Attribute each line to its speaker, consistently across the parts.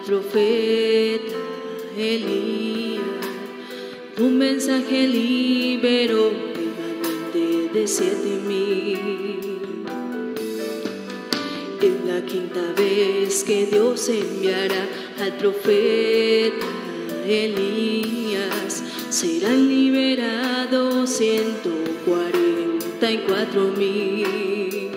Speaker 1: profeta Elías. Un mensaje liberó remanente de 7,000. Es la quinta vez que Dios enviará al profeta Elías. Serán liberados 144,000.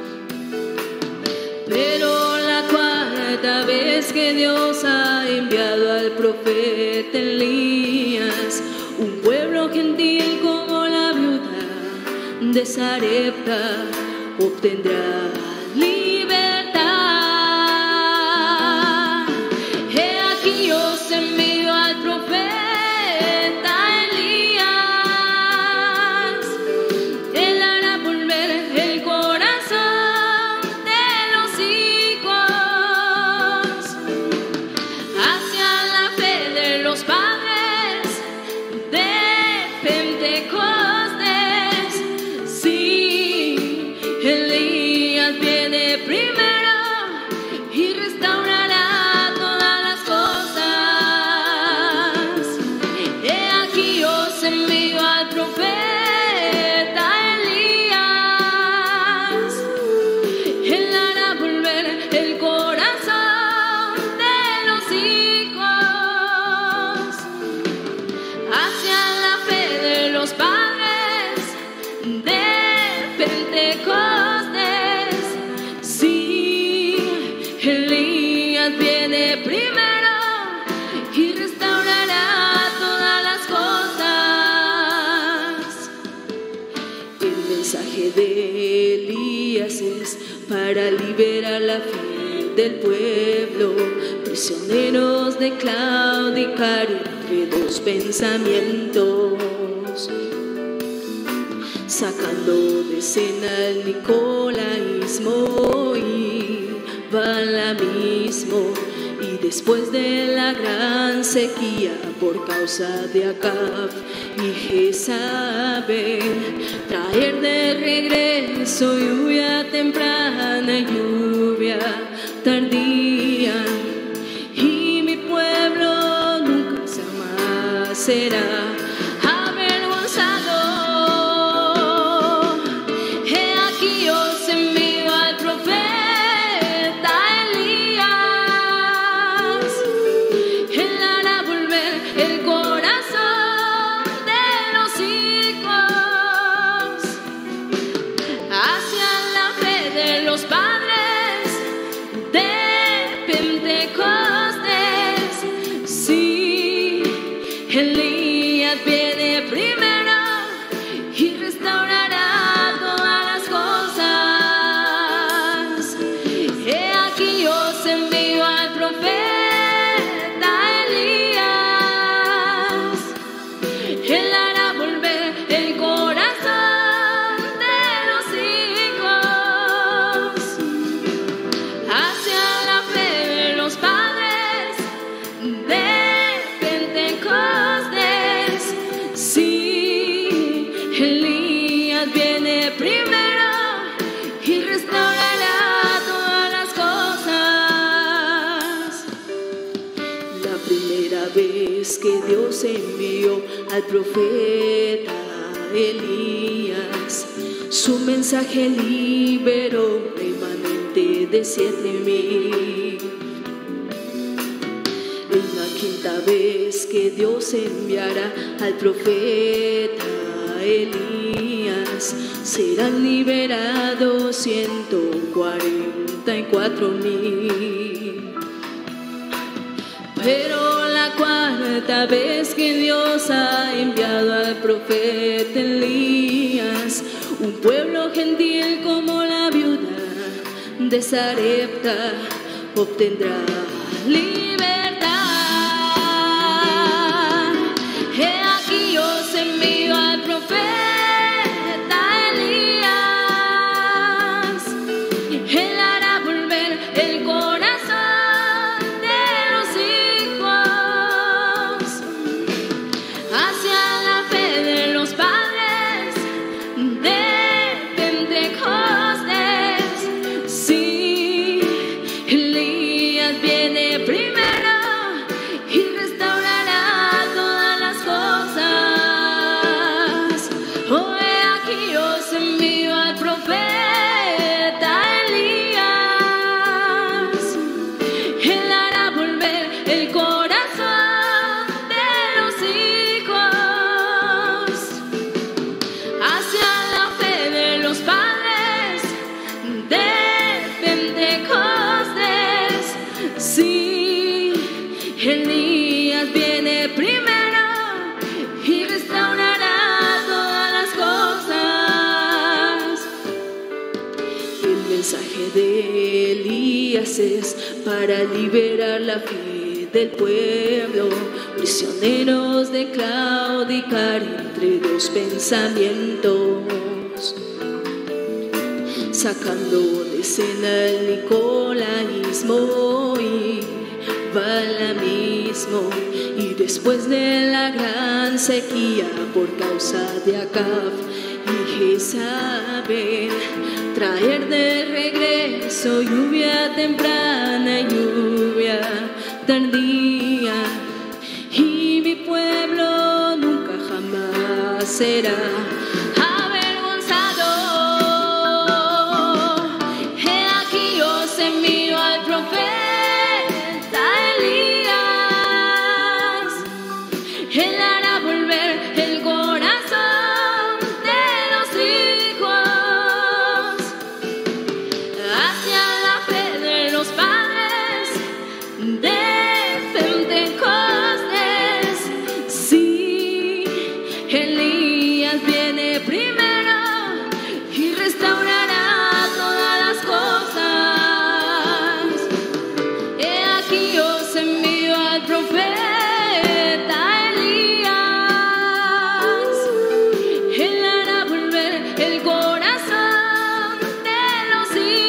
Speaker 1: Pero la cuarta vez que Dios ha enviado al profeta Elías, un pueblo gentil como la viuda de Sarepta obtendrá libertad. He aquí os envío al profeta Elías. Él hará volver el corazón de los hijos hacia la fe de los padres de Pentecostés. Sí, Elías viene primero y restaurará todas las cosas. He aquí os envío al profeta Elías. Él hará volver el corazón de los hijos hacia la fe de los padres de Pentecostés. Sí, Elías viene primero y restaurará todas las cosas. El mensaje de Elías es para liberar la fe del pueblo, prisioneros de claudicar entre dos pensamientos, sacando de escena el nicolaísmo y balaamismo. Y después de la gran sequía por causa de Acab y Jezabel, traer de regreso lluvia temprana y lluvia tardía. Y mi pueblo nunca jamás será avergonzado. He aquí os envío al profeta Elías. Él hará volver el corazón de los hijos hacia la fe de los padres de Pentecostés. Sí, Elías viene primero y restaurará todas las cosas. He aquí os envío al profeta Elías. Él hará volver el corazón de los hijos hacia la fe de los padres de Pentecostés. Sí, Elías viene primero y restaurará todas las cosas. La primera vez que Dios envió al profeta Elías, su mensaje liberó remanente de 7,000. Es la quinta vez que Dios enviará al profeta Elías. Serán liberados 144,000. Pero la cuarta vez que Dios ha enviado al profeta Elías, un pueblo gentil como la viuda de Sarepta obtendrá libertad. He aquí os envío al profeta Elías. Él hará volver el corazón de los hijos hacia la fe de los padres de Pentecostés. Sí, Elías viene primero aquí os envío al profeta Elías. Él hará volver el corazón de los hijos hacia la fe de los padres de Pentecostés. Sí, Elías viene primero y restaurará todas las cosas. El mensaje de Elías es para liberar la fe del pueblo, prisioneros de claudicar entre dos pensamientos, sacando de escena el nicolaísmo y balamismo, y después de la gran sequía por causa de Acab y Jezabel, traer de regreso lluvia temprana y lluvia tardía, y mi pueblo nunca jamás será avergonzado. He aquí os envío al profeta Elías. Él hará volver el corazón de los hijos hacia la fe de los padres de Pentecostés. Sí, Elías viene primero y restaurará todas las cosas. He aquí os envío al profeta Elías. Él hará volver el corazón de los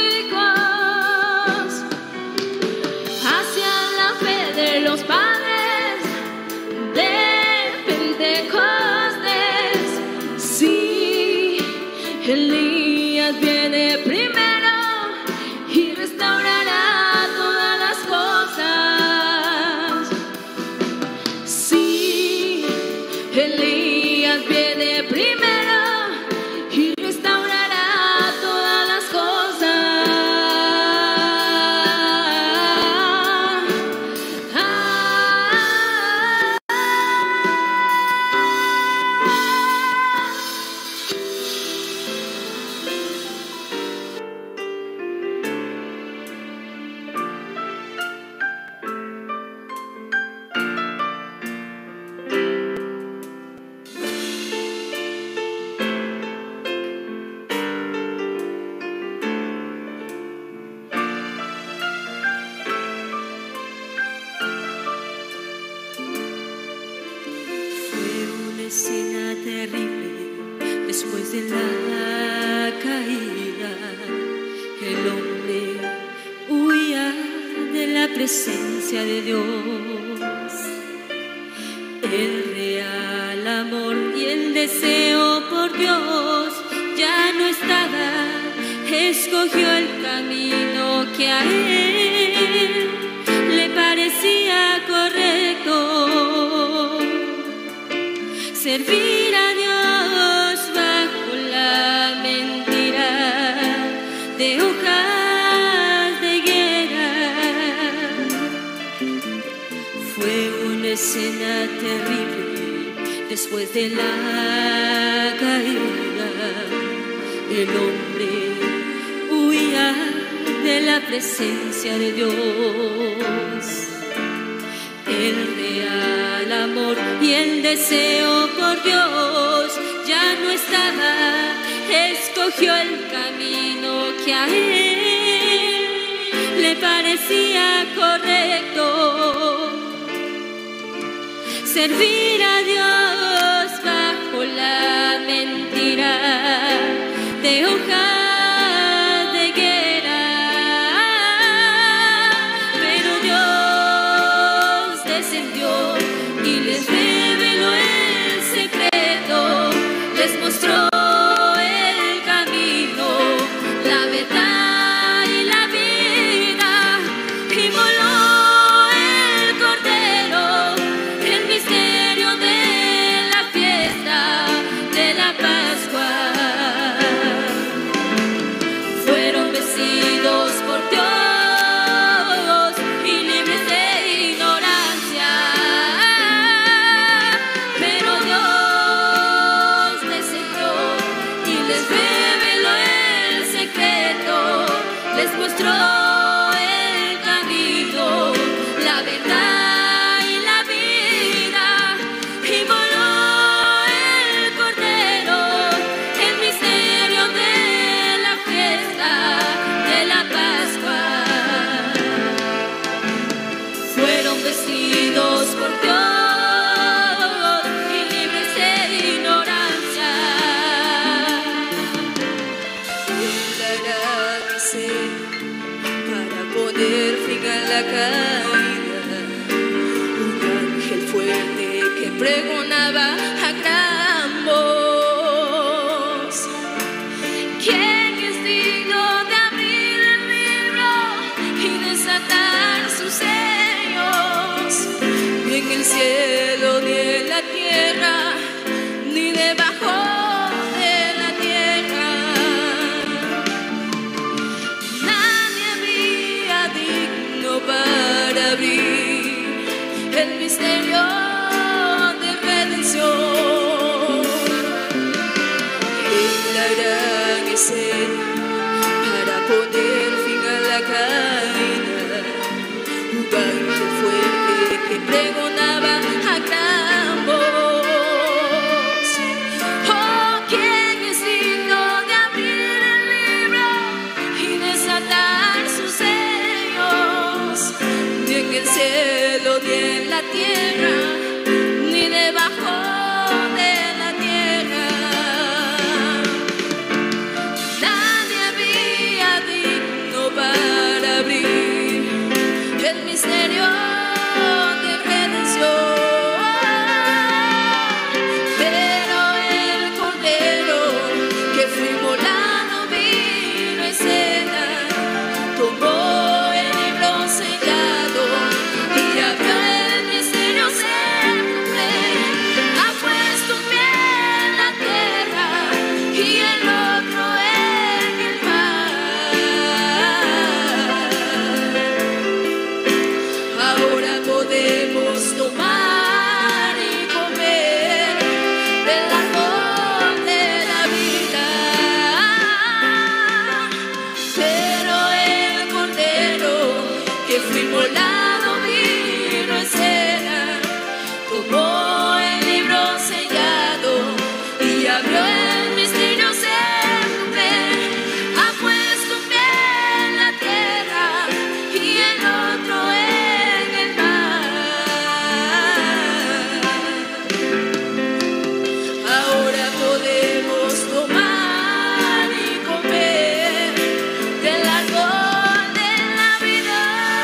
Speaker 1: hijos hacia la fe de los padres de Pentecostés. Sí, Elías viene primero y restaurará todas las cosas. Sí, Elías viene primero y restaurará todas las cosas. Fue una escena terrible después de la caída. El hombre huía de la presencia de Dios. El real amor y el deseo por Dios ya no estaba. Escogió el camino que a él le parecía correcto: servir a Dios bajo la mentira de hojas de higuera. Fue una escena terrible después de la caída. El hombre huía de la presencia de Dios. El real amor y el deseo por Dios ya no estaba. Escogió el camino que a él le parecía correcto: servir a Dios bajo la mentira de hojas de higuera. Pero Dios descendió y les reveló el secreto, les mostró el camino, la verdad y la vida, y moló el cordero, el misterio de la fiesta de la paz. les reveló el secreto, les mostró el camino, la verdad y la vida, y voló el Cordero, el misterio de la fiesta de la Pascua. Fueron vestidos por Dios y libres de ignorancia. Para poner fin a la caída, un ángel fuerte que pregonaba a gran voz: ¿quién es digno de abrir el libro y desatar sus sellos? Ni en el cielo ni en la tierra, ni debajo de la tierra, nadie había digno para abrir el misterio de redención. En la gran escena, para poner fin a la caída, un ángel fuerte que pregonaba a gran voz: oh, ¿quién es digno de abrir el libro y desatar sus sellos? Ni en el cielo ni en la tierra, ni debajo de la tierra, nadie había digno para abrir el misterio de redención. Pero el Cordero que fue inmolado vino a escena, tomó el libro sellado y abrió el misterio siempre. Ha puesto un pie en la tierra y el otro en el mar. Ahora podemos tomar y comer del árbol de la vida. Pero el Cordero que fue inmolado vino a escena, tomó el libro sellado y abrió el misterio siempre. Ha puesto un pie en la tierra y el otro en el mar. Ahora podemos tomar y comer del árbol de la vida.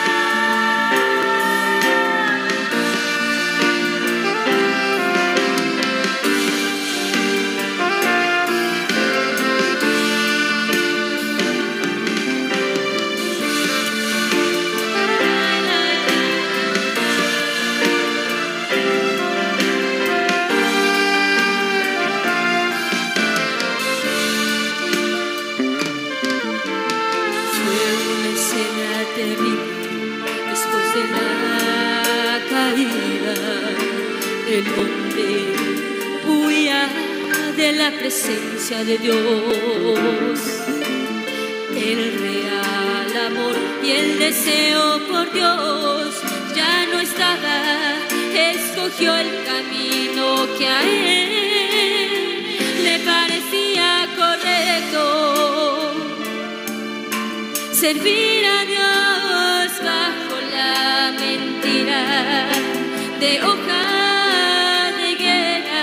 Speaker 1: Fue una escena terrible después de la caída. El hombre huía de la presencia de Dios. El real amor y el deseo por Dios ya no estaba. Escogió el camino que a él le parecía correcto: servir a Dios bajo la mentira de hoja de higuera.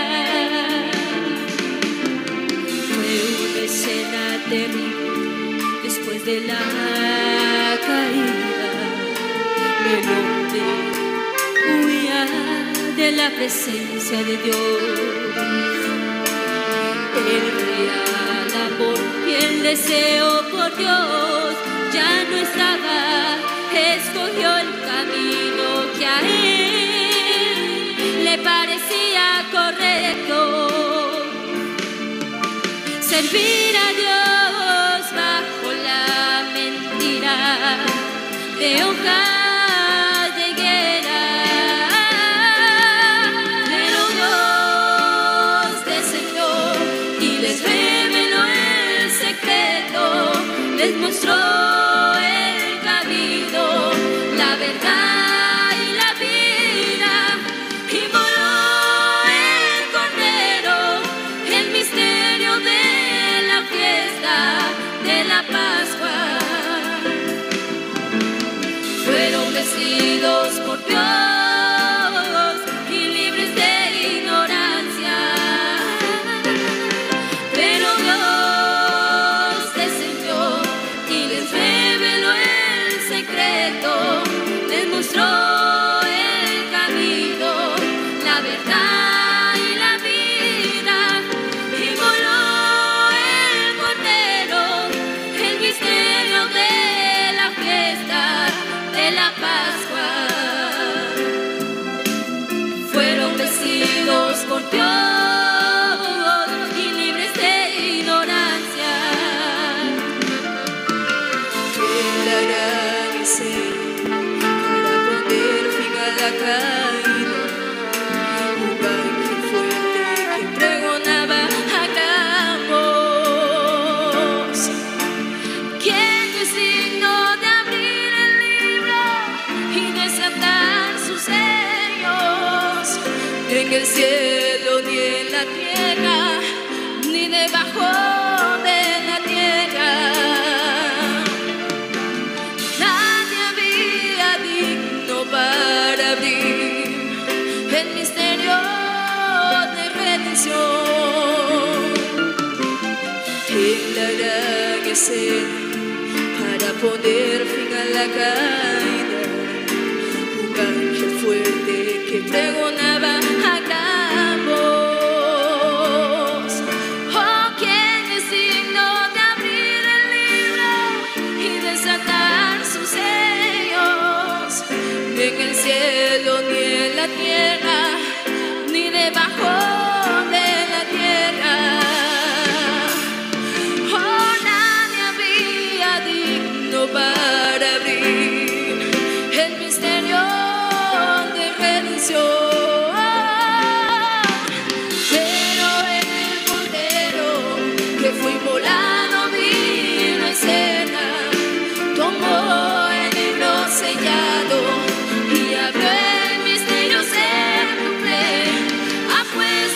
Speaker 1: Fue una escena terrible después de la caída. El hombre huía de la presencia de Dios. El real amor y el deseo por Dios ya no estaba. Escogió el camino que a él le parecía correcto: servir a Dios bajo la mentira de hoja de higuera. Pero Dios descendió y les reveló les mostró el camino, la verdad y la vida, y voló el Cordero, el misterio de la fiesta de la Pascua. Fueron vestidos por Dios y libres de ignorancia, pero Dios descendió y les reveló el secreto, les mostró el camino, la verdad y la vida, y voló el Cordero, el misterio de la fiesta de la Pascua. Fueron vestidos por Dios y libres de ignorancia. ¿Qué harán ese para poner fin a la caída? Un ángel fuerte que pregonaba a gran voz: ¿quién es digno de abrir el libro y desatar sus sellos? En el cielo ni en la tierra, ni debajo de la tierra, nadie había digno para abrir el misterio de redención. Él hará escena para poner fin a la caída. Un ángel fuerte que pregonaba a gran voz: oh, ¿quién es digno de abrir el libro y desatar sus sellos? Ni en el cielo ni en la tierra, ni debajo de la tierra, oh, nadie había digno para abrir el misterio de redención. Pero el Cordero que fue inmolado vino a escena, tomó el libro sellado y abrió el misterio séptuple, ha puesto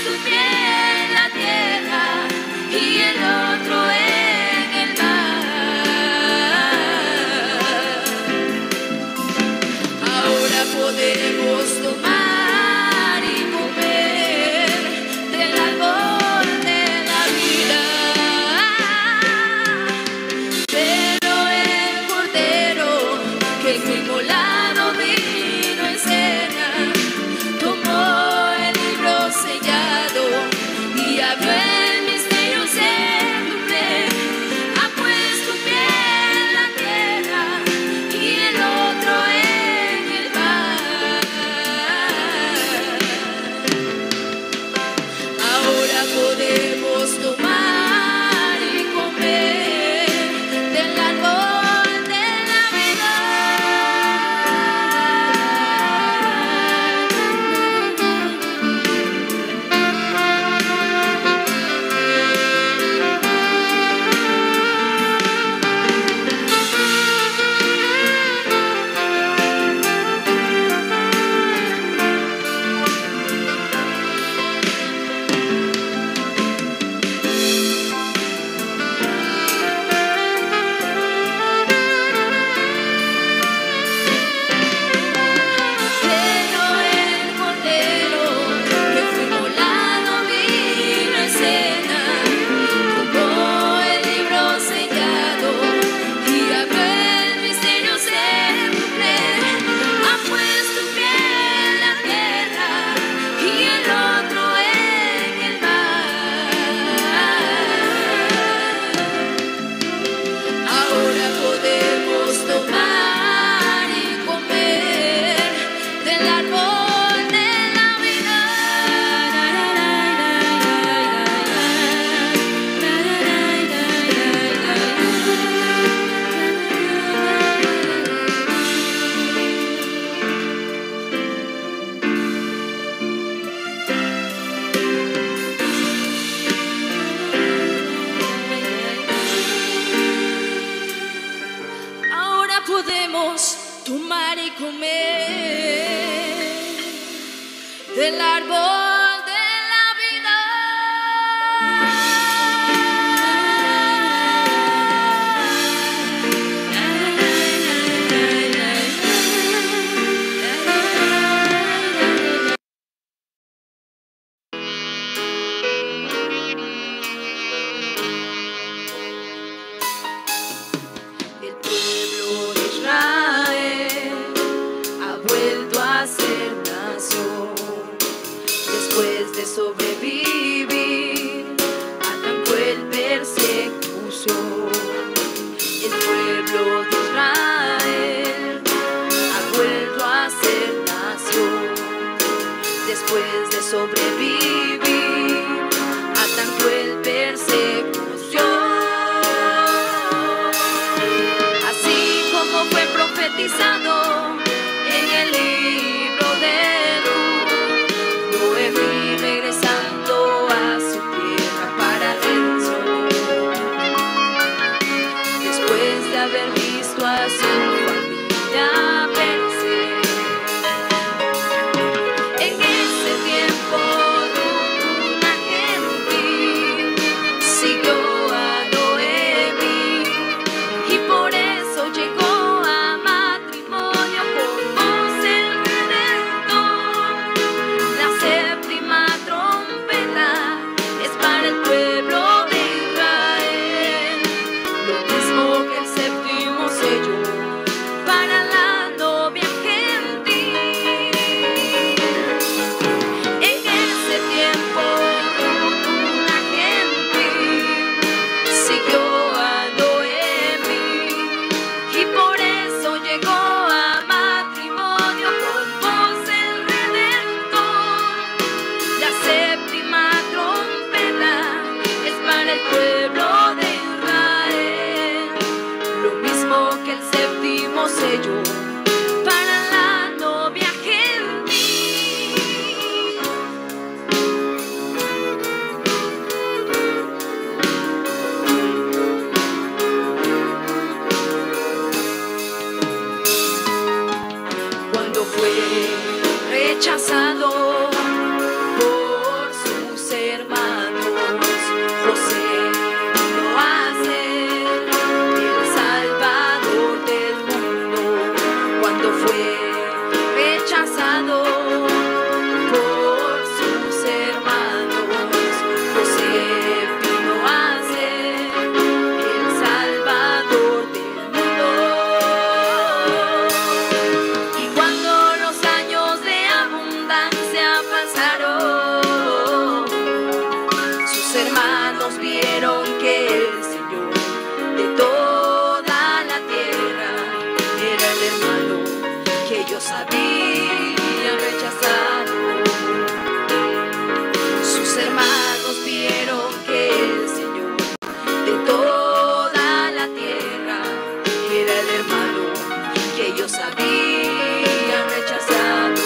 Speaker 1: probar y comer del árbol de la vida. El pueblo de Israel ha vuelto a ser nación después de sobrevivir a tan cruel persecución. El pueblo de Israel ha vuelto a ser nación después de sobrevivir a tan cruel persecución. Así como fue profetizado en el libro de Ruth, Noemí regresando a su tierra para redención, después de haber visto a su familia perecer. En ese tiempo Ruth, una gentil, siguió a Noemí y por eso llegó a matrimonio con Dios el Redentor. La séptima trompeta es para el pueblo de Israel, lo mismo que el séptimo sello para la novia gentil. En ese tiempo Ruth, una gentil, siguió a Noemí y por eso llegó a matrimonio con Dios el Redentor. La séptima trompeta es para el pueblo de Israel, lo mismo que el séptimo sello para la novia gentil. Cuando fue rechazado por sus hermanos, José vino a ser el Salvador del mundo. Cuando fue rechazado por sus hermanos, José vino a ser el Salvador del mundo. Y cuando los años de abundancia pasaron, sus hermanos vieron que el Señor de toda la tierra era el hermano que ellos habían rechazado. Sus hermanos vieron que el Señor de toda la tierra era el hermano que ellos habían rechazado.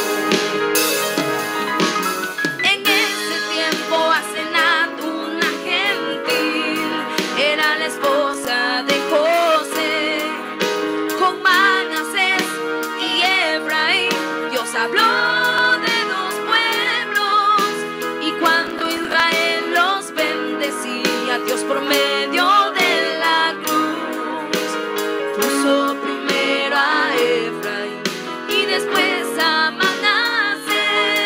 Speaker 1: En ese tiempo Asenat, una gentil, era la esposa de José. Con Manasés y Efraín Dios habló de dos pueblos, y cuando Israel los bendecía, Dios por medio de la cruz puso primero a Efraín y después a Manasés.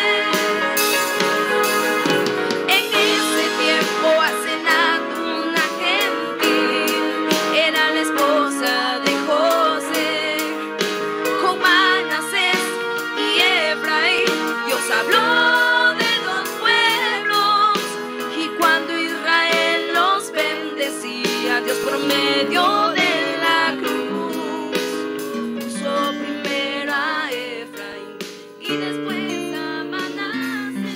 Speaker 1: En ese tiempo Asenat, una gentil, era la esposa de José. Con Manasés y Efraín Dios habló de dos pueblos, y cuando Israel los bendecía, Dios por medio de la cruz puso primero a Efraín y después a Manasés.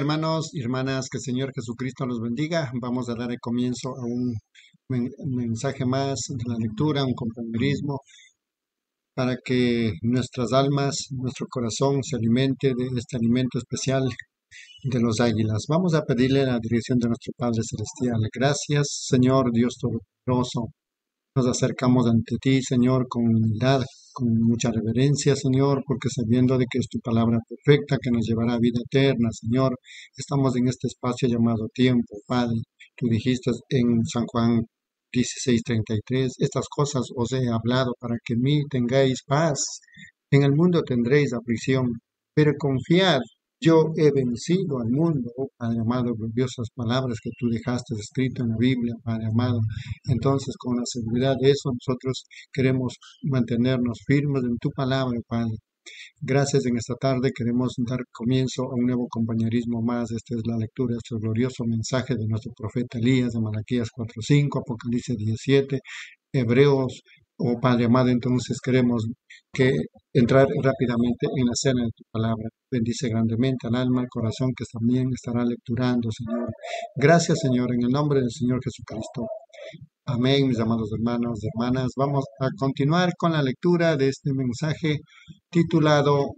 Speaker 2: Hermanos y hermanas, que el Señor Jesucristo los bendiga. Vamos a dar el comienzo a un mensaje más de la lectura, un compañerismo, para que nuestras almas, nuestro corazón se alimente de este alimento especial de los águilas. Vamos a pedirle la dirección de nuestro Padre Celestial. Gracias, Señor Dios Todopoderoso. Nos acercamos ante ti, Señor, con humildad, con mucha reverencia, Señor, porque sabiendo de que es tu palabra perfecta que nos llevará a vida eterna, Señor, estamos en este espacio llamado tiempo, Padre. Tú dijiste en San Juan 16:33, estas cosas os he hablado para que en mí tengáis paz. En el mundo tendréis aflicción, pero confiad, yo he vencido al mundo, oh Padre amado, gloriosas palabras que tú dejaste escrito en la Biblia, Padre amado. Entonces, con la seguridad de eso, nosotros queremos mantenernos firmes en tu palabra, Padre. Gracias en esta tarde. Queremos dar comienzo a un nuevo compañerismo más. Esta es la lectura de este glorioso mensaje de nuestro profeta Elías, de Malaquías 4:5, Apocalipsis 17, Hebreos. Oh Padre amado, entonces queremos que entrar rápidamente en la cena de tu palabra. Bendice grandemente al alma, al corazón que también estará lecturando, Señor. Gracias, Señor, en el nombre del Señor Jesucristo. Amén, mis amados hermanos y hermanas. Vamos a continuar con la lectura de este mensaje titulado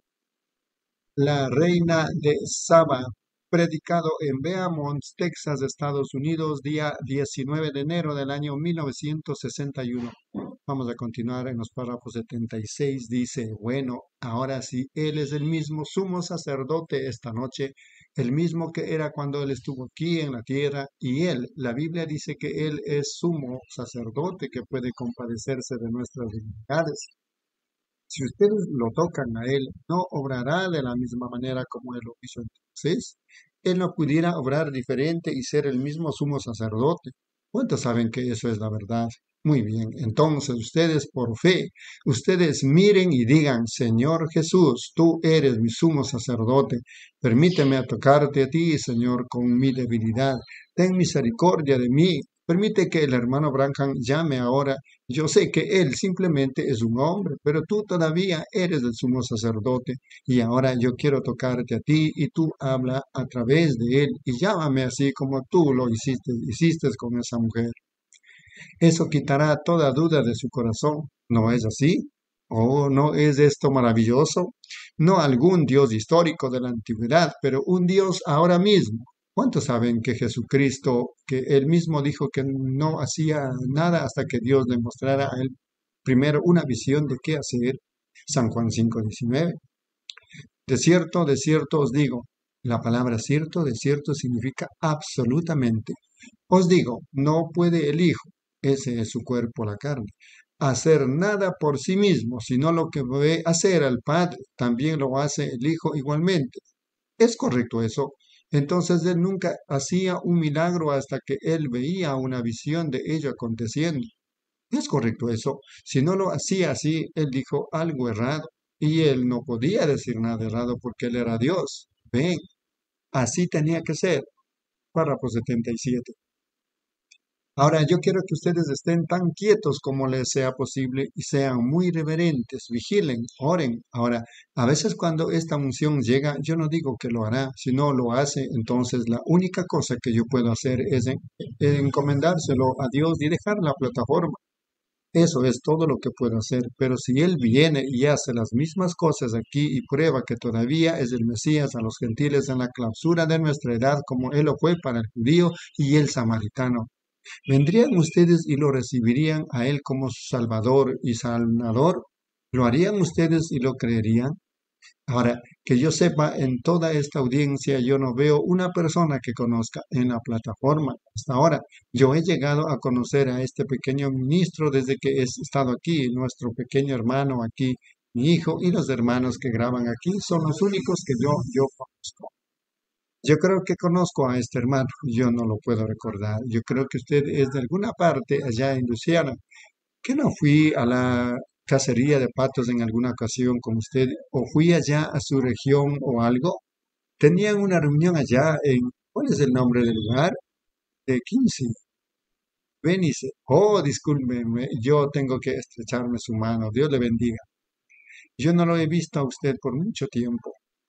Speaker 2: La Reina de Saba, predicado en Beaumont, Texas, Estados Unidos, día 19 de enero del año 1961. Vamos a continuar en los párrafos 76. Dice, bueno, ahora sí, Él es el mismo sumo sacerdote esta noche, el mismo que era cuando Él estuvo aquí en la tierra, y Él, la Biblia dice que Él es sumo sacerdote que puede compadecerse de nuestras debilidades. Si ustedes lo tocan a Él, no obrará de la misma manera como Él lo hizo entonces. Él no pudiera obrar diferente y ser el mismo sumo sacerdote. ¿Cuántos saben que eso es la verdad? Muy bien, entonces ustedes por fe, ustedes miren y digan, Señor Jesús, tú eres mi sumo sacerdote. Permíteme tocarte a ti, Señor, con mi debilidad. Ten misericordia de mí. Permite que el hermano Branham llame ahora. Yo sé que él simplemente es un hombre, pero tú todavía eres el sumo sacerdote. Y ahora yo quiero tocarte a ti y tú habla a través de él y llámame así como tú lo hiciste con esa mujer. Eso quitará toda duda de su corazón. ¿No es así? ¿Oh, no es esto maravilloso? No algún Dios histórico de la antigüedad, pero un Dios ahora mismo. ¿Cuántos saben que Jesucristo, que él mismo dijo que no hacía nada hasta que Dios le mostrara a él primero una visión de qué hacer? San Juan 5:19. De cierto os digo. La palabra cierto, de cierto significa absolutamente. Os digo, no puede el Hijo, ese es su cuerpo, la carne, hacer nada por sí mismo, sino lo que ve hacer al Padre, también lo hace el Hijo igualmente. ¿Es correcto eso? Entonces él nunca hacía un milagro hasta que él veía una visión de ello aconteciendo. ¿Es correcto eso? Si no lo hacía así, él dijo algo errado. Y él no podía decir nada errado porque él era Dios. Ven, así tenía que ser. Párrafo 77. Ahora yo quiero que ustedes estén tan quietos como les sea posible y sean muy reverentes, vigilen, oren. Ahora, a veces cuando esta unción llega, yo no digo que lo hará, si no lo hace, entonces la única cosa que yo puedo hacer es encomendárselo a Dios y dejar la plataforma. Eso es todo lo que puedo hacer, pero si Él viene y hace las mismas cosas aquí y prueba que todavía es el Mesías a los gentiles en la clausura de nuestra edad como Él lo fue para el judío y el samaritano, ¿vendrían ustedes y lo recibirían a Él como su Salvador y Sanador? ¿Lo harían ustedes y lo creerían? Ahora, que yo sepa, en toda esta audiencia yo no veo una persona que conozca en la plataforma. Hasta ahora, yo he llegado a conocer a este pequeño ministro desde que he estado aquí, nuestro pequeño hermano aquí, mi hijo y los hermanos que graban aquí son los únicos que yo conozco. Yo creo que conozco a este hermano, yo no lo puedo recordar. Yo creo que usted es de alguna parte allá en Luciana. ¿Que no fui a la cacería de patos en alguna ocasión con usted o fui allá a su región o algo? Tenían una reunión allá en, ¿cuál es el nombre del lugar? De Quincy, Benice. Oh, discúlpeme, yo tengo que estrecharme su mano. Dios le bendiga. Yo no lo he visto a usted por mucho tiempo.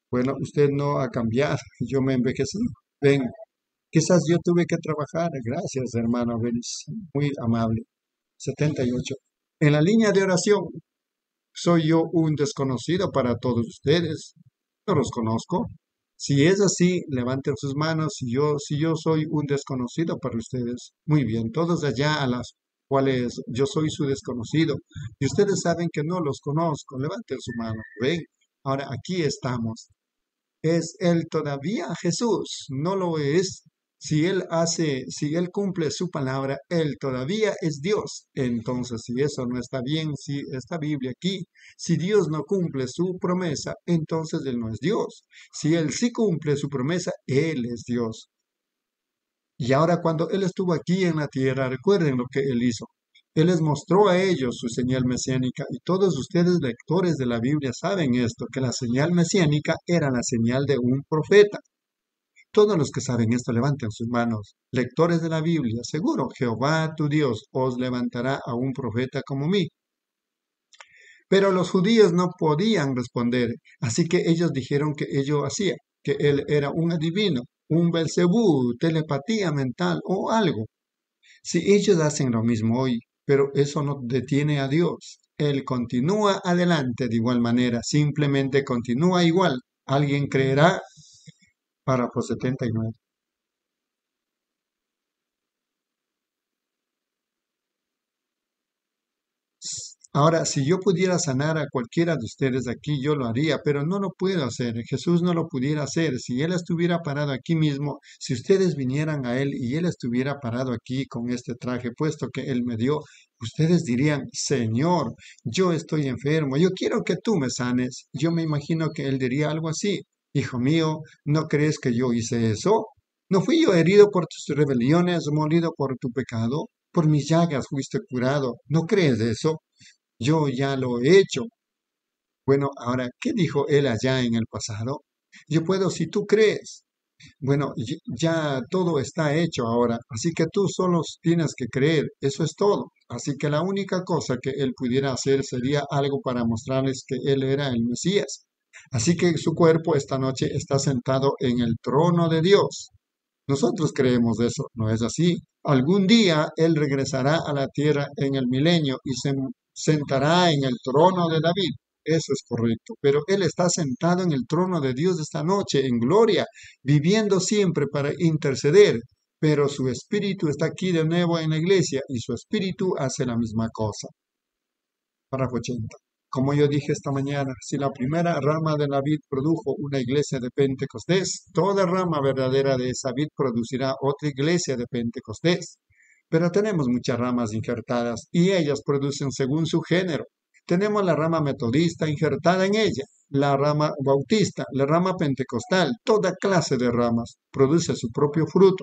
Speaker 2: Bueno, usted no ha cambiado, yo me envejecí. Ven, quizás yo tuve que trabajar. Gracias, hermano Belis, muy amable. 78. En la línea de oración, ¿soy yo un desconocido para todos ustedes? No los conozco. Si es así, levanten sus manos. Si yo soy un desconocido para ustedes. Muy bien, todos allá a las cuales yo soy su desconocido. Y ustedes saben que no los conozco. Levanten su mano. Ven, ahora aquí estamos. ¿Es él todavía Jesús? No lo es. Si él cumple su palabra, él todavía es Dios. Entonces, si eso no está bien, si esta Biblia aquí, si Dios no cumple su promesa, entonces él no es Dios. Si él sí cumple su promesa, él es Dios. Y ahora cuando él estuvo aquí en la tierra, recuerden lo que él hizo. Él les mostró a ellos su señal mesiánica y todos ustedes lectores de la Biblia saben esto, que la señal mesiánica era la señal de un profeta. Todos los que saben esto levanten sus manos. Lectores de la Biblia, seguro Jehová tu Dios os levantará a un profeta como mí. Pero los judíos no podían responder, así que ellos dijeron que ello hacía, que él era un adivino, un Belcebú, telepatía mental o algo. Si ellos hacen lo mismo hoy, pero eso no detiene a Dios. Él continúa adelante de igual manera, simplemente continúa igual. ¿Alguien creerá? Párrafo 79. Ahora, si yo pudiera sanar a cualquiera de ustedes aquí, yo lo haría, pero no lo puedo hacer. Jesús no lo pudiera hacer. Si Él estuviera parado aquí mismo, si ustedes vinieran a Él y Él estuviera parado aquí con este traje puesto que Él me dio, ustedes dirían, Señor, yo estoy enfermo, yo quiero que tú me sanes. Yo me imagino que Él diría algo así. Hijo mío, ¿no crees que yo hice eso? ¿No fui yo herido por tus rebeliones, molido por tu pecado? Por mis llagas fuiste curado. ¿No crees eso? Yo ya lo he hecho. Bueno, ahora, ¿qué dijo él allá en el pasado? Yo puedo si tú crees. Bueno, ya todo está hecho ahora, así que tú solo tienes que creer, eso es todo. Así que la única cosa que él pudiera hacer sería algo para mostrarles que él era el Mesías. Así que su cuerpo esta noche está sentado en el trono de Dios. Nosotros creemos eso, ¿no es así? Algún día Él regresará a la tierra en el milenio y se sentará en el trono de David. Eso es correcto. Pero Él está sentado en el trono de Dios esta noche en gloria, viviendo siempre para interceder. Pero su espíritu está aquí de nuevo en la iglesia y su espíritu hace la misma cosa. Párrafo 80. Como yo dije esta mañana, si la primera rama de la vid produjo una iglesia de Pentecostés, toda rama verdadera de esa vid producirá otra iglesia de Pentecostés. Pero tenemos muchas ramas injertadas y ellas producen según su género. Tenemos la rama metodista injertada en ella, la rama bautista, la rama pentecostal, toda clase de ramas, produce su propio fruto.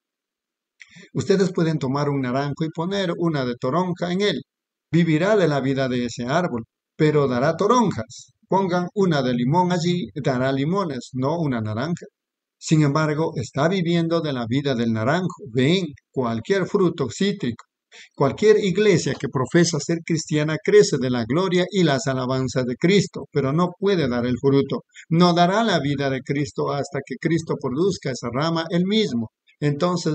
Speaker 2: Ustedes pueden tomar un naranjo y poner una de toronja en él. Vivirá de la vida de ese árbol, pero dará toronjas. Pongan una de limón allí, dará limones, no una naranja. Sin embargo, está viviendo de la vida del naranjo. Ven, cualquier fruto cítrico. Cualquier iglesia que profesa ser cristiana crece de la gloria y las alabanzas de Cristo, pero no puede dar el fruto. No dará la vida de Cristo hasta que Cristo produzca esa rama él mismo. Entonces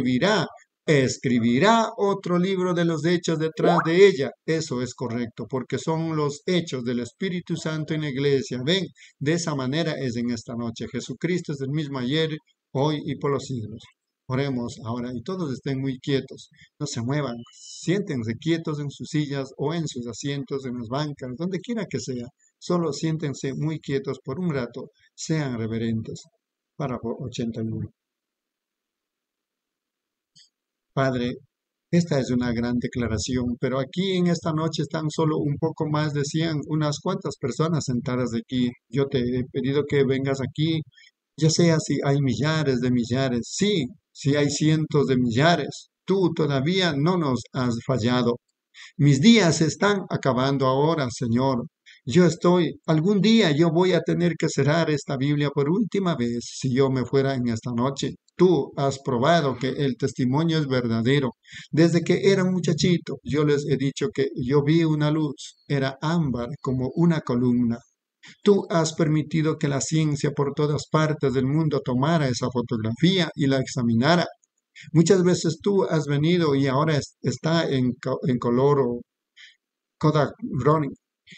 Speaker 2: escribirá otro libro de los hechos detrás de ella. Eso es correcto, porque son los hechos del Espíritu Santo en la iglesia. Ven, de esa manera es en esta noche. Jesucristo es el mismo ayer, hoy y por los siglos. Oremos ahora y todos estén muy quietos, no se muevan, siéntense quietos en sus sillas o en sus asientos, en las bancas, donde quiera que sea. Solo siéntense muy quietos por un rato, sean reverentes. Párrafo 81. Padre, esta es una gran declaración, pero aquí en esta noche están solo un poco más de 100, unas cuantas personas sentadas aquí. Yo te he pedido que vengas aquí, ya sea si hay millares de millares, sí, si hay cientos de millares. Tú todavía no nos has fallado. Mis días se están acabando ahora, Señor. Algún día yo voy a tener que cerrar esta Biblia por última vez si yo me fuera en esta noche. Tú has probado que el testimonio es verdadero. Desde que era un muchachito, yo les he dicho que yo vi una luz, era ámbar como una columna. Tú has permitido que la ciencia por todas partes del mundo tomara esa fotografía y la examinara. Muchas veces tú has venido y ahora está en color o Kodak Brownie.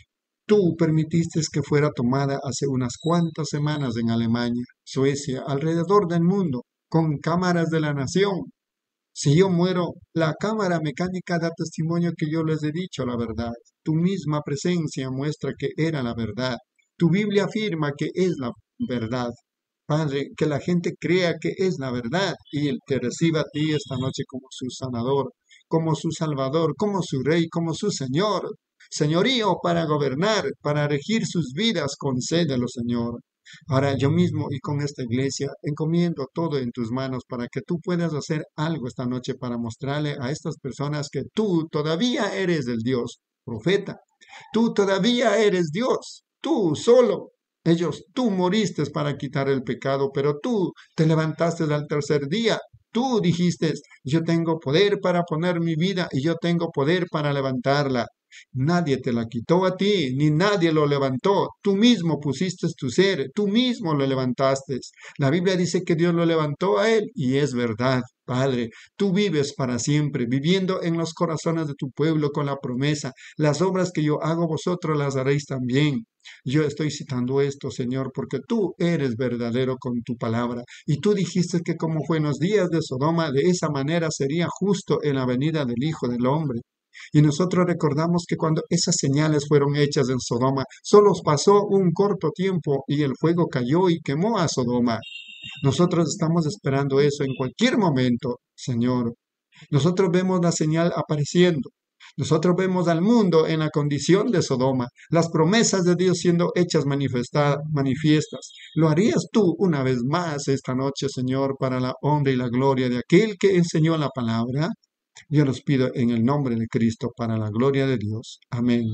Speaker 2: Tú permitiste que fuera tomada hace unas cuantas semanas en Alemania, Suecia, alrededor del mundo, con cámaras de la nación. Si yo muero, la cámara mecánica da testimonio que yo les he dicho la verdad. Tu misma presencia muestra que era la verdad. Tu Biblia afirma que es la verdad. Padre, que la gente crea que es la verdad y te reciba a ti esta noche como su sanador, como su salvador, como su rey, como su señor. Señorío para gobernar, para regir sus vidas, concédelo, Señor. Ahora yo mismo y con esta iglesia encomiendo todo en tus manos para que tú puedas hacer algo esta noche para mostrarle a estas personas que tú todavía eres el Dios profeta. Tú todavía eres Dios, tú solo. Tú moriste para quitar el pecado, pero tú te levantaste al tercer día. Tú dijiste, yo tengo poder para poner mi vida y yo tengo poder para levantarla. Nadie te la quitó a ti, ni nadie lo levantó. Tú mismo pusiste tu ser, tú mismo lo levantaste. La Biblia dice que Dios lo levantó a él y es verdad, Padre. Tú vives para siempre, viviendo en los corazones de tu pueblo con la promesa. Las obras que yo hago vosotros las haréis también. Yo estoy citando esto, Señor, porque tú eres verdadero con tu palabra. Y tú dijiste que como fue en los días de Sodoma, de esa manera sería justo en la venida del Hijo del Hombre. Y nosotros recordamos que cuando esas señales fueron hechas en Sodoma, solo pasó un corto tiempo y el fuego cayó y quemó a Sodoma. Nosotros estamos esperando eso en cualquier momento, Señor. Nosotros vemos la señal apareciendo. Nosotros vemos al mundo en la condición de Sodoma, las promesas de Dios siendo hechas manifiestas. ¿Lo harías tú una vez más esta noche, Señor, para la honra y la gloria de aquel que enseñó la palabra? Yo los pido en el nombre de Cristo para la gloria de Dios. Amén.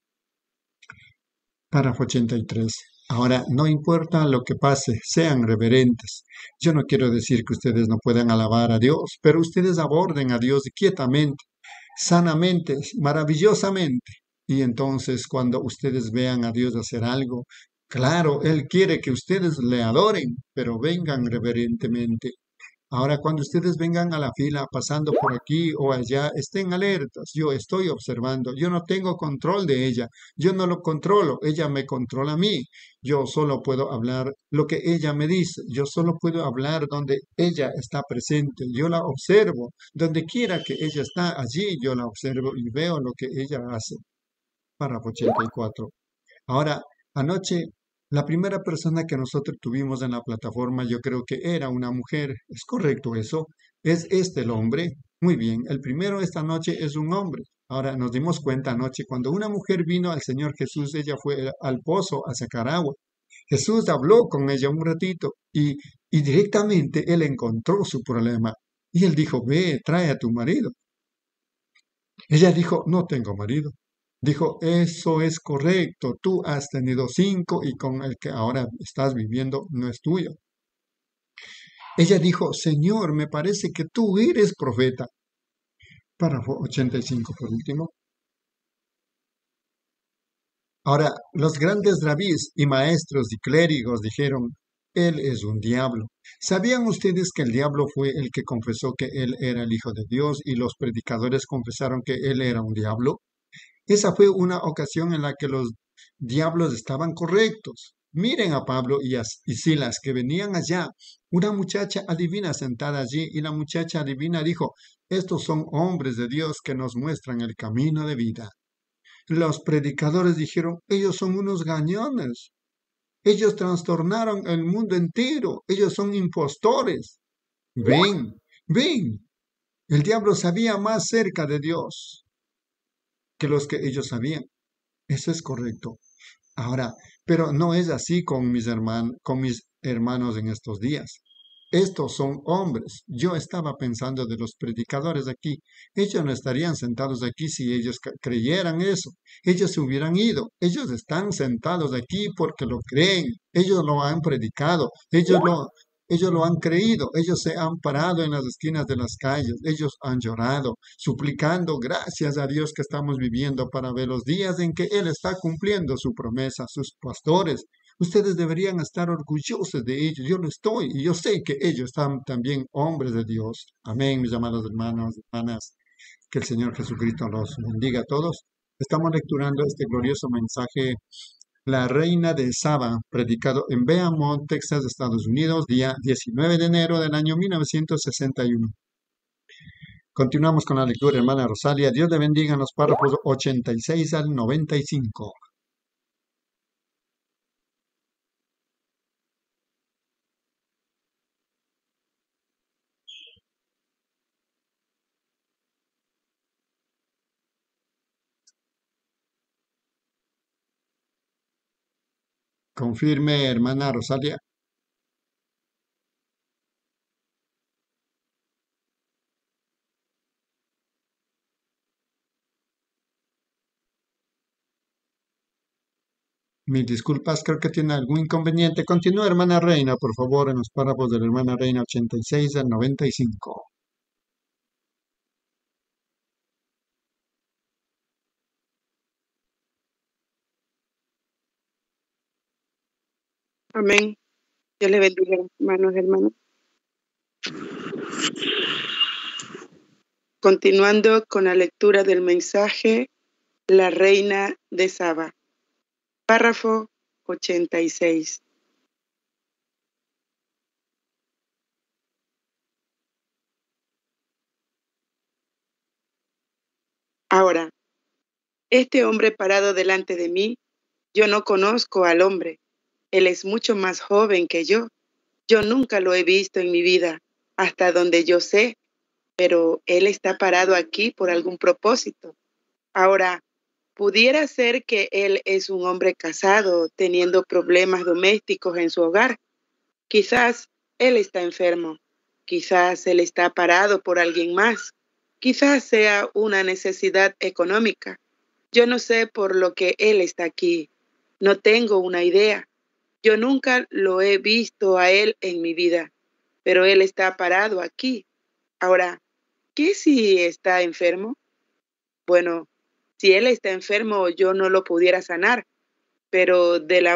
Speaker 2: Párrafo 83. Ahora, no importa lo que pase, sean reverentes. Yo no quiero decir que ustedes no puedan alabar a Dios, pero ustedes aborden a Dios quietamente, sanamente, maravillosamente. Y entonces, cuando ustedes vean a Dios hacer algo, claro, Él quiere que ustedes le adoren, pero vengan reverentemente. Ahora, cuando ustedes vengan a la fila, pasando por aquí o allá, estén alertas. Yo estoy observando. Yo no tengo control de ella. Yo no lo controlo. Ella me controla a mí. Yo solo puedo hablar lo que ella me dice. Yo solo puedo hablar donde ella está presente. Yo la observo. Donde quiera que ella está allí, yo la observo y veo lo que ella hace. Párrafo 84. Ahora, anoche, la primera persona que nosotros tuvimos en la plataforma, yo creo que era una mujer. ¿Es correcto eso? ¿Es este el hombre? Muy bien, el primero esta noche es un hombre. Ahora nos dimos cuenta anoche, cuando una mujer vino al Señor Jesús, ella fue al pozo a sacar agua. Jesús habló con ella un ratito y directamente él encontró su problema. Y él dijo, ve, trae a tu marido. Ella dijo, no tengo marido. Dijo, eso es correcto, tú has tenido 5 y con el que ahora estás viviendo no es tuyo. Ella dijo, Señor, me parece que tú eres profeta. Párrafo 85 por último. Ahora, los grandes rabís y maestros y clérigos dijeron, él es un diablo. ¿Sabían ustedes que el diablo fue el que confesó que él era el Hijo de Dios y los predicadores confesaron que él era un diablo? Esa fue una ocasión en la que los diablos estaban correctos. Miren a Pablo y Silas que venían allá. Una muchacha adivina sentada allí y la muchacha adivina dijo, estos son hombres de Dios que nos muestran el camino de vida. Los predicadores dijeron, ellos son unos gañones. Ellos trastornaron el mundo entero. Ellos son impostores. Ven, ven. El diablo sabía más cerca de Dios que los que ellos sabían. Eso es correcto. Ahora, pero no es así con mis hermanos en estos días. Estos son hombres. Yo estaba pensando de los predicadores aquí. Ellos no estarían sentados aquí si ellos creyeran eso. Ellos se hubieran ido. Ellos están sentados aquí porque lo creen. Ellos lo han predicado. Ellos lo han creído, ellos se han parado en las esquinas de las calles, ellos han llorado, suplicando gracias a Dios que estamos viviendo para ver los días en que Él está cumpliendo su promesa, sus pastores. Ustedes deberían estar orgullosos de ellos. Yo lo estoy y yo sé que ellos son también hombres de Dios. Amén, mis amados hermanos, hermanas. Que el Señor Jesucristo los bendiga a todos. Estamos lecturando este glorioso mensaje, La Reina de Saba, predicado en Beaumont, Texas, Estados Unidos, día 19 de enero del año 1961. Continuamos con la lectura, hermana Rosalia. Dios le bendiga en los párrafos 86 al 95. Confirme, hermana Rosalia. Mis disculpas, creo que tiene algún inconveniente. Continúa, hermana Reina, por favor, en los párrafos de la hermana Reina 86 al 95.
Speaker 3: Amén. Dios le bendiga, hermanos, hermanas. Continuando con la lectura del mensaje, La Reina de Saba. Párrafo 86. Ahora, este hombre parado delante de mí, yo no conozco al hombre. Él es mucho más joven que yo. Yo nunca lo he visto en mi vida, hasta donde yo sé, pero él está parado aquí por algún propósito. Ahora, pudiera ser que él es un hombre casado, teniendo problemas domésticos en su hogar. Quizás él está enfermo. Quizás él está parado por alguien más. Quizás sea una necesidad económica. Yo no sé por lo que él está aquí. No tengo una idea. Yo nunca lo he visto a él en mi vida, pero él está parado aquí. Ahora, ¿qué si está enfermo? Bueno, si él está enfermo, yo no lo pudiera sanar, pero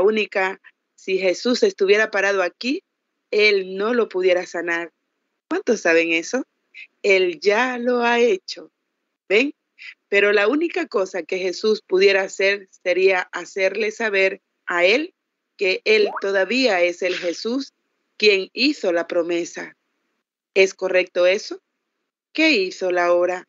Speaker 3: si Jesús estuviera parado aquí, él no lo pudiera sanar. ¿Cuántos saben eso? Él ya lo ha hecho. ¿Ven? Pero la única cosa que Jesús pudiera hacer sería hacerle saber a él que él todavía es el Jesús quien hizo la promesa. ¿Es correcto eso? ¿Qué hizo la hora?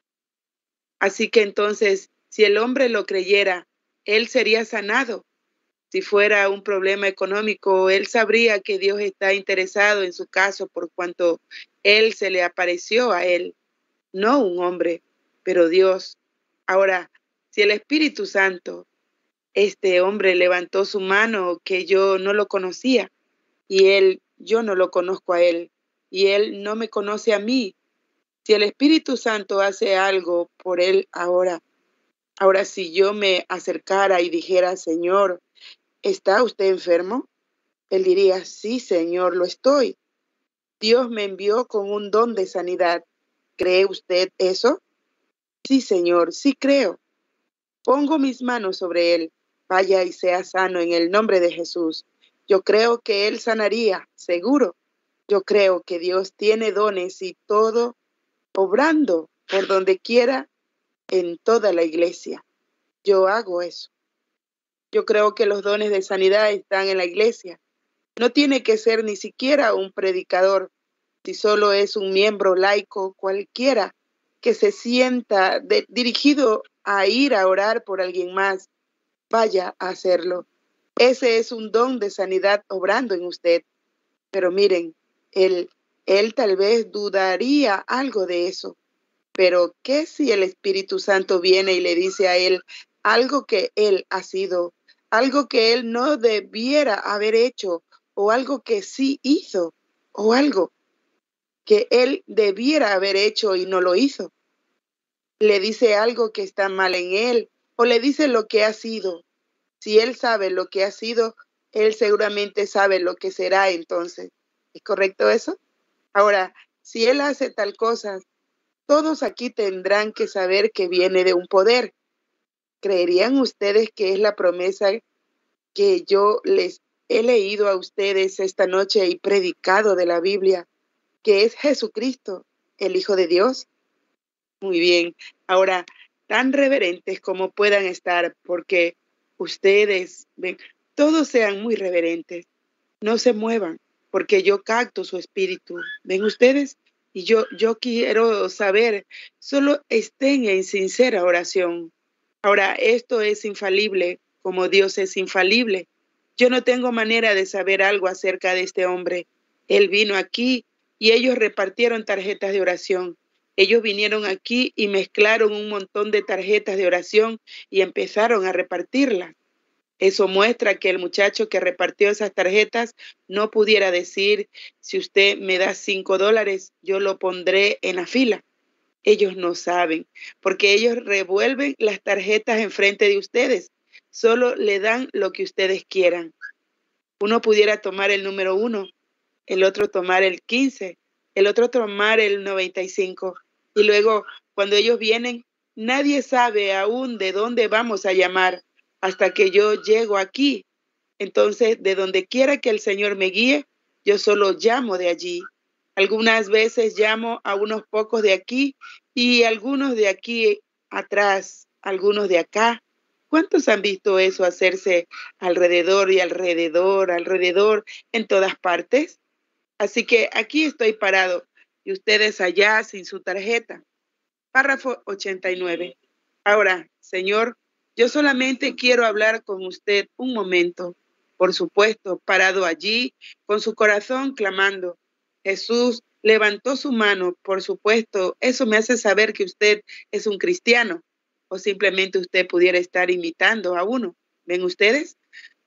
Speaker 3: Así que entonces, si el hombre lo creyera, él sería sanado. Si fuera un problema económico, él sabría que Dios está interesado en su caso por cuanto él se le apareció a él, no un hombre, pero Dios. Ahora, si el Espíritu Santo, este hombre levantó su mano que yo no lo conocía y yo no lo conozco a él y él no me conoce a mí. Si el Espíritu Santo hace algo por él ahora si yo me acercara y dijera, Señor, ¿está usted enfermo? Él diría, sí, Señor, lo estoy. Dios me envió con un don de sanidad. ¿Cree usted eso? Sí, Señor, sí creo. Pongo mis manos sobre él. Vaya y sea sano en el nombre de Jesús. Yo creo que él sanaría, seguro. Yo creo que Dios tiene dones y todo obrando por donde quiera en toda la iglesia. Yo hago eso. Yo creo que los dones de sanidad están en la iglesia. No tiene que ser ni siquiera un predicador, si solo es un miembro laico cualquiera que se sienta dirigido a ir a orar por alguien más, vaya a hacerlo. Ese es un don de sanidad obrando en usted. Pero miren, él tal vez dudaría algo de eso. Pero ¿qué si el Espíritu Santo viene y le dice a él algo que él ha sido, algo que él no debiera haber hecho, o algo que sí hizo, o algo que él debiera haber hecho y no lo hizo? Le dice algo que está mal en él, o le dice lo que ha sido. Si él sabe lo que ha sido, él seguramente sabe lo que será entonces. ¿Es correcto eso? Ahora, si él hace tal cosa, todos aquí tendrán que saber que viene de un poder. ¿Creerían ustedes que es la promesa que yo les he leído a ustedes esta noche y predicado de la Biblia, que es Jesucristo, el Hijo de Dios? Muy bien. Ahora, tan reverentes como puedan estar, porque ustedes, ven, todos sean muy reverentes. No se muevan, porque yo capto su espíritu. ¿Ven ustedes? Y yo quiero saber, solo estén en sincera oración. Ahora, esto es infalible, como Dios es infalible. Yo no tengo manera de saber algo acerca de este hombre. Él vino aquí y ellos repartieron tarjetas de oración. Ellos vinieron aquí y mezclaron un montón de tarjetas de oración y empezaron a repartirlas. Eso muestra que el muchacho que repartió esas tarjetas no pudiera decir, si usted me da $5, yo lo pondré en la fila. Ellos no saben, porque ellos revuelven las tarjetas enfrente de ustedes. Solo le dan lo que ustedes quieran. Uno pudiera tomar el número 1, el otro tomar el 15, el otro tomar el 95. Y luego, cuando ellos vienen, nadie sabe aún de dónde vamos a llamar hasta que yo llego aquí. Entonces, de donde quiera que el Señor me guíe, yo solo llamo de allí. Algunas veces llamo a unos pocos de aquí y algunos de aquí atrás, algunos de acá. ¿Cuántos han visto eso hacerse alrededor y alrededor en todas partes? Así que aquí estoy parado y ustedes allá sin su tarjeta. Párrafo 89. Ahora, Señor, yo solamente quiero hablar con usted un momento. Por supuesto, parado allí, con su corazón clamando. Jesús levantó su mano. Por supuesto, eso me hace saber que usted es un cristiano. O simplemente usted pudiera estar imitando a uno. ¿Ven ustedes?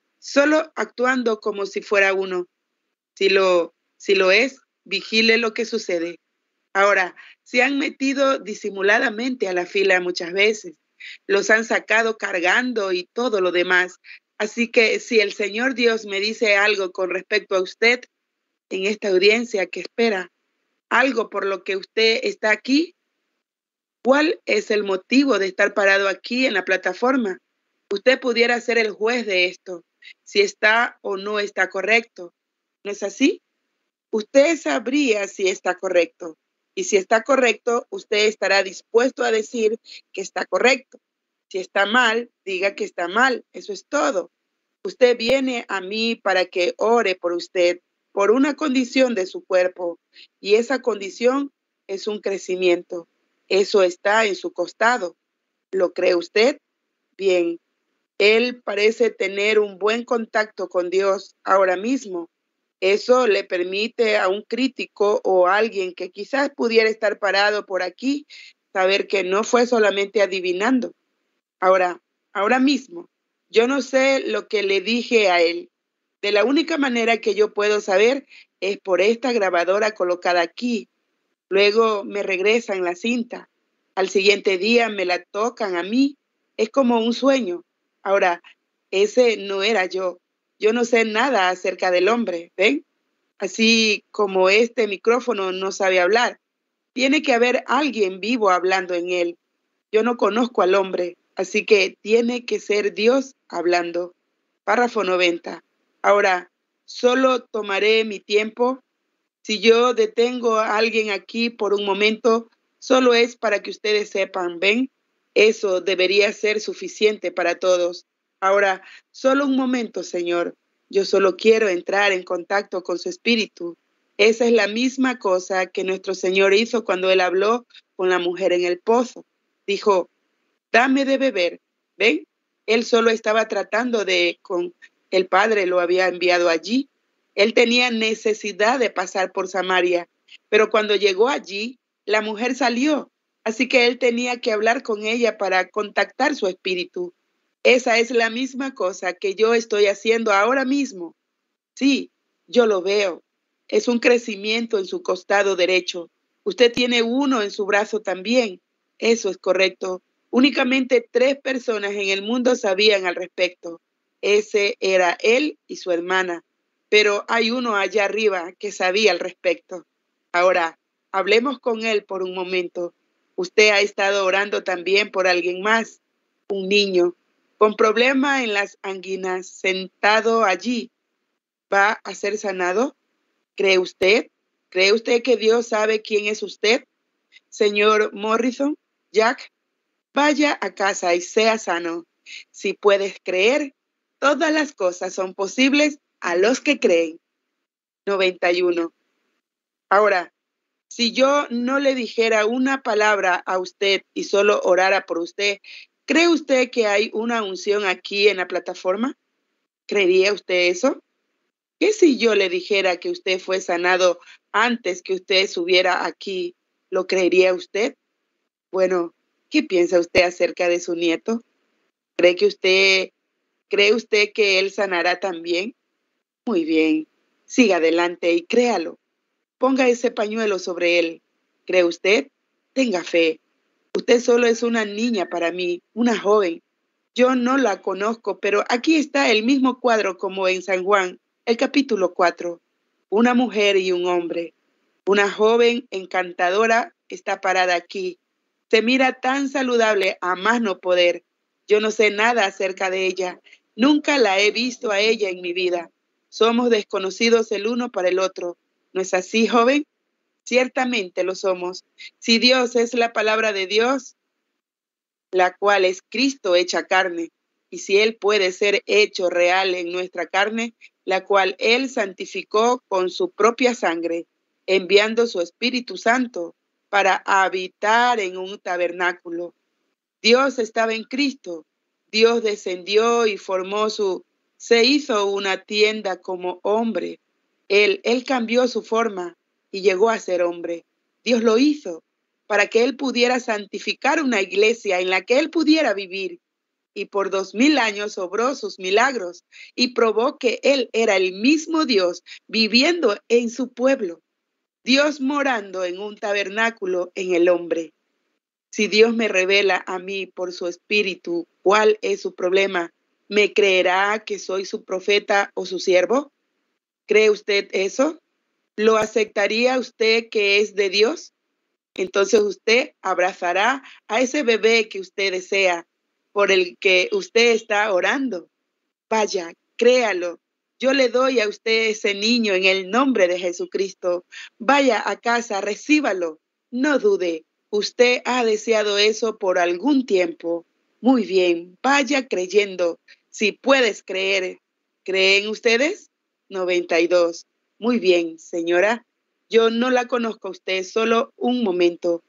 Speaker 3: Solo actuando como si fuera uno. Si lo es, vigile lo que sucede. Ahora, se han metido disimuladamente a la fila muchas veces, los han sacado cargando y todo lo demás. Así que si el Señor Dios me dice algo con respecto a usted en esta audiencia que espera, algo por lo que usted está aquí, ¿cuál es el motivo de estar parado aquí en la plataforma? Usted pudiera ser el juez de esto, si está o no está correcto. ¿No es así? Usted sabría si está correcto. Y si está correcto, usted estará dispuesto a decir que está correcto. Si está mal, diga que está mal. Eso es todo. Usted viene a mí para que ore por usted, por una condición de su cuerpo. Y esa condición es un crecimiento. Eso está en su costado. ¿Lo cree usted? Bien. Él parece tener un buen contacto con Dios ahora mismo. Eso le permite a un crítico o a alguien que quizás pudiera estar parado por aquí saber que no fue solamente adivinando. Ahora mismo, yo no sé lo que le dije a él. De la única manera que yo puedo saber es por esta grabadora colocada aquí. Luego me regresan la cinta. Al siguiente día me la tocan a mí. Es como un sueño. Ahora, ese no era yo. Yo no sé nada acerca del hombre, ¿ven? Así como este micrófono no sabe hablar. Tiene que haber alguien vivo hablando en él. Yo no conozco al hombre, así que tiene que ser Dios hablando. Párrafo 90. Ahora, solo tomaré mi tiempo. Si yo detengo a alguien aquí por un momento, solo es para que ustedes sepan, ¿ven? Eso debería ser suficiente para todos. Ahora, solo un momento, Señor. Yo solo quiero entrar en contacto con su espíritu. Esa es la misma cosa que nuestro Señor hizo cuando Él habló con la mujer en el pozo. Dijo, dame de beber. ¿Ven? Él solo estaba tratando con el Padre lo había enviado allí. Él tenía necesidad de pasar por Samaria, pero cuando llegó allí, la mujer salió. Así que él tenía que hablar con ella para contactar su espíritu. Esa es la misma cosa que yo estoy haciendo ahora mismo. Sí, yo lo veo. Es un crecimiento en su costado derecho. Usted tiene uno en su brazo también. Eso es correcto. Únicamente 3 personas en el mundo sabían al respecto. Ese era él y su hermana. pero hay uno allá arriba que sabía al respecto. Ahora, hablemos con él por un momento. Usted ha estado orando también por alguien más, un niño, con problema en las anginas, sentado allí. ¿Va a ser sanado? ¿Cree usted? ¿Cree usted que Dios sabe quién es usted? Señor Morrison, Jack, vaya a casa y sea sano. Si puedes creer, todas las cosas son posibles a los que creen. 91. Ahora, si yo no le dijera una palabra a usted y solo orara por usted, ¿cree usted que hay una unción aquí en la plataforma? ¿Creería usted eso? ¿Qué si yo le dijera que usted fue sanado antes que usted subiera aquí? ¿Lo creería usted? Bueno, ¿qué piensa usted acerca de su nieto? ¿Cree usted que él sanará también? Muy bien. Siga adelante y créalo. Ponga ese pañuelo sobre él. ¿Cree usted? Tenga fe. Usted solo es una niña para mí, una joven. Yo no la conozco, pero aquí está el mismo cuadro como en San Juan, el capítulo 4. Una mujer y un hombre. Una joven encantadora está parada aquí. Se mira tan saludable a más no poder. Yo no sé nada acerca de ella. Nunca la he visto a ella en mi vida. Somos desconocidos el uno para el otro. ¿No es así, joven? Ciertamente lo somos. Si Dios es la palabra de Dios, la cual es Cristo hecha carne, y si Él puede ser hecho real en nuestra carne, la cual Él santificó con su propia sangre, enviando su Espíritu Santo para habitar en un tabernáculo. Dios estaba en Cristo. Dios descendió y se hizo una tienda como hombre. Él cambió su forma y llegó a ser hombre. Dios lo hizo para que Él pudiera santificar una iglesia en la que Él pudiera vivir. Y por 2000 años obró sus milagros y probó que Él era el mismo Dios viviendo en su pueblo. Dios morando en un tabernáculo en el hombre. Si Dios me revela a mí por su espíritu cuál es su problema, ¿me creerá que soy su profeta o su siervo? ¿Cree usted eso? ¿Lo aceptaría usted que es de Dios? Entonces usted abrazará a ese bebé que usted desea, por el que usted está orando. Vaya, créalo. Yo le doy a usted ese niño en el nombre de Jesucristo. Vaya a casa, recíbalo. No dude. Usted ha deseado eso por algún tiempo. Muy bien, vaya creyendo. Si puedes creer. ¿Creen ustedes? 92. Muy bien, señora. Yo no la conozco a usted, solo un momento.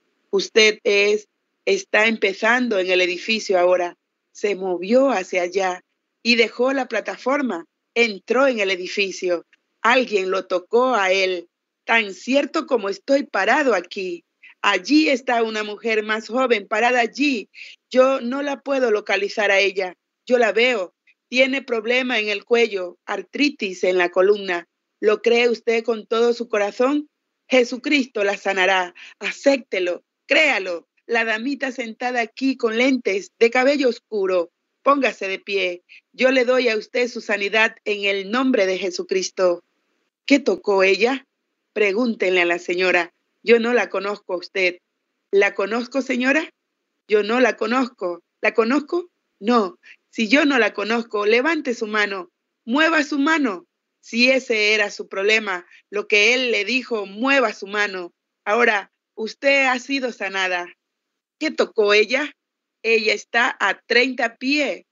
Speaker 3: Está empezando en el edificio ahora. Se movió hacia allá y dejó la plataforma. Entró en el edificio. Alguien lo tocó a él. Tan cierto como estoy parado aquí. Allí está una mujer más joven parada allí. Yo no la puedo localizar a ella. Yo la veo. Tiene problema en el cuello, artritis en la columna. ¿Lo cree usted con todo su corazón? Jesucristo la sanará. Acéptelo, créalo. La damita sentada aquí con lentes, de cabello oscuro. Póngase de pie. Yo le doy a usted su sanidad en el nombre de Jesucristo. ¿Qué tocó ella? Pregúntenle a la señora. Yo no la conozco a usted. ¿La conozco, señora? Yo no la conozco. ¿La conozco? No. Si yo no la conozco, levante su mano. Mueva su mano. Si ese era su problema, lo que él le dijo, mueva su mano. Ahora, usted ha sido sanada. ¿Qué tocó ella? Ella está a 30 pies,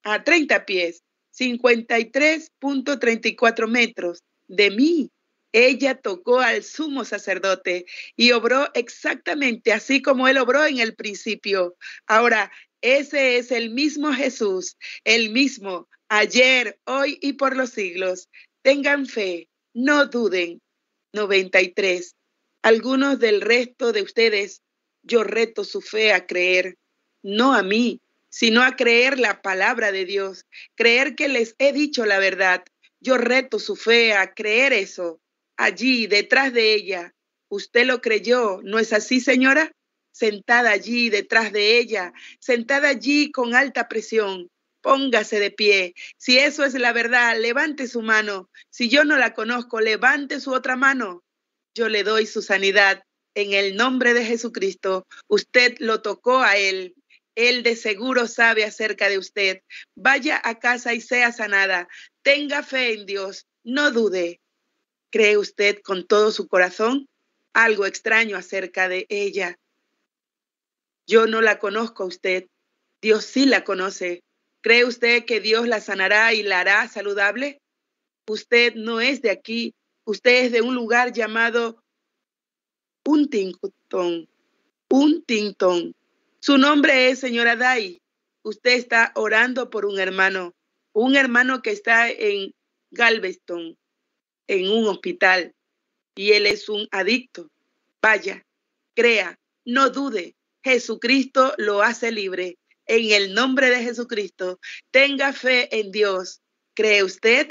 Speaker 3: 53.34 metros de mí. Ella tocó al sumo sacerdote y obró exactamente así como él obró en el principio. Ahora, ese es el mismo Jesús, el mismo ayer, hoy y por los siglos. Tengan fe, no duden. 93. Algunos del resto de ustedes, yo reto su fe a creer, no a mí, sino a creer la palabra de Dios, creer que les he dicho la verdad. Yo reto su fe a creer eso. Allí, detrás de ella, usted lo creyó, ¿no es así, señora? Sentada allí, detrás de ella, sentada allí con alta presión. Póngase de pie. Si eso es la verdad, levante su mano. Si yo no la conozco, levante su otra mano. Yo le doy su sanidad en el nombre de Jesucristo. Usted lo tocó a él. Él de seguro sabe acerca de usted. Vaya a casa y sea sanada. Tenga fe en Dios. No dude. ¿Cree usted con todo su corazón algo extraño acerca de ella? Yo no la conozco a usted. Dios sí la conoce. ¿Cree usted que Dios la sanará y la hará saludable? Usted no es de aquí. Usted es de un lugar llamado Huntington. Huntington. Su nombre es señora Day. Usted está orando por un hermano que está en Galveston, en un hospital, y él es un adicto. Vaya, crea, no dude. Jesucristo lo hace libre. En el nombre de Jesucristo, tenga fe en Dios. ¿Cree usted?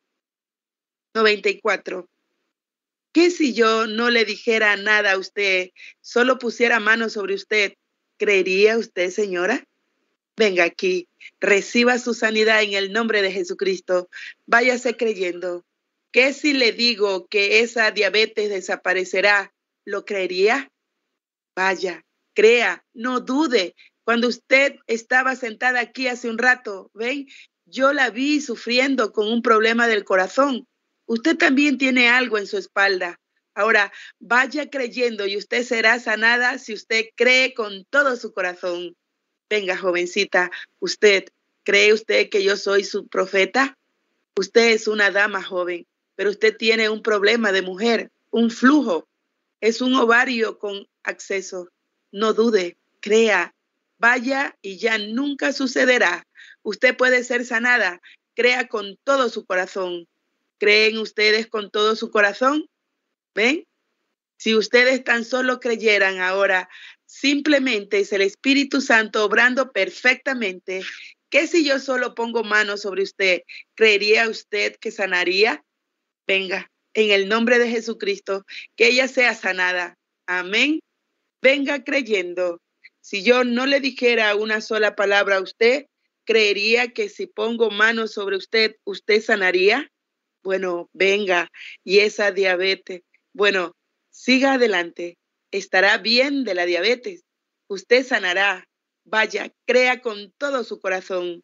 Speaker 3: 94. ¿Qué si yo no le dijera nada a usted, solo pusiera mano sobre usted? ¿Creería usted, señora? Venga aquí, reciba su sanidad en el nombre de Jesucristo. Váyase creyendo. ¿Qué si le digo que esa diabetes desaparecerá? ¿Lo creería? Vaya, crea, no dude. Cuando usted estaba sentada aquí hace un rato, ¿ven? Yo la vi sufriendo con un problema del corazón. Usted también tiene algo en su espalda. Ahora, vaya creyendo y usted será sanada si usted cree con todo su corazón. Venga, jovencita, ¿cree usted que yo soy su profeta? Usted es una dama joven, pero usted tiene un problema de mujer, un flujo. Es un ovario con acceso. No dude, crea, vaya y ya nunca sucederá. Usted puede ser sanada. Crea con todo su corazón. ¿Creen ustedes con todo su corazón? ¿Ven? Si ustedes tan solo creyeran ahora, simplemente es el Espíritu Santo obrando perfectamente. ¿Qué si yo solo pongo manos sobre usted? ¿Creería usted que sanaría? Venga, en el nombre de Jesucristo, que ella sea sanada. Amén. Venga creyendo. Si yo no le dijera una sola palabra a usted, ¿creería que si pongo manos sobre usted, usted sanaría? Bueno, venga. Y esa diabetes. Bueno, siga adelante. Estará bien de la diabetes. Usted sanará. Vaya, crea con todo su corazón.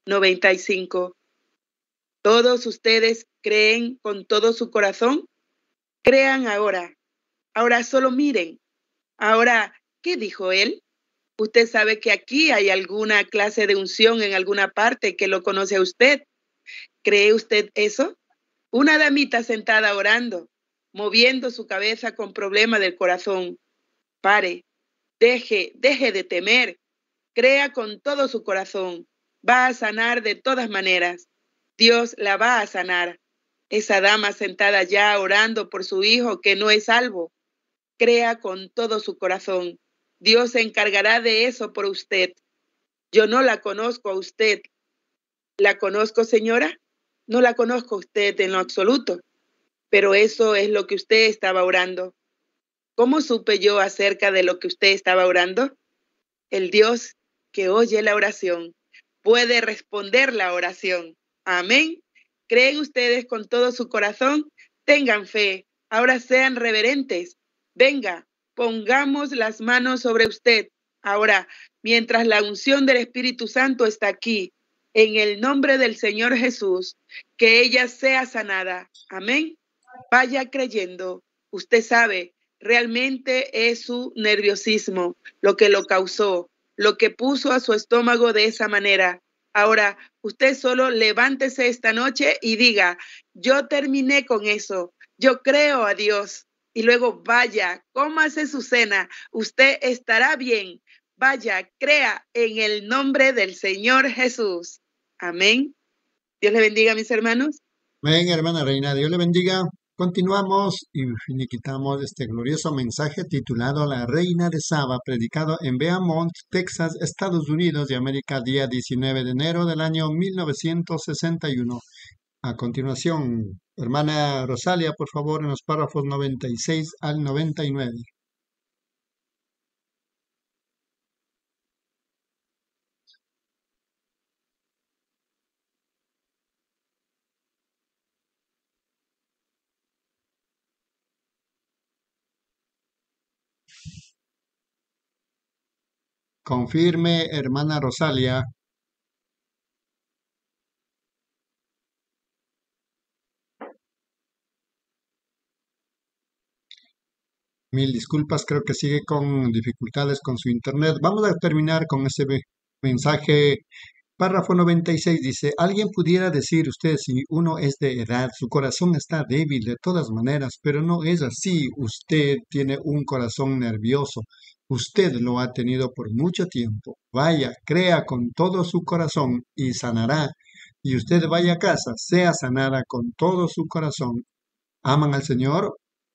Speaker 3: 95. ¿Todos ustedes creen con todo su corazón? Crean ahora. Ahora solo miren. Ahora, ¿qué dijo él? Usted sabe que aquí hay alguna clase de unción en alguna parte que lo conoce a usted. ¿Cree usted eso? Una damita sentada orando, moviendo su cabeza con problema del corazón. Pare, deje de temer. Crea con todo su corazón. Va a sanar de todas maneras. Dios la va a sanar. Esa dama sentada ya orando por su hijo que no es salvo. Crea con todo su corazón. Dios se encargará de eso por usted. Yo no la conozco a usted. ¿La conozco, señora? No la conozco a usted en lo absoluto. Pero eso es lo que usted estaba orando. ¿Cómo supe yo acerca de lo que usted estaba orando? El Dios que oye la oración puede responder la oración. Amén. ¿Creen ustedes con todo su corazón? Tengan fe. Ahora sean reverentes. Venga, pongamos las manos sobre usted. Ahora, mientras la unción del Espíritu Santo está aquí, en el nombre del Señor Jesús, que ella sea sanada. Amén. Vaya creyendo. Usted sabe, realmente es su nerviosismo lo que lo causó, lo que puso a su estómago de esa manera. Ahora, usted solo levántese esta noche y diga, yo terminé con eso, yo creo a Dios. Y luego vaya, cómase su cena, usted estará bien. Vaya, crea en el nombre del Señor Jesús. Amén. Dios le bendiga, mis hermanos.
Speaker 2: Ven, hermana Reina, Dios le bendiga. Continuamos y finiquitamos este glorioso mensaje titulado La Reina de Saba, predicado en Beaumont, Texas, Estados Unidos de América, día 19 de enero del año 1961. A continuación, hermana Rosalia, por favor, en los párrafos 96 al 99. Confirme, hermana Rosalia. Mil disculpas, creo que sigue con dificultades con su internet. Vamos a terminar con ese mensaje. Párrafo 96 dice, alguien pudiera decir usted si uno es de edad, su corazón está débil de todas maneras, pero no es así. Usted tiene un corazón nervioso. Usted lo ha tenido por mucho tiempo. Vaya, crea con todo su corazón y sanará. Y usted vaya a casa, sea sanada con todo su corazón. ¿Aman al Señor?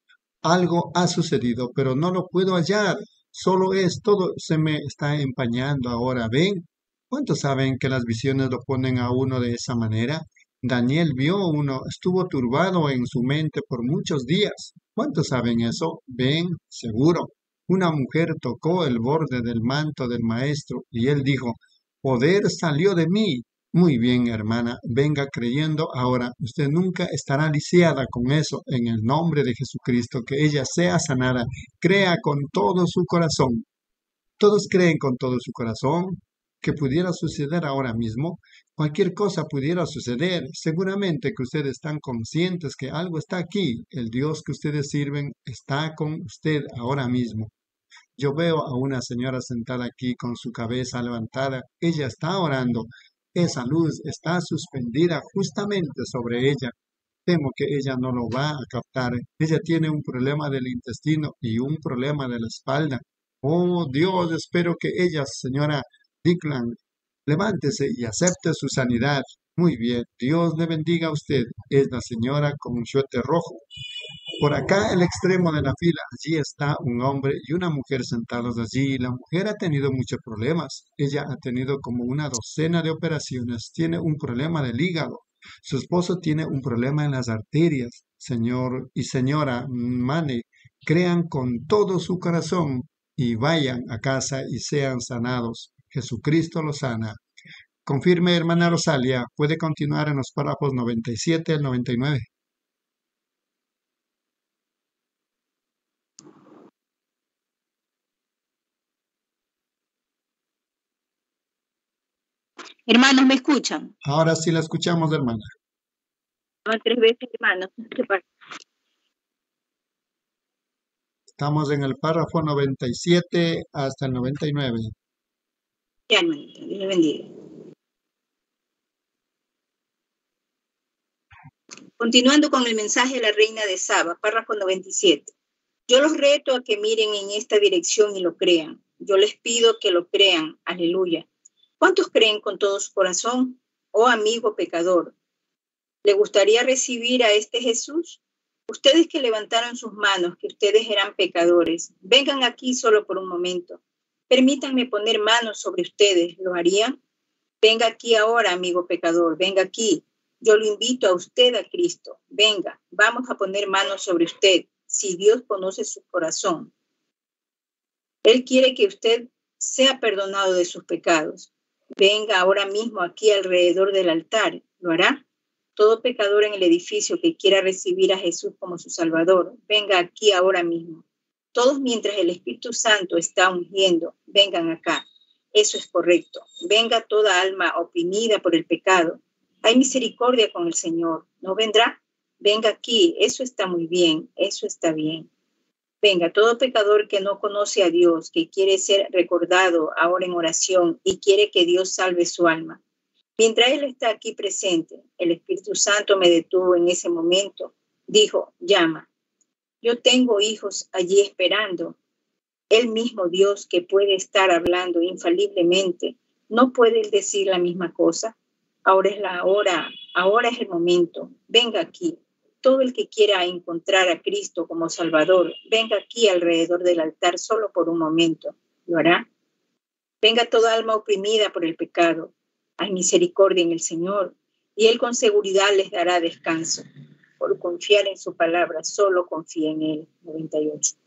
Speaker 2: Algo ha sucedido, pero no lo puedo hallar. Solo es todo, se me está empañando ahora. ¿Ven? ¿Cuántos saben que las visiones lo ponen a uno de esa manera? Daniel vio uno, estuvo turbado en su mente por muchos días. ¿Cuántos saben eso? ¿Ven? Seguro. Una mujer tocó el borde del manto del maestro y él dijo, poder salió de mí. Muy bien, hermana, venga creyendo ahora. Usted nunca estará lisiada con eso en el nombre de Jesucristo, que ella sea sanada. Crea con todo su corazón. Todos creen con todo su corazón que pudiera suceder ahora mismo. Cualquier cosa pudiera suceder. Seguramente que ustedes están conscientes que algo está aquí. El Dios que ustedes sirven está con usted ahora mismo. Yo veo a una señora sentada aquí con su cabeza levantada. Ella está orando. Esa luz está suspendida justamente sobre ella. Temo que ella no lo va a captar. Ella tiene un problema del intestino y un problema de la espalda. Oh Dios, espero que ella, señora Dickland, levántese y acepte su sanidad. Muy bien, Dios le bendiga a usted. Es la señora con un suéter rojo. Por acá, el extremo de la fila, allí está un hombre y una mujer sentados allí. La mujer ha tenido muchos problemas. Ella ha tenido como una docena de operaciones. Tiene un problema del hígado. Su esposo tiene un problema en las arterias. Señor y señora Mane, crean con todo su corazón y vayan a casa y sean sanados. Jesucristo los sana. Confirme, hermana Rosalia, puede continuar en los párrafos 97 al 99.
Speaker 4: Hermanos, ¿me escuchan?
Speaker 2: Ahora sí la escuchamos, hermana.
Speaker 4: Van 3 veces, hermanos. ¿Qué pasa?
Speaker 2: Estamos en el párrafo 97 hasta el 99.
Speaker 4: Ya, hermanita, Dios le bendiga. Continuando con el mensaje de la reina de Saba, párrafo 97. Yo los reto a que miren en esta dirección y lo crean. Yo les pido que lo crean. Aleluya. ¿Cuántos creen con todo su corazón? Oh amigo pecador, ¿le gustaría recibir a este Jesús? Ustedes que levantaron sus manos, que ustedes eran pecadores, vengan aquí solo por un momento. Permítanme poner manos sobre ustedes. ¿Lo harían? Venga aquí ahora, amigo pecador, venga aquí. Yo lo invito a usted a Cristo. Venga, vamos a poner manos sobre usted, si Dios conoce su corazón. Él quiere que usted sea perdonado de sus pecados. Venga ahora mismo aquí alrededor del altar. ¿Lo hará? Todo pecador en el edificio que quiera recibir a Jesús como su Salvador, venga aquí ahora mismo. Todos mientras el Espíritu Santo está ungiendo, vengan acá. Eso es correcto. Venga toda alma oprimida por el pecado. Hay misericordia con el Señor. ¿No vendrá? Venga aquí. Eso está muy bien. Eso está bien. Venga, todo pecador que no conoce a Dios, que quiere ser recordado ahora en oración y quiere que Dios salve su alma. Mientras Él está aquí presente, el Espíritu Santo me detuvo en ese momento. Dijo, llama. Yo tengo hijos allí esperando. El mismo Dios que puede estar hablando infaliblemente, ¿no puede Él decir la misma cosa? Ahora es la hora, ahora es el momento. Venga aquí. Todo el que quiera encontrar a Cristo como Salvador, venga aquí alrededor del altar solo por un momento. ¿Lo hará? Venga toda alma oprimida por el pecado. Hay misericordia en el Señor y Él con seguridad les dará descanso. Por confiar en su palabra, solo confía en Él. 98.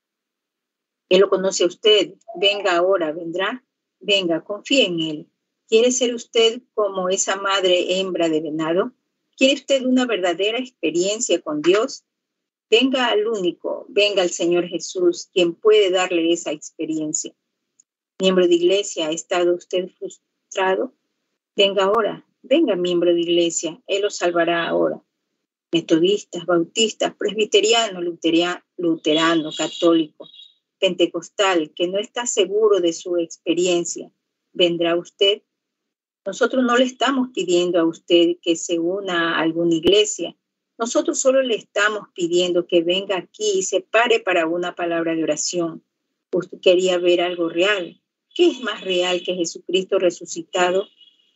Speaker 4: Él lo conoce a usted. Venga ahora, vendrá. Venga, confíe en Él. ¿Quiere ser usted como esa madre hembra de venado? ¿Quiere usted una verdadera experiencia con Dios? Venga al único, venga al Señor Jesús, quien puede darle esa experiencia. Miembro de iglesia, ¿ha estado usted frustrado? Venga ahora, venga miembro de iglesia, Él lo salvará ahora. Metodistas, bautistas, presbiteriano, luterano, católico, pentecostal, que no está seguro de su experiencia, ¿vendrá usted? Nosotros no le estamos pidiendo a usted que se una a alguna iglesia. Nosotros solo le estamos pidiendo que venga aquí y se pare para una palabra de oración. Usted quería ver algo real. ¿Qué es más real que Jesucristo resucitado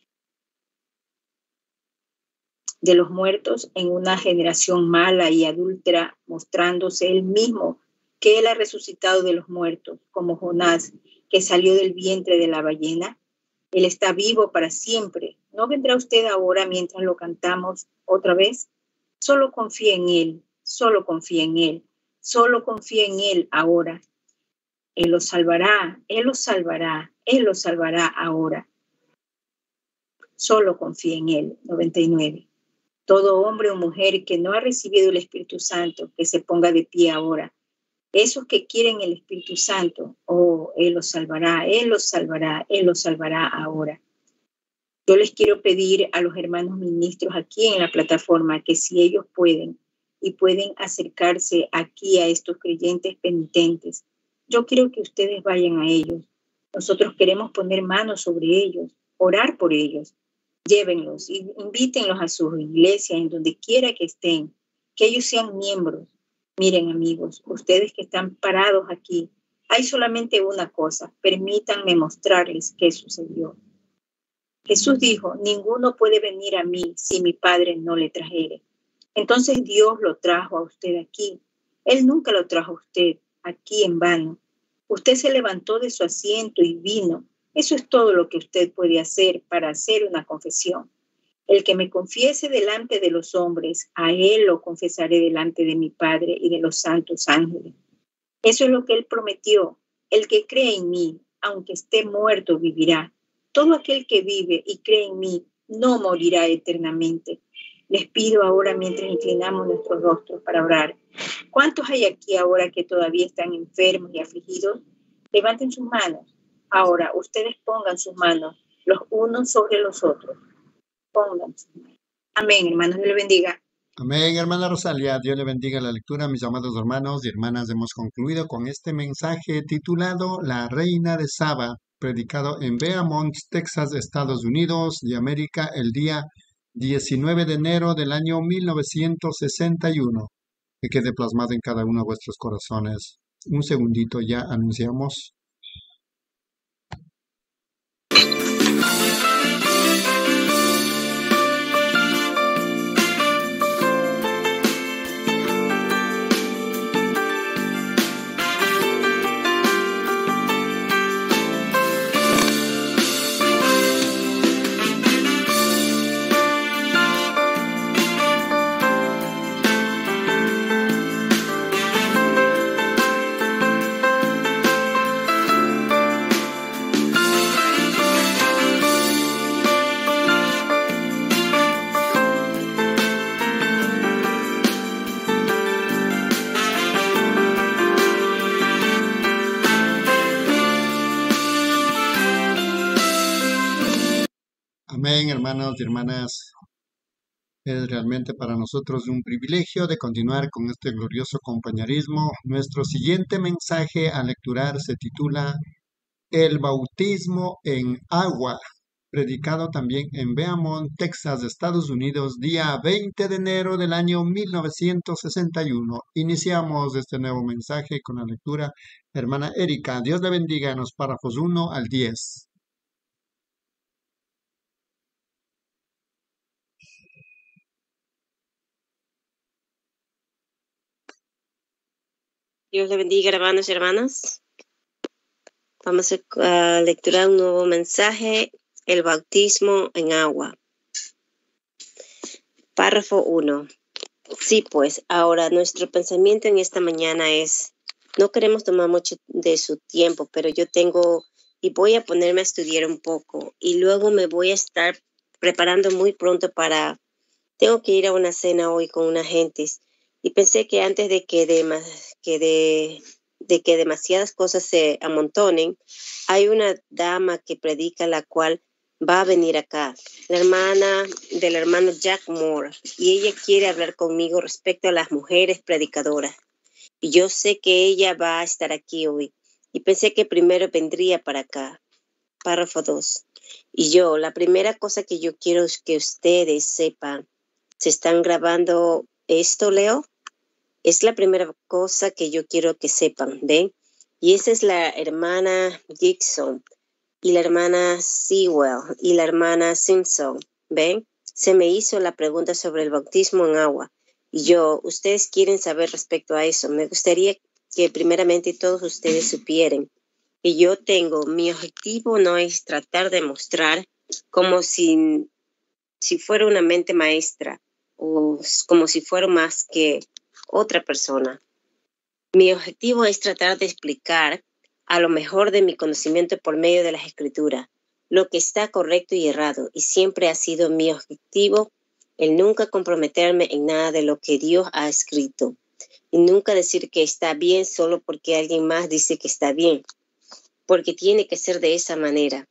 Speaker 4: de los muertos en una generación mala y adúltera, mostrándose él mismo que él ha resucitado de los muertos, como Jonás, que salió del vientre de la ballena? Él está vivo para siempre. ¿No vendrá usted ahora mientras lo cantamos otra vez? Solo confía en él, solo confía en él, solo confía en él ahora. Él lo salvará, él lo salvará, él lo salvará ahora. Solo confía en él. 99. Todo hombre o mujer que no ha recibido el Espíritu Santo, que se ponga de pie ahora. Esos que quieren el Espíritu Santo, Él los salvará, Él los salvará, Él los salvará ahora. Yo les quiero pedir a los hermanos ministros aquí en la plataforma que si ellos pueden y pueden acercarse aquí a estos creyentes penitentes, yo quiero que ustedes vayan a ellos. Nosotros queremos poner manos sobre ellos, orar por ellos. Llévenlos y invítenlos a su iglesia en donde quiera que estén, que ellos sean miembros. Miren, amigos, ustedes que están parados aquí, hay solamente una cosa. Permítanme mostrarles qué sucedió. Jesús dijo, ninguno puede venir a mí si mi Padre no le trajere. Entonces Dios lo trajo a usted aquí. Él nunca lo trajo a usted aquí en vano. Usted se levantó de su asiento y vino. Eso es todo lo que usted puede hacer para hacer una confesión. El que me confiese delante de los hombres, a él lo confesaré delante de mi Padre y de los santos ángeles. Eso es lo que él prometió. El que cree en mí, aunque esté muerto, vivirá. Todo aquel que vive y cree en mí no morirá eternamente. Les pido ahora, mientras inclinamos nuestros rostros para orar, ¿cuántos hay aquí ahora que todavía están enfermos y afligidos? Levanten sus manos. Ahora, ustedes pongan sus manos los unos sobre los otros. Pongan sus manos. Amén, hermanos. Dios les bendiga.
Speaker 2: Amén, hermana Rosalia. Dios le bendiga la lectura. Mis amados hermanos y hermanas, hemos concluido con este mensaje titulado La Reina de Saba, predicado en Beaumont, Texas, Estados Unidos de América, el día 19 de enero del año 1961. Que quede plasmado en cada uno de vuestros corazones. Un segundito, ya anunciamos. Amén, hermanos y hermanas. Es realmente para nosotros un privilegio de continuar con este glorioso compañerismo. Nuestro siguiente mensaje a lecturar se titula El bautismo en agua, predicado también en Beaumont, Texas, Estados Unidos, día 20 de enero del año 1961. Iniciamos este nuevo mensaje con la lectura. Hermana Erika, Dios le bendiga en los párrafos 1 al 10.
Speaker 5: Dios le bendiga, hermanos y hermanas. Vamos a lecturar un nuevo mensaje, el bautismo en agua. Párrafo 1. Sí, pues, ahora nuestro pensamiento en esta mañana es, no queremos tomar mucho de su tiempo, pero yo tengo y voy a ponerme a estudiar un poco y luego me voy a estar preparando muy pronto tengo que ir a una cena hoy con unas gentes y pensé que antes de de que demasiadas cosas se amontonen, hay una dama que predica la cual va a venir acá, la hermana del hermano Jack Moore, y ella quiere hablar conmigo respecto a las mujeres predicadoras. Y yo sé que ella va a estar aquí hoy. Y pensé que primero vendría para acá. Párrafo 2. Y yo, la primera cosa que yo quiero es que ustedes sepan, ¿se están grabando esto, Leo? Es la primera cosa que yo quiero que sepan, ¿ven? Y esa es la hermana Gibson, y la hermana Sewell, y la hermana Simpson, ¿ven? Se me hizo la pregunta sobre el bautismo en agua. Y yo, ustedes quieren saber respecto a eso. Me gustaría que primeramente todos ustedes supieran que yo tengo, mi objetivo no es tratar de mostrar como si fuera una mente maestra o como si fuera más que otra persona. Mi objetivo es tratar de explicar a lo mejor de mi conocimiento por medio de las escrituras lo que está correcto y errado, y siempre ha sido mi objetivo el nunca comprometerme en nada de lo que Dios ha escrito y nunca decir que está bien solo porque alguien más dice que está bien, porque tiene que ser de esa manera.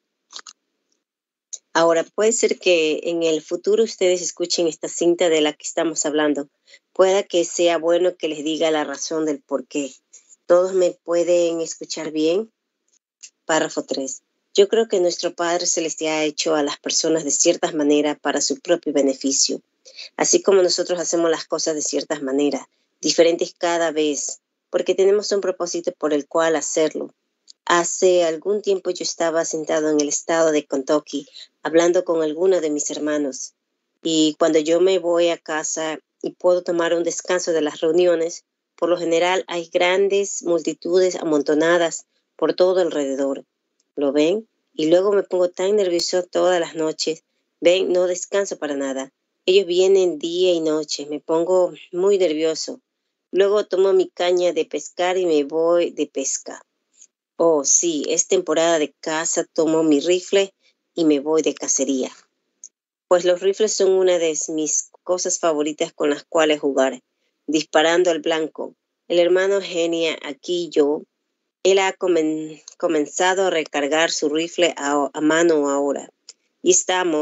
Speaker 5: Ahora, puede ser que en el futuro ustedes escuchen esta cinta de la que estamos hablando. Pueda que sea bueno que les diga la razón del por qué. ¿Todos me pueden escuchar bien? Párrafo 3. Yo creo que nuestro Padre Celestial ha hecho a las personas de ciertas maneras para su propio beneficio, así como nosotros hacemos las cosas de ciertas maneras, diferentes cada vez, porque tenemos un propósito por el cual hacerlo. Hace algún tiempo yo estaba sentado en el estado de Kentucky hablando con algunos de mis hermanos, y cuando yo me voy a casa y puedo tomar un descanso de las reuniones, por lo general hay grandes multitudes amontonadas por todo alrededor. ¿Lo ven? Y luego me pongo tan nervioso todas las noches. ¿Ven? No descanso para nada. Ellos vienen día y noche. Me pongo muy nervioso. Luego tomo mi caña de pescar y me voy de pesca. Oh, sí, es temporada de caza. Tomo mi rifle y me voy de cacería. Pues los rifles son una de mis cosas favoritas con las cuales jugar. Disparando al blanco. El hermano Genia, aquí y yo, él ha comenzado a recargar su rifle a mano ahora. Y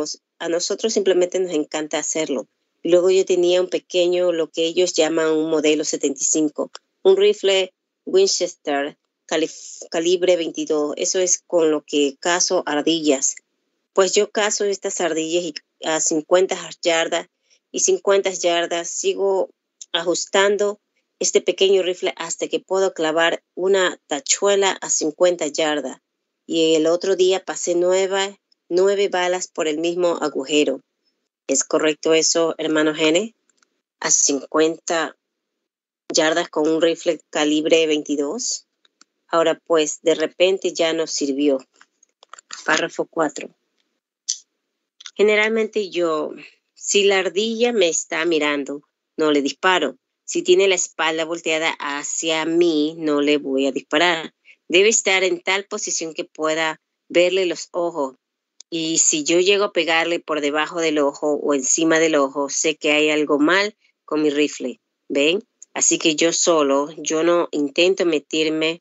Speaker 5: a nosotros simplemente nos encanta hacerlo. Y luego yo tenía un pequeño, lo que ellos llaman un modelo 75, un rifle Winchester calibre 22. Eso es con lo que cazo ardillas. Pues yo cazo estas ardillas a 50 yardas y 50 yardas sigo ajustando este pequeño rifle hasta que puedo clavar una tachuela a 50 yardas. Y el otro día pasé 9 balas por el mismo agujero. ¿Es correcto eso, hermano Gene? A 50 yardas con un rifle calibre 22. Ahora pues, de repente ya no sirvió. Párrafo 4. Generalmente si la ardilla me está mirando, no le disparo. Si tiene la espalda volteada hacia mí, no le voy a disparar. Debe estar en tal posición que pueda verle los ojos. Y si yo llego a pegarle por debajo del ojo o encima del ojo, sé que hay algo mal con mi rifle. ¿Ven? Así que yo no intento mentirme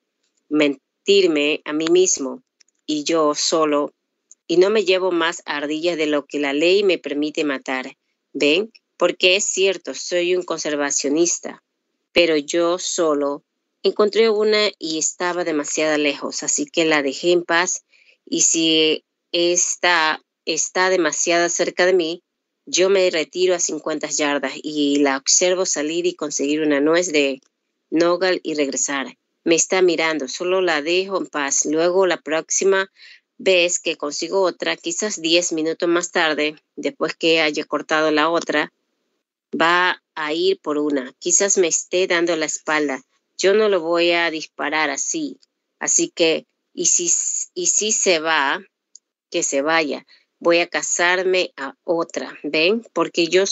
Speaker 5: a mí mismo. Y yo solo, y no me llevo más ardillas de lo que la ley me permite matar. ¿Ven? Porque es cierto, soy un conservacionista, pero yo solo encontré una y estaba demasiado lejos, así que la dejé en paz, y si está demasiado cerca de mí, yo me retiro a 50 yardas y la observo salir y conseguir una nuez de nogal y regresar. Me está mirando, solo la dejo en paz. Luego la próxima vez que consigo otra, quizás 10 minutos más tarde, después que haya cortado la otra, va a ir por una. Quizás me esté dando la espalda. Yo no lo voy a disparar así. Así que, y si se va, que se vaya. Voy a casarme a otra. ¿Ven? Porque yo,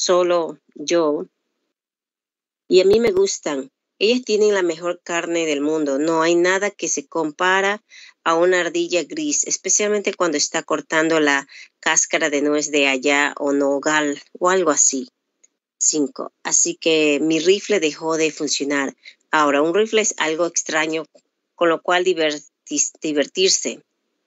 Speaker 5: y a mí me gustan. Ellas tienen la mejor carne del mundo. No hay nada que se compara a una ardilla gris, especialmente cuando está cortando la cáscara de nuez de allá o nogal o algo así. 5. Así que mi rifle dejó de funcionar. Ahora, un rifle es algo extraño con lo cual divertiste.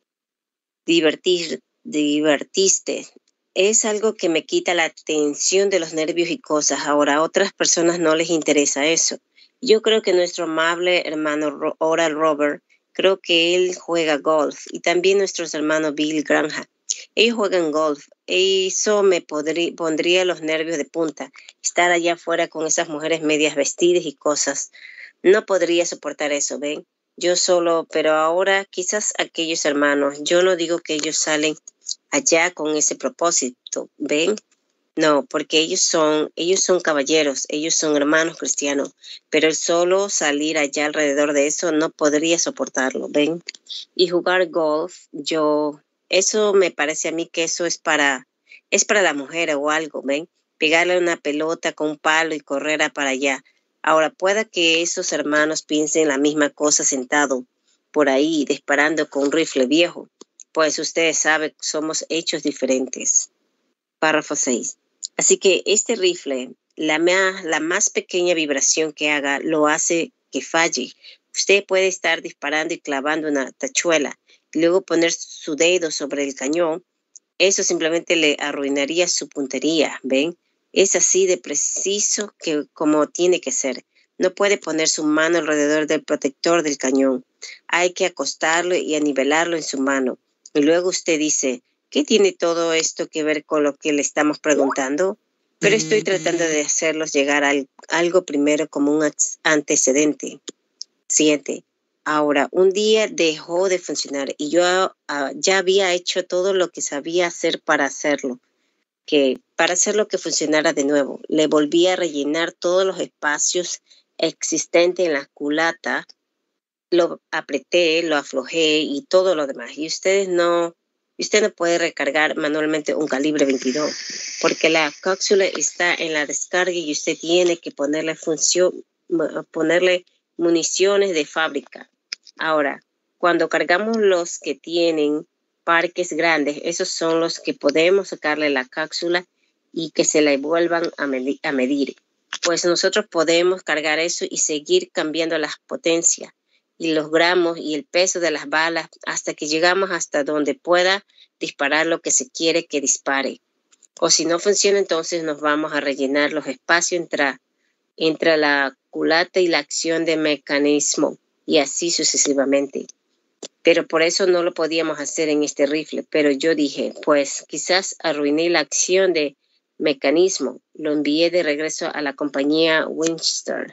Speaker 5: Es algo que me quita la atención de los nervios y cosas. Ahora, a otras personas no les interesa eso. Yo creo que nuestro amable hermano Oral Robert, creo que él juega golf, y también nuestros hermanos Bill Granja. Ellos juegan golf. Eso me pondría los nervios de punta. Estar allá afuera con esas mujeres medias vestidas y cosas. No podría soportar eso, ¿ven? Yo solo, pero ahora quizás aquellos hermanos, yo no digo que ellos salen allá con ese propósito, ¿ven? No, porque ellos son caballeros, ellos son hermanos cristianos, pero el solo salir allá alrededor de eso no podría soportarlo, ¿ven? Y jugar golf, eso me parece a mí que eso es para la mujer o algo, ¿ven? Pegarle una pelota con un palo y correr para allá. Ahora, pueda que esos hermanos piensen la misma cosa sentado por ahí, disparando con un rifle viejo, pues ustedes saben, somos hechos diferentes. Párrafo 6. Así que este rifle, la más pequeña vibración que haga, lo hace que falle. Usted puede estar disparando y clavando una tachuela, y luego poner su dedo sobre el cañón. Eso simplemente le arruinaría su puntería, ¿ven? Es así de preciso como tiene que ser. No puede poner su mano alrededor del protector del cañón. Hay que acostarlo y anivelarlo en su mano. Y luego usted dice, ¿qué tiene todo esto que ver con lo que le estamos preguntando? Pero estoy tratando de hacerlos llegar a algo primero como un antecedente. 7. Ahora, un día dejó de funcionar y yo ya había hecho todo lo que sabía hacer para hacerlo que funcionara de nuevo. Le volví a rellenar todos los espacios existentes en la culata, lo apreté, lo aflojé y todo lo demás. Y usted no puede recargar manualmente un calibre 22 porque la cápsula está en la descarga y usted tiene que ponerle municiones de fábrica. Ahora, cuando cargamos los que tienen parques grandes, esos son los que podemos sacarle la cápsula y que se la vuelvan a medir. Pues nosotros podemos cargar eso y seguir cambiando las potencias y los gramos y el peso de las balas hasta que llegamos hasta donde pueda disparar lo que se quiere que dispare. O si no funciona, entonces nos vamos a rellenar los espacios entre la culata y la acción de mecanismo y así sucesivamente. Pero por eso no lo podíamos hacer en este rifle. Pero yo dije, pues quizás arruiné la acción de mecanismo. Lo envié de regreso a la compañía Winchester.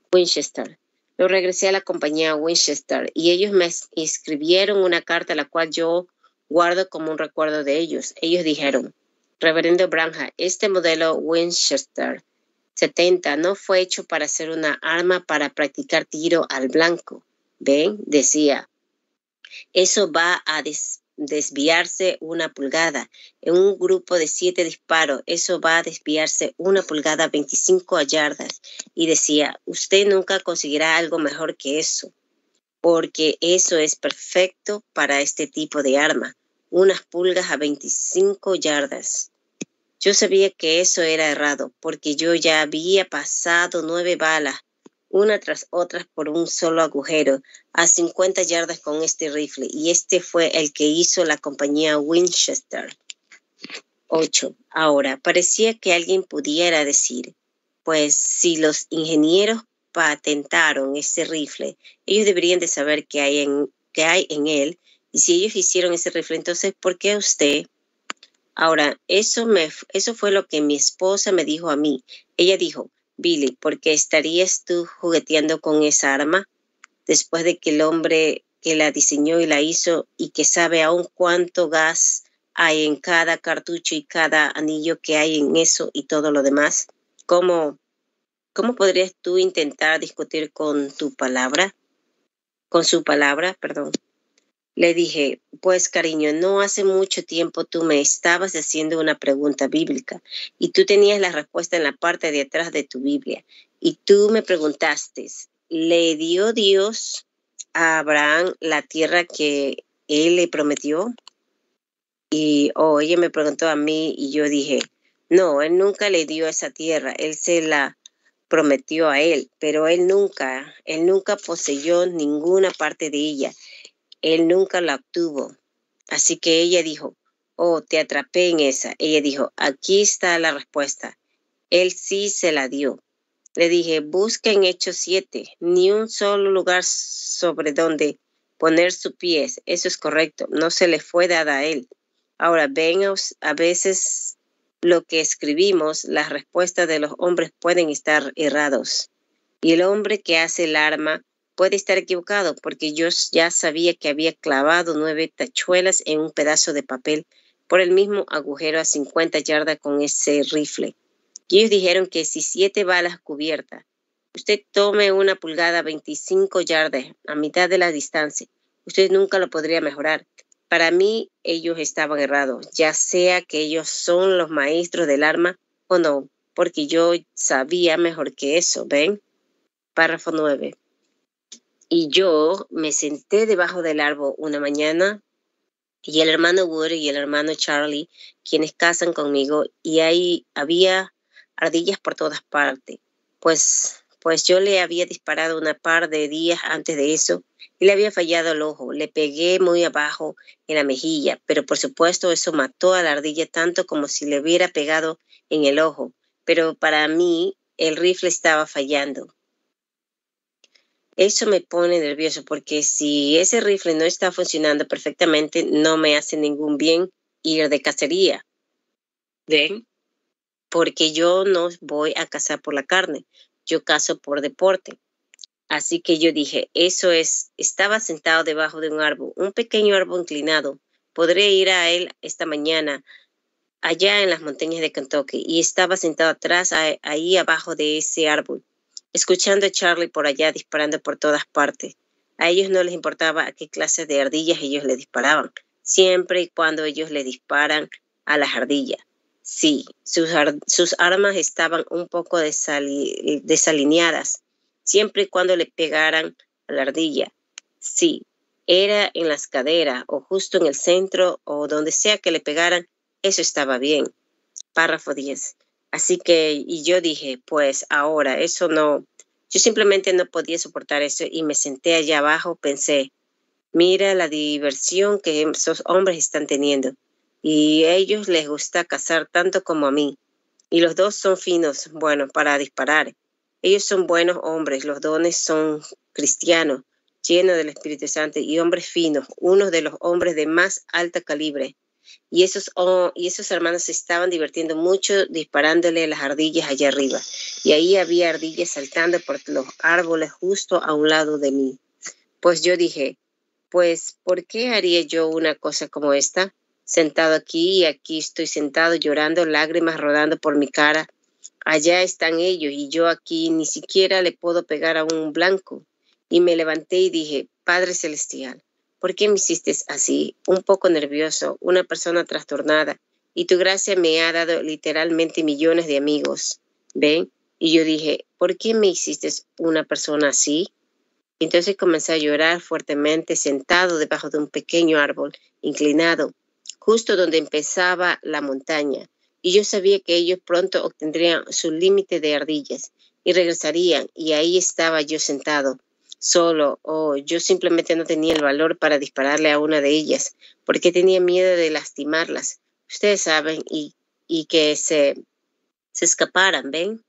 Speaker 5: Lo regresé a la compañía Winchester y ellos me escribieron una carta la cual yo guardo como un recuerdo de ellos. Ellos dijeron, Reverendo Branja, este modelo Winchester 70 no fue hecho para ser una arma para practicar tiro al blanco. ¿Ven? Decía, eso va a desviarse 1 pulgada. En un grupo de 7 disparos, eso va a desviarse 1 pulgada 25 yardas. Y decía, usted nunca conseguirá algo mejor que eso, porque eso es perfecto para este tipo de arma. 1 pulgada a 25 yardas. Yo sabía que eso era errado, porque yo ya había pasado 9 balas, una tras otra por un solo agujero, a 50 yardas con este rifle, y este fue el que hizo la compañía Winchester. 8. Ahora, parecía que alguien pudiera decir, pues si los ingenieros patentaron ese rifle, ellos deberían de saber qué hay en él, y si ellos hicieron ese rifle, entonces, ¿por qué usted? Ahora, eso fue lo que mi esposa me dijo a mí. Ella dijo, Billy, ¿por qué estarías tú jugueteando con esa arma? Después de que el hombre que la diseñó y la hizo y que sabe aún cuánto gas hay en cada cartucho y cada anillo que hay en eso y todo lo demás. ¿Cómo podrías tú intentar discutir con su palabra? Le dije, pues cariño, no hace mucho tiempo tú me estabas haciendo una pregunta bíblica y tú tenías la respuesta en la parte de atrás de tu Biblia. Y tú me preguntaste, ¿le dio Dios a Abraham la tierra que él le prometió? Y ella me preguntó a mí y yo dije, no, él nunca le dio esa tierra, él se la prometió a él, pero él nunca poseyó ninguna parte de ella. Él nunca la obtuvo. Así que ella dijo, oh, te atrapé en esa. Ella dijo, aquí está la respuesta. Él sí se la dio. Le dije, busca en Hechos 7, ni un solo lugar sobre donde poner su pies. Eso es correcto, no se le fue dada a él. Ahora, ven, a veces lo que escribimos, las respuestas de los hombres pueden estar errados. Y el hombre que hace el arma puede estar equivocado, porque yo ya sabía que había clavado 9 tachuelas en un pedazo de papel por el mismo agujero a 50 yardas con ese rifle. Y ellos dijeron que si 7 balas cubiertas, usted tome una pulgada 25 yardas a mitad de la distancia, usted nunca lo podría mejorar. Para mí, ellos estaban errados, ya sea que ellos son los maestros del arma o no, porque yo sabía mejor que eso, ¿ven? Párrafo 9. Y yo me senté debajo del árbol una mañana y el hermano Wood y el hermano Charlie, quienes casan conmigo, y ahí había ardillas por todas partes. Pues yo le había disparado una par de días antes de eso y le había fallado el ojo. Le pegué muy abajo en la mejilla, pero por supuesto eso mató a la ardilla tanto como si le hubiera pegado en el ojo. Pero para mí el rifle estaba fallando. Eso me pone nervioso porque si ese rifle no está funcionando perfectamente, no me hace ningún bien ir de cacería. ¿Ven? Porque yo no voy a cazar por la carne, yo cazo por deporte. Así que yo dije, estaba sentado debajo de un árbol, un pequeño árbol inclinado. Podré ir a él esta mañana, allá en las montañas de Kentucky, y estaba sentado atrás, ahí abajo de ese árbol, escuchando a Charlie por allá disparando por todas partes. A ellos no les importaba a qué clase de ardillas ellos le disparaban, siempre y cuando ellos le disparan a las ardillas. Sí, sus armas estaban un poco desalineadas, siempre y cuando le pegaran a la ardilla. Sí, era en las caderas o justo en el centro o donde sea que le pegaran, eso estaba bien. Párrafo 10. Así que, y yo dije, pues ahora, eso no, yo simplemente no podía soportar eso y me senté allá abajo, pensé, mira la diversión que esos hombres están teniendo y a ellos les gusta cazar tanto como a mí. Y los dos son finos, bueno, para disparar. Ellos son buenos hombres, los dones son cristianos, llenos del Espíritu Santo y hombres finos, unos de los hombres de más alta calibre. Y esos hermanos se estaban divirtiendo mucho disparándole a las ardillas allá arriba. Y ahí había ardillas saltando por los árboles justo a un lado de mí. Pues yo dije, pues, ¿por qué haría yo una cosa como esta? Sentado aquí y aquí estoy sentado llorando, lágrimas rodando por mi cara. Allá están ellos y yo aquí ni siquiera le puedo pegar a un blanco. Y me levanté y dije, Padre Celestial, ¿por qué me hiciste así? Un poco nervioso, una persona trastornada. Y tu gracia me ha dado literalmente millones de amigos. ¿Ven? Y yo dije, ¿por qué me hiciste una persona así? Entonces comencé a llorar fuertemente sentado debajo de un pequeño árbol inclinado, justo donde empezaba la montaña. Y yo sabía que ellos pronto obtendrían su límite de ardillas y regresarían. Y ahí estaba yo sentado, solo. Yo simplemente no tenía el valor para dispararle a una de ellas, porque tenía miedo de lastimarlas. Ustedes saben, y que se escaparan, ¿ven?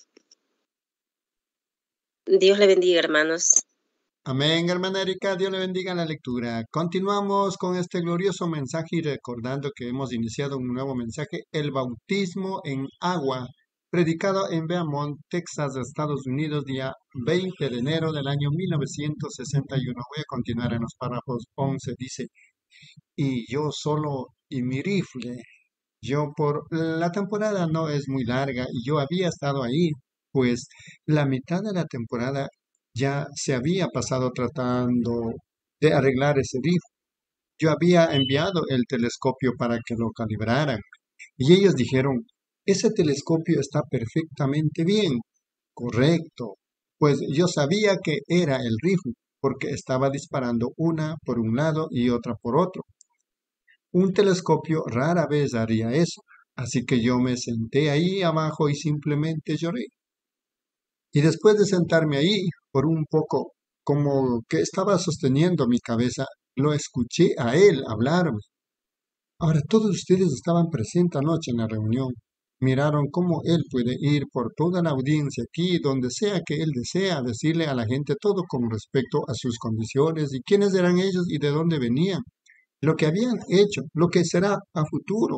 Speaker 5: Dios le bendiga, hermanos.
Speaker 2: Amén, hermana Erika, Dios le bendiga la lectura. Continuamos con este glorioso mensaje y recordando que hemos iniciado un nuevo mensaje, el bautismo en agua, predicado en Beaumont, Texas, Estados Unidos, día 20 de enero del año 1961. Voy a continuar en los párrafos 11, dice, y yo solo y mi rifle. Yo por la temporada no es muy larga y yo había estado ahí, pues la mitad de la temporada ya se había pasado tratando de arreglar ese riff. Yo había enviado el telescopio para que lo calibraran y ellos dijeron, ese telescopio está perfectamente bien, correcto. Pues yo sabía que era el rifle porque estaba disparando una por un lado y otra por otro. Un telescopio rara vez haría eso, así que yo me senté ahí abajo y simplemente lloré. Y después de sentarme ahí, por un poco, como que estaba sosteniendo mi cabeza, lo escuché a él hablarme. Ahora, todos ustedes estaban presentes anoche en la reunión. Miraron cómo él puede ir por toda la audiencia aquí, donde sea que él desea, decirle a la gente todo con respecto a sus condiciones y quiénes eran ellos y de dónde venían, lo que habían hecho, lo que será a futuro.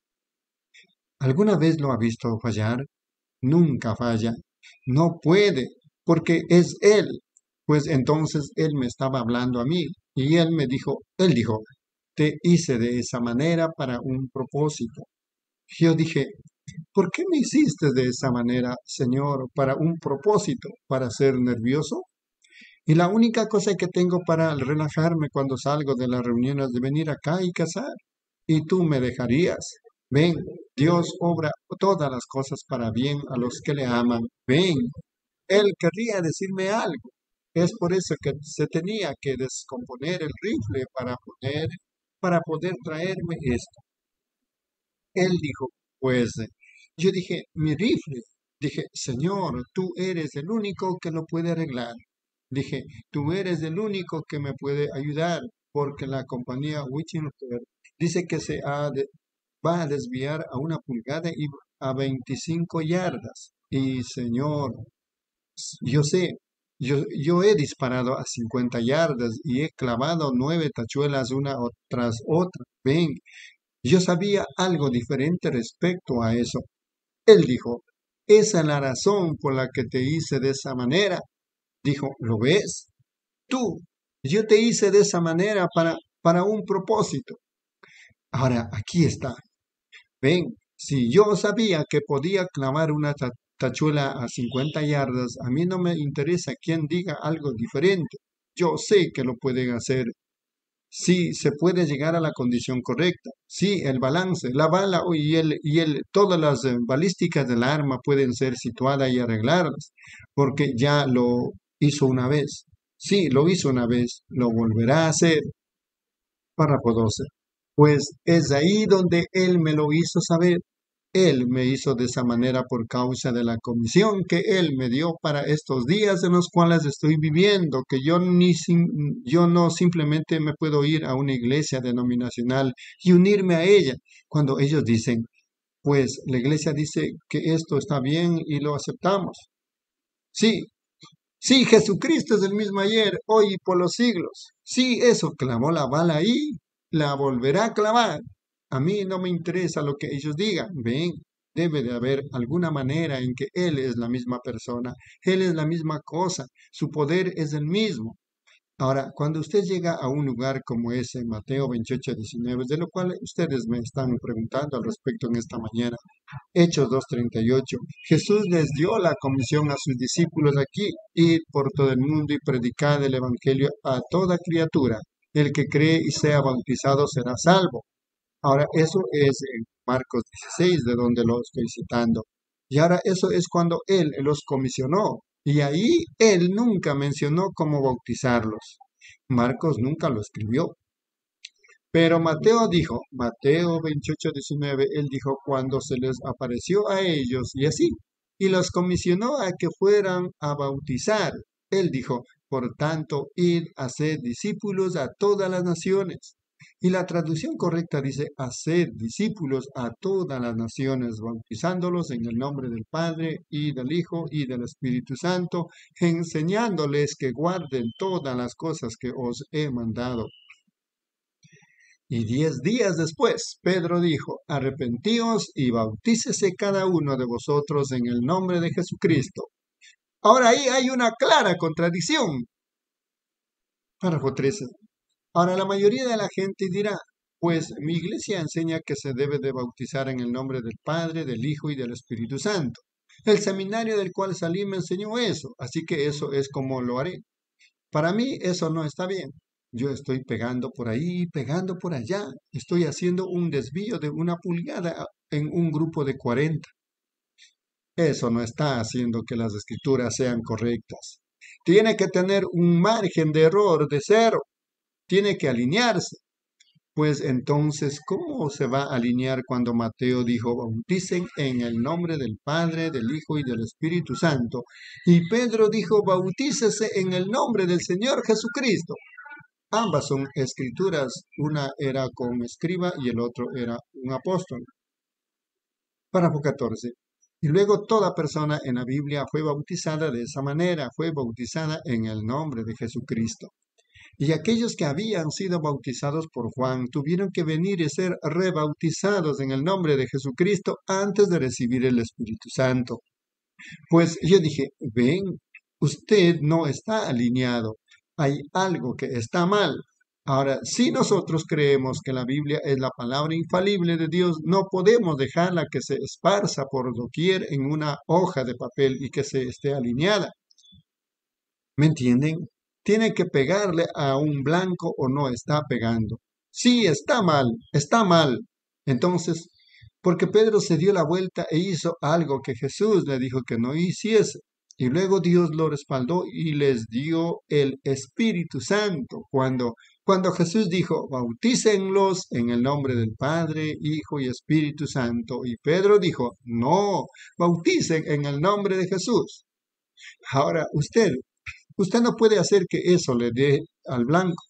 Speaker 2: ¿Alguna vez lo ha visto fallar? Nunca falla. No puede, porque es él. Pues entonces él me estaba hablando a mí y él dijo, te hice de esa manera para un propósito. Yo dije, ¿por qué me hiciste de esa manera, Señor, para un propósito, para ser nervioso? Y la única cosa que tengo para relajarme cuando salgo de las reuniones es de venir acá y casar. Y tú me dejarías. Ven, Dios obra todas las cosas para bien a los que le aman. Ven, Él querría decirme algo. Es por eso que se tenía que descomponer el rifle para poder traerme esto. Él dijo, pues, yo dije, mi rifle. Dije, Señor, tú eres el único que lo puede arreglar. Dije, tú eres el único que me puede ayudar, porque la compañía Wittenberg dice que va a desviar a 1 pulgada y a 25 yardas. Y Señor, yo sé, yo he disparado a 50 yardas y he clavado 9 tachuelas una tras otra. Ven, yo sabía algo diferente respecto a eso. Él dijo, esa es la razón por la que te hice de esa manera. Dijo, ¿lo ves? Yo te hice de esa manera para un propósito. Ahora, aquí está. Ven, si yo sabía que podía clavar una tachuela a 50 yardas, a mí no me interesa quién diga algo diferente. Yo sé que lo pueden hacer. Sí, se puede llegar a la condición correcta. Sí, el balance, la bala todas las balísticas del arma pueden ser situadas y arregladas, porque ya lo hizo una vez. Sí, lo hizo una vez, lo volverá a hacer. Párrafo 12. Pues es ahí donde él me lo hizo saber. Él me hizo de esa manera por causa de la comisión que Él me dio para estos días en los cuales estoy viviendo, que yo no simplemente me puedo ir a una iglesia denominacional y unirme a ella, cuando ellos dicen, pues la iglesia dice que esto está bien y lo aceptamos. Sí, sí, Jesucristo es el mismo ayer, hoy y por los siglos. Sí, eso clavó la bala ahí, la volverá a clavar. A mí no me interesa lo que ellos digan. Ven, debe de haber alguna manera en que Él es la misma persona. Él es la misma cosa. Su poder es el mismo. Ahora, cuando usted llega a un lugar como ese, Mateo 28, 19, de lo cual ustedes me están preguntando al respecto en esta mañana, Hechos 2:38, Jesús les dio la comisión a sus discípulos aquí, ir por todo el mundo y predicar el Evangelio a toda criatura. El que cree y sea bautizado será salvo. Ahora, eso es en Marcos 16, de donde lo estoy citando. Y ahora eso es cuando Él los comisionó. Y ahí Él nunca mencionó cómo bautizarlos. Marcos nunca lo escribió. Pero Mateo 28, 19, Él dijo cuando se les apareció a ellos y así. Y los comisionó a que fueran a bautizar. Él dijo, por tanto, id a ser discípulos a todas las naciones. Y la traducción correcta dice, hacer discípulos a todas las naciones, bautizándolos en el nombre del Padre y del Hijo y del Espíritu Santo, enseñándoles que guarden todas las cosas que os he mandado. Y 10 días después, Pedro dijo, arrepentíos y bautícese cada uno de vosotros en el nombre de Jesucristo. Ahora ahí hay una clara contradicción. Párrafo 13. Ahora la mayoría de la gente dirá, pues mi iglesia enseña que se debe de bautizar en el nombre del Padre, del Hijo y del Espíritu Santo. El seminario del cual salí me enseñó eso, así que eso es como lo haré. Para mí eso no está bien. Yo estoy pegando por ahí, pegando por allá. Estoy haciendo un desvío de 1 pulgada en un grupo de 40. Eso no está haciendo que las escrituras sean correctas. Tiene que tener un margen de error de 0. Tiene que alinearse. Pues entonces, ¿cómo se va a alinear cuando Mateo dijo, bauticen en el nombre del Padre, del Hijo y del Espíritu Santo? Y Pedro dijo, bautícese en el nombre del Señor Jesucristo. Ambas son escrituras, una era con escriba y el otro era un apóstol. Párrafo 14. Y luego toda persona en la Biblia fue bautizada de esa manera, fue bautizada en el nombre de Jesucristo. Y aquellos que habían sido bautizados por Juan tuvieron que venir y ser rebautizados en el nombre de Jesucristo antes de recibir el Espíritu Santo. Pues yo dije, ven, usted no está alineado, hay algo que está mal. Ahora, si nosotros creemos que la Biblia es la palabra infalible de Dios, no podemos dejarla que se esparza por doquier en una hoja de papel y que se esté alineada. ¿Me entienden? Tiene que pegarle a un blanco o no está pegando. Sí, está mal, está mal. Entonces, porque Pedro se dio la vuelta e hizo algo que Jesús le dijo que no hiciese. Y luego Dios lo respaldó y les dio el Espíritu Santo. Cuando Jesús dijo, bautícenlos en el nombre del Padre, Hijo y Espíritu Santo. Y Pedro dijo, no, bauticen en el nombre de Jesús. Ahora, usted no puede hacer que eso le dé al blanco.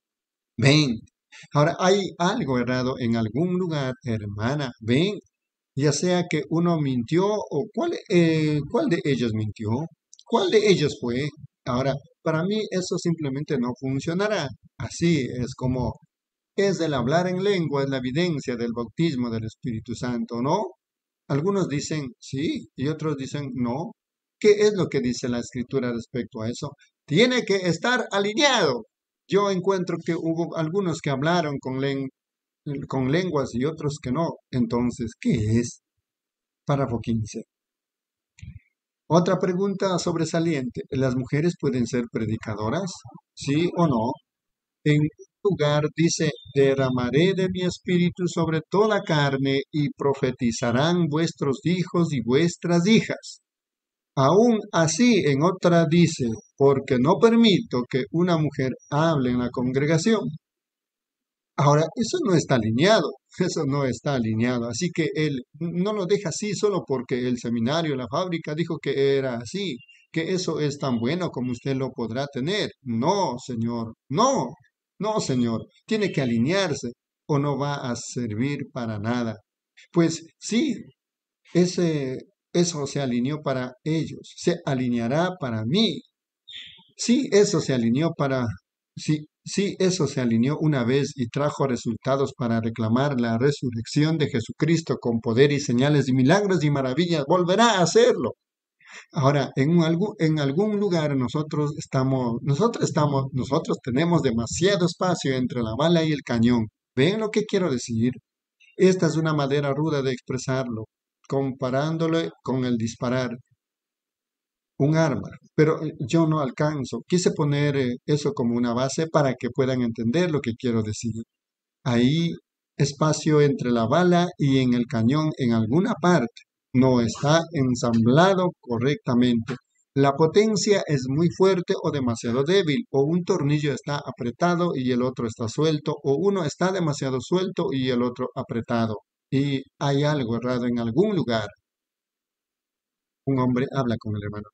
Speaker 2: Ven. Ahora, hay algo errado en algún lugar, hermana. Ven. Ya sea que uno mintió o ¿cuál de ellos mintió? ¿Cuál de ellos fue? Ahora, para mí eso simplemente no funcionará. Así es como es el hablar en lengua, es la evidencia del bautismo del Espíritu Santo, ¿no? Algunos dicen sí y otros dicen no. ¿Qué es lo que dice la Escritura respecto a eso? Tiene que estar alineado. Yo encuentro que hubo algunos que hablaron con lenguas y otros que no. Entonces, ¿qué es? Párrafo 15. Otra pregunta sobresaliente. ¿Las mujeres pueden ser predicadoras? ¿Sí o no? En un lugar dice, derramaré de mi espíritu sobre toda carne y profetizarán vuestros hijos y vuestras hijas. Aún así, en otra dice, porque no permito que una mujer hable en la congregación. Ahora, eso no está alineado, eso no está alineado. Así que él no lo deja así solo porque el seminario, la fábrica dijo que era así, que eso es tan bueno como usted lo podrá tener. No, señor, no, no, señor, tiene que alinearse o no va a servir para nada. Pues sí, eso se alineó para ellos, se alineará para mí. Sí, eso se alineó sí, eso se alineó una vez y trajo resultados para reclamar la resurrección de Jesucristo con poder y señales y milagros y maravillas. Volverá a hacerlo. Ahora, en algún lugar nosotros tenemos demasiado espacio entre la bala y el cañón. ¿Ven lo que quiero decir? Esta es una manera ruda de expresarlo, comparándolo con el disparar un arma, pero yo no alcanzo. Quise poner eso como una base para que puedan entender lo que quiero decir. Ahí, espacio entre la bala y en el cañón en alguna parte no está ensamblado correctamente. La potencia es muy fuerte o demasiado débil, o un tornillo está apretado y el otro está suelto, o uno está demasiado suelto y el otro apretado. Y hay algo errado en algún lugar. Un hombre habla con el hermano.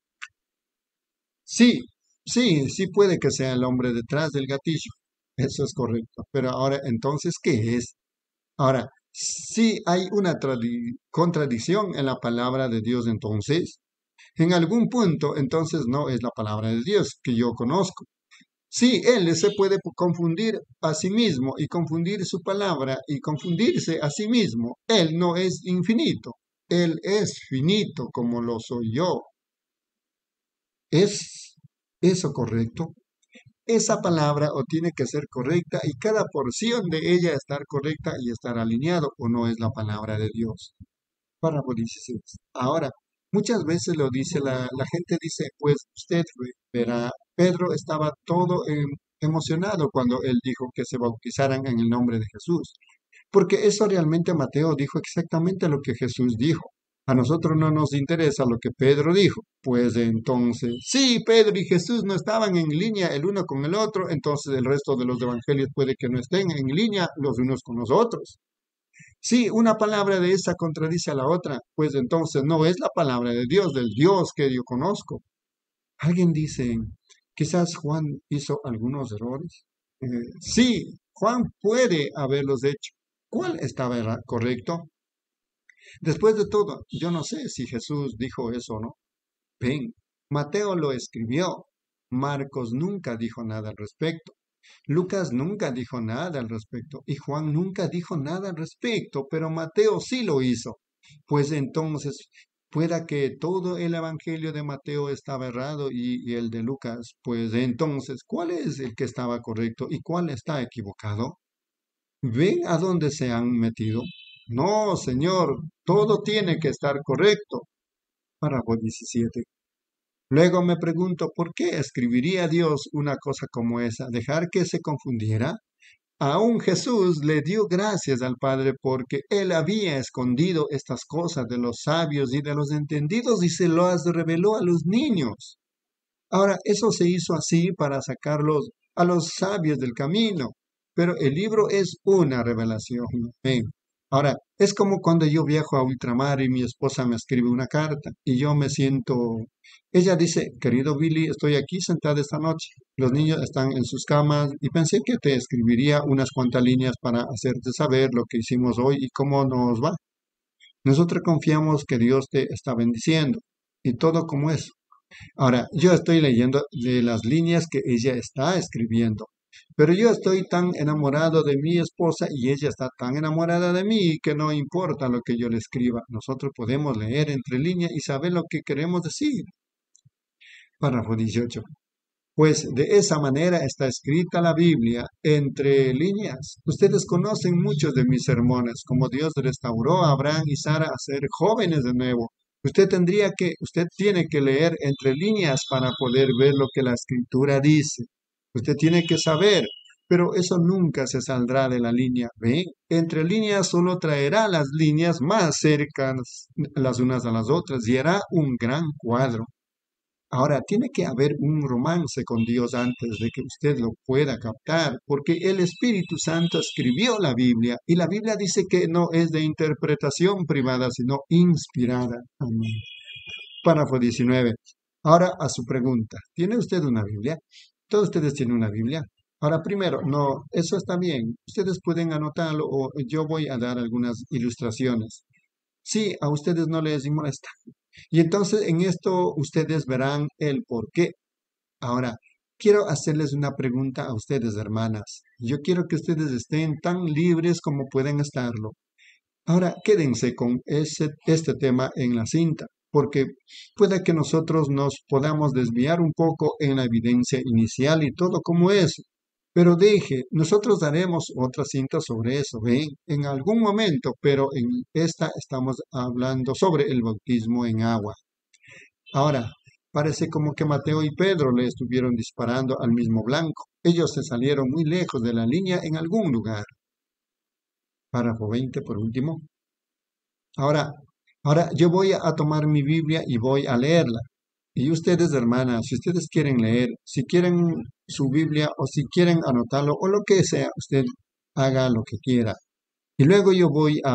Speaker 2: Sí, puede que sea el hombre detrás del gatillo. Eso es correcto. Pero ahora, entonces, ¿qué es? Ahora, sí hay una contradicción en la palabra de Dios entonces. En algún punto, entonces, no es la palabra de Dios que yo conozco. Sí, él se puede confundir a sí mismo y confundir su palabra y confundirse a sí mismo. Él no es infinito. Él es finito como lo soy yo. ¿Es eso correcto? Esa palabra o tiene que ser correcta y cada porción de ella estar correcta y estar alineado o no es la palabra de Dios. Párrafo 16. Ahora, muchas veces lo dice la gente dice, pues usted verá, Pedro estaba todo emocionado cuando él dijo que se bautizaran en el nombre de Jesús. Porque eso realmente Mateo dijo exactamente lo que Jesús dijo. A nosotros no nos interesa lo que Pedro dijo. Pues entonces, sí, Pedro y Jesús no estaban en línea el uno con el otro, entonces el resto de los evangelios puede que no estén en línea los unos con los otros. Sí, una palabra de esa contradice a la otra, pues entonces no es la palabra de Dios, del Dios que yo conozco. Alguien dice, quizás Juan hizo algunos errores. Sí, Juan puede haberlos hecho. ¿Cuál estaba correcto? Después de todo, yo no sé si Jesús dijo eso o no. Ven, Mateo lo escribió. Marcos nunca dijo nada al respecto. Lucas nunca dijo nada al respecto y Juan nunca dijo nada al respecto, pero Mateo sí lo hizo. Pues entonces, pueda que todo el evangelio de Mateo estaba errado y el de Lucas, pues entonces, ¿cuál es el que estaba correcto y cuál está equivocado? ¿Ven a dónde se han metido? No, Señor, todo tiene que estar correcto. Párrafo 17. Luego me pregunto, ¿por qué escribiría Dios una cosa como esa? ¿Dejar que se confundiera? Aún Jesús le dio gracias al Padre porque él había escondido estas cosas de los sabios y de los entendidos y se las reveló a los niños. Ahora, eso se hizo así para sacarlos a los sabios del camino, pero el libro es una revelación. Amén. Ahora, es como cuando yo viajo a ultramar y mi esposa me escribe una carta y yo me siento, ella dice, querido Billy, estoy aquí sentada esta noche, los niños están en sus camas y pensé que te escribiría unas cuantas líneas para hacerte saber lo que hicimos hoy y cómo nos va. Nosotros confiamos que Dios te está bendiciendo y todo como eso. Ahora, yo estoy leyendo de las líneas que ella está escribiendo, pero yo estoy tan enamorado de mi esposa y ella está tan enamorada de mí que no importa lo que yo le escriba. Nosotros podemos leer entre líneas y saber lo que queremos decir. Párrafo 18. Pues de esa manera está escrita la Biblia entre líneas. Ustedes conocen muchos de mis sermones, como Dios restauró a Abraham y Sara a ser jóvenes de nuevo. Usted tiene que leer entre líneas para poder ver lo que la escritura dice. Usted tiene que saber, pero eso nunca se saldrá de la línea. ¿Ve? Entre líneas solo traerá las líneas más cercanas las unas a las otras y hará un gran cuadro. Ahora, tiene que haber un romance con Dios antes de que usted lo pueda captar, porque el Espíritu Santo escribió la Biblia y la Biblia dice que no es de interpretación privada, sino inspirada. Amén. Párrafo 19. Ahora a su pregunta. ¿Tiene usted una Biblia? Todos ustedes tienen una Biblia. Ahora, primero, no, eso está bien. Ustedes pueden anotarlo o yo voy a dar algunas ilustraciones. Sí, a ustedes no les molesta. Y entonces en esto ustedes verán el por qué. Ahora, quiero hacerles una pregunta a ustedes, hermanas. Yo quiero que ustedes estén tan libres como pueden estarlo. Ahora, quédense con este tema en la cinta, porque puede que nosotros nos podamos desviar un poco en la evidencia inicial y todo como es. Pero nosotros daremos otra cinta sobre eso, ¿ven? En algún momento, pero en esta estamos hablando sobre el bautismo en agua. Ahora, parece como que Mateo y Pedro le estuvieron disparando al mismo blanco. Ellos se salieron muy lejos de la línea en algún lugar. Párrafo 20, por último. Ahora, yo voy a tomar mi Biblia y voy a leerla. Y ustedes, hermanas, si ustedes quieren leer, si quieren su Biblia o si quieren anotarlo o lo que sea, usted haga lo que quiera. Y luego yo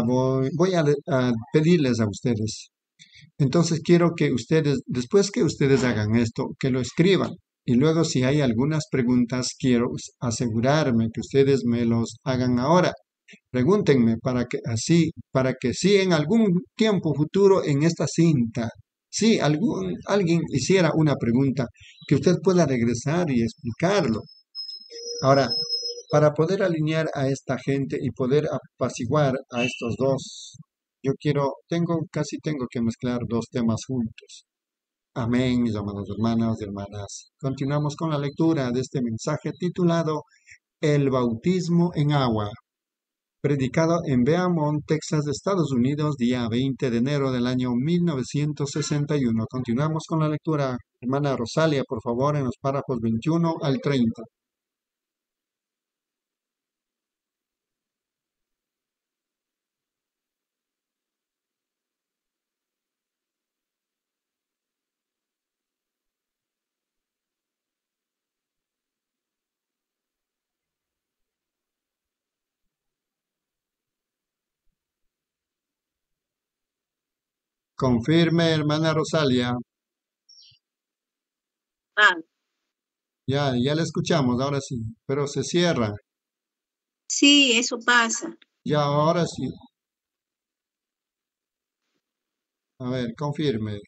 Speaker 2: voy a pedirles a ustedes. Entonces quiero que ustedes, después que ustedes hagan esto, que lo escriban. Y luego si hay algunas preguntas, quiero asegurarme que ustedes me los hagan ahora. Pregúntenme para que si en algún tiempo futuro en esta cinta, si alguien hiciera una pregunta, que usted pueda regresar y explicarlo. Ahora, para poder alinear a esta gente y poder apaciguar a estos dos, casi tengo que mezclar dos temas juntos. Amén, mis amados hermanos y hermanas. Continuamos con la lectura de este mensaje titulado El bautismo en agua, predicado en Beaumont, Texas, Estados Unidos, día 20 de enero del año 1961. Continuamos con la lectura. Hermana Rosalia, por favor, en los párrafos 21 al 30. Confirme, hermana Rosalia.
Speaker 4: Ah,
Speaker 2: Ya le escuchamos, ahora sí, pero se cierra.
Speaker 4: sí, eso pasa.
Speaker 2: Ya, ahora sí. A ver, confirme.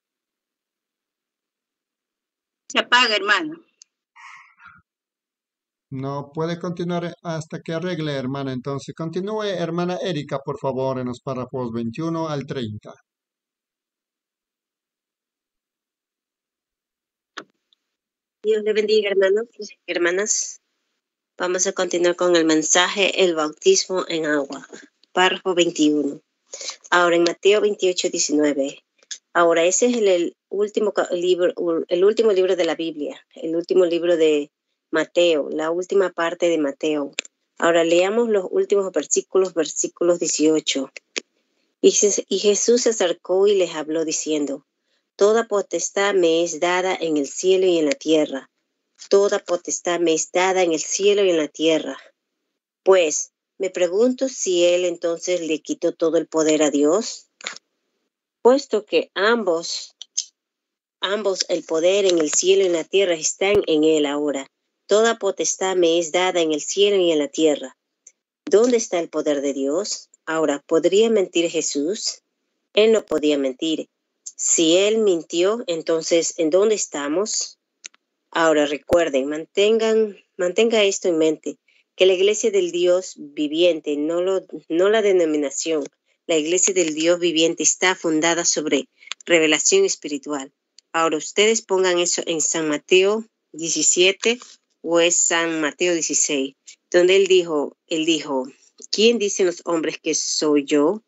Speaker 4: Se apaga, hermano.
Speaker 2: No puede continuar hasta que arregle, hermana. Entonces, continúe, hermana Erika, por favor, en los párrafos 21 al 30.
Speaker 5: Dios le bendiga, hermanos y hermanas. Vamos a continuar con el mensaje, el bautismo en agua. Párrafo 21. Ahora en Mateo 28:19. Ahora ese es el último libro de la Biblia, el último libro de Mateo, la última parte de Mateo. Ahora leamos los últimos versículos 18. Y Jesús se acercó y les habló diciendo: Toda potestad me es dada en el cielo y en la tierra. Toda potestad me es dada en el cielo y en la tierra. Pues, me pregunto si él entonces le quitó todo el poder a Dios, puesto que ambos, el poder en el cielo y en la tierra, están en él ahora. Toda potestad me es dada en el cielo y en la tierra. ¿Dónde está el poder de Dios? Ahora, ¿podría mentir Jesús? Él no podía mentir. Si él mintió, entonces, ¿en dónde estamos? Ahora recuerden, mantenga esto en mente, que la iglesia del Dios viviente, no la denominación, la iglesia del Dios viviente está fundada sobre revelación espiritual. Ahora ustedes pongan eso en San Mateo 17 o es San Mateo 16, donde él dijo, ¿quién dicen los hombres que soy yo?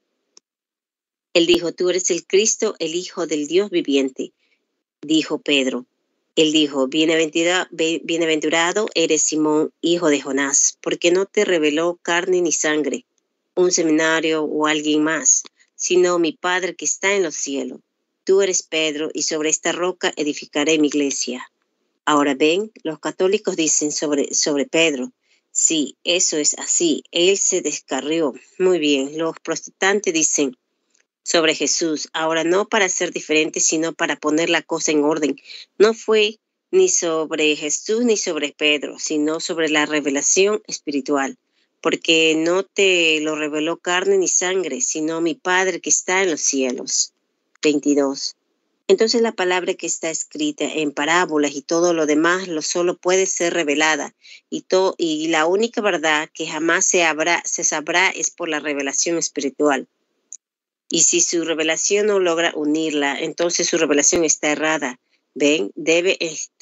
Speaker 5: Él dijo, tú eres el Cristo, el Hijo del Dios viviente, dijo Pedro. Él dijo, bienaventurado eres Simón, hijo de Jonás, porque no te reveló carne ni sangre, un seminario o alguien más, sino mi Padre que está en los cielos. Tú eres Pedro, y sobre esta roca edificaré mi iglesia. Ahora ven, los católicos dicen sobre Pedro. Sí, eso es así, él se descarrió. Muy bien, los protestantes dicen sobre Jesús, ahora no para ser diferente, sino para poner la cosa en orden. No fue ni sobre Jesús ni sobre Pedro, sino sobre la revelación espiritual, porque no te lo reveló carne ni sangre, sino mi Padre que está en los cielos. 22. Entonces la palabra que está escrita en parábolas y todo lo demás solo puede ser revelada, y la única verdad que jamás se sabrá es por la revelación espiritual. Y si su revelación no logra unirla, entonces su revelación está errada. ¿Ven? Debe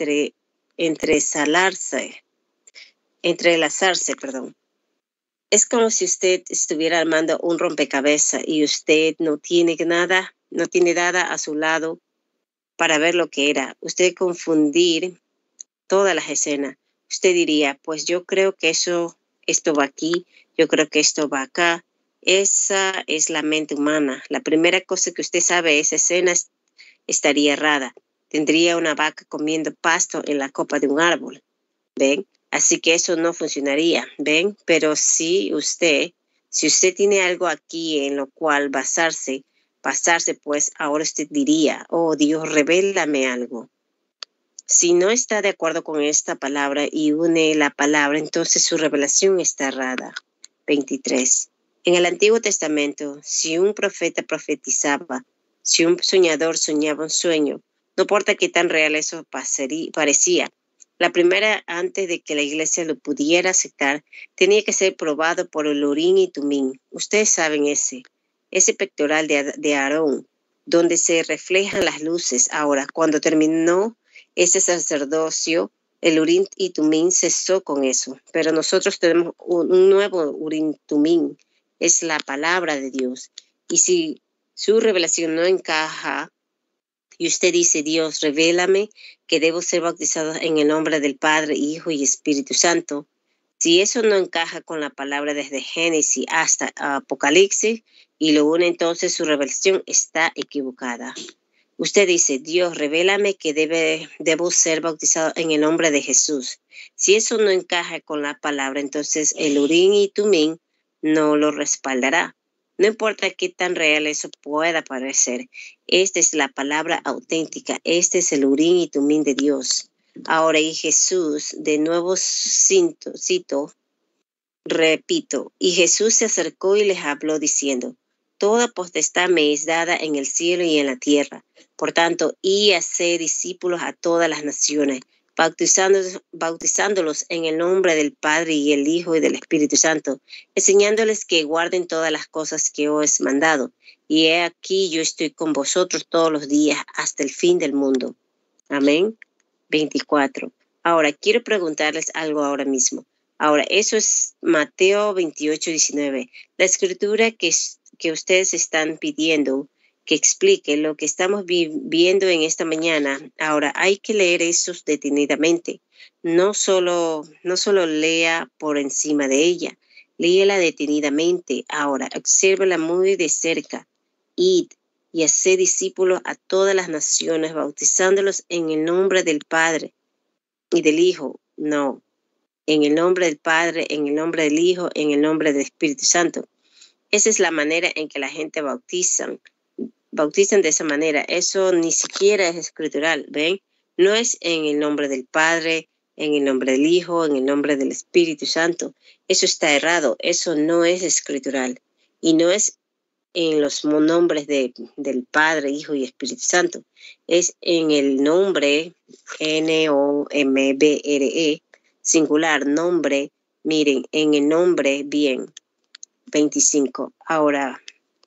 Speaker 5: entrelazarse. Es como si usted estuviera armando un rompecabezas y usted no tiene nada a su lado para ver lo que era. Usted confundir todas las escenas. Usted diría, pues yo creo que esto va aquí, yo creo que esto va acá. Esa es la mente humana. La primera cosa que usted sabe, esa escena estaría errada. Tendría una vaca comiendo pasto en la copa de un árbol. ¿Ven? Así que eso no funcionaría. ¿Ven? Pero si usted tiene algo aquí en lo cual basarse, pues ahora usted diría, oh Dios, revélame algo. Si no está de acuerdo con esta palabra y une la palabra, entonces su revelación está errada. 23. En el Antiguo Testamento, si un profeta profetizaba, si un soñador soñaba un sueño, no importa qué tan real eso parecía, la primera, antes de que la iglesia lo pudiera aceptar, tenía que ser probado por el Urim y Tumim. Ustedes saben ese pectoral de Aarón, donde se reflejan las luces. Ahora, cuando terminó ese sacerdocio, el Urim y Tumim cesó con eso. Pero nosotros tenemos un nuevo Urim Tumim, es la palabra de Dios. Y si su revelación no encaja, y usted dice, Dios, revélame que debo ser bautizado en el nombre del Padre, Hijo y Espíritu Santo. Si eso no encaja con la palabra desde Génesis hasta Apocalipsis y lo une, entonces su revelación está equivocada. Usted dice, Dios, revélame que debo ser bautizado en el nombre de Jesús. Si eso no encaja con la palabra, entonces el Urim y Tumim no lo respaldará. No importa qué tan real eso pueda parecer. Esta es la palabra auténtica. Este es el Urim y Tumim de Dios. Ahora, y Jesús, de nuevo cito, repito, y Jesús se acercó y les habló diciendo, toda potestad me es dada en el cielo y en la tierra. Por tanto, y haced discípulos a todas las naciones, bautizándolos en el nombre del Padre y el Hijo y del Espíritu Santo, enseñándoles que guarden todas las cosas que os he mandado. Y he aquí yo estoy con vosotros todos los días hasta el fin del mundo. Amén. 24. Ahora, quiero preguntarles algo ahora mismo. Ahora, eso es Mateo 28, 19. La escritura que ustedes están pidiendo que explique lo que estamos viendo en esta mañana. Ahora, hay que leer eso detenidamente. No solo lea por encima de ella. Léela detenidamente. Ahora, obsérvala muy de cerca. Id y haced discípulos a todas las naciones, bautizándolos en el nombre del Padre y del Hijo. No, en el nombre del Padre, en el nombre del Hijo, en el nombre del Espíritu Santo. Esa es la manera en que la gente bautizan de esa manera. Eso ni siquiera es escritural, ¿ven? No es en el nombre del Padre, en el nombre del Hijo, en el nombre del Espíritu Santo. Eso está errado, eso no es escritural. Y no es en los nombres del Padre, Hijo y Espíritu Santo. Es en el nombre, N-O-M-B-R-E, singular, nombre, miren, en el nombre, bien, 25. Ahora,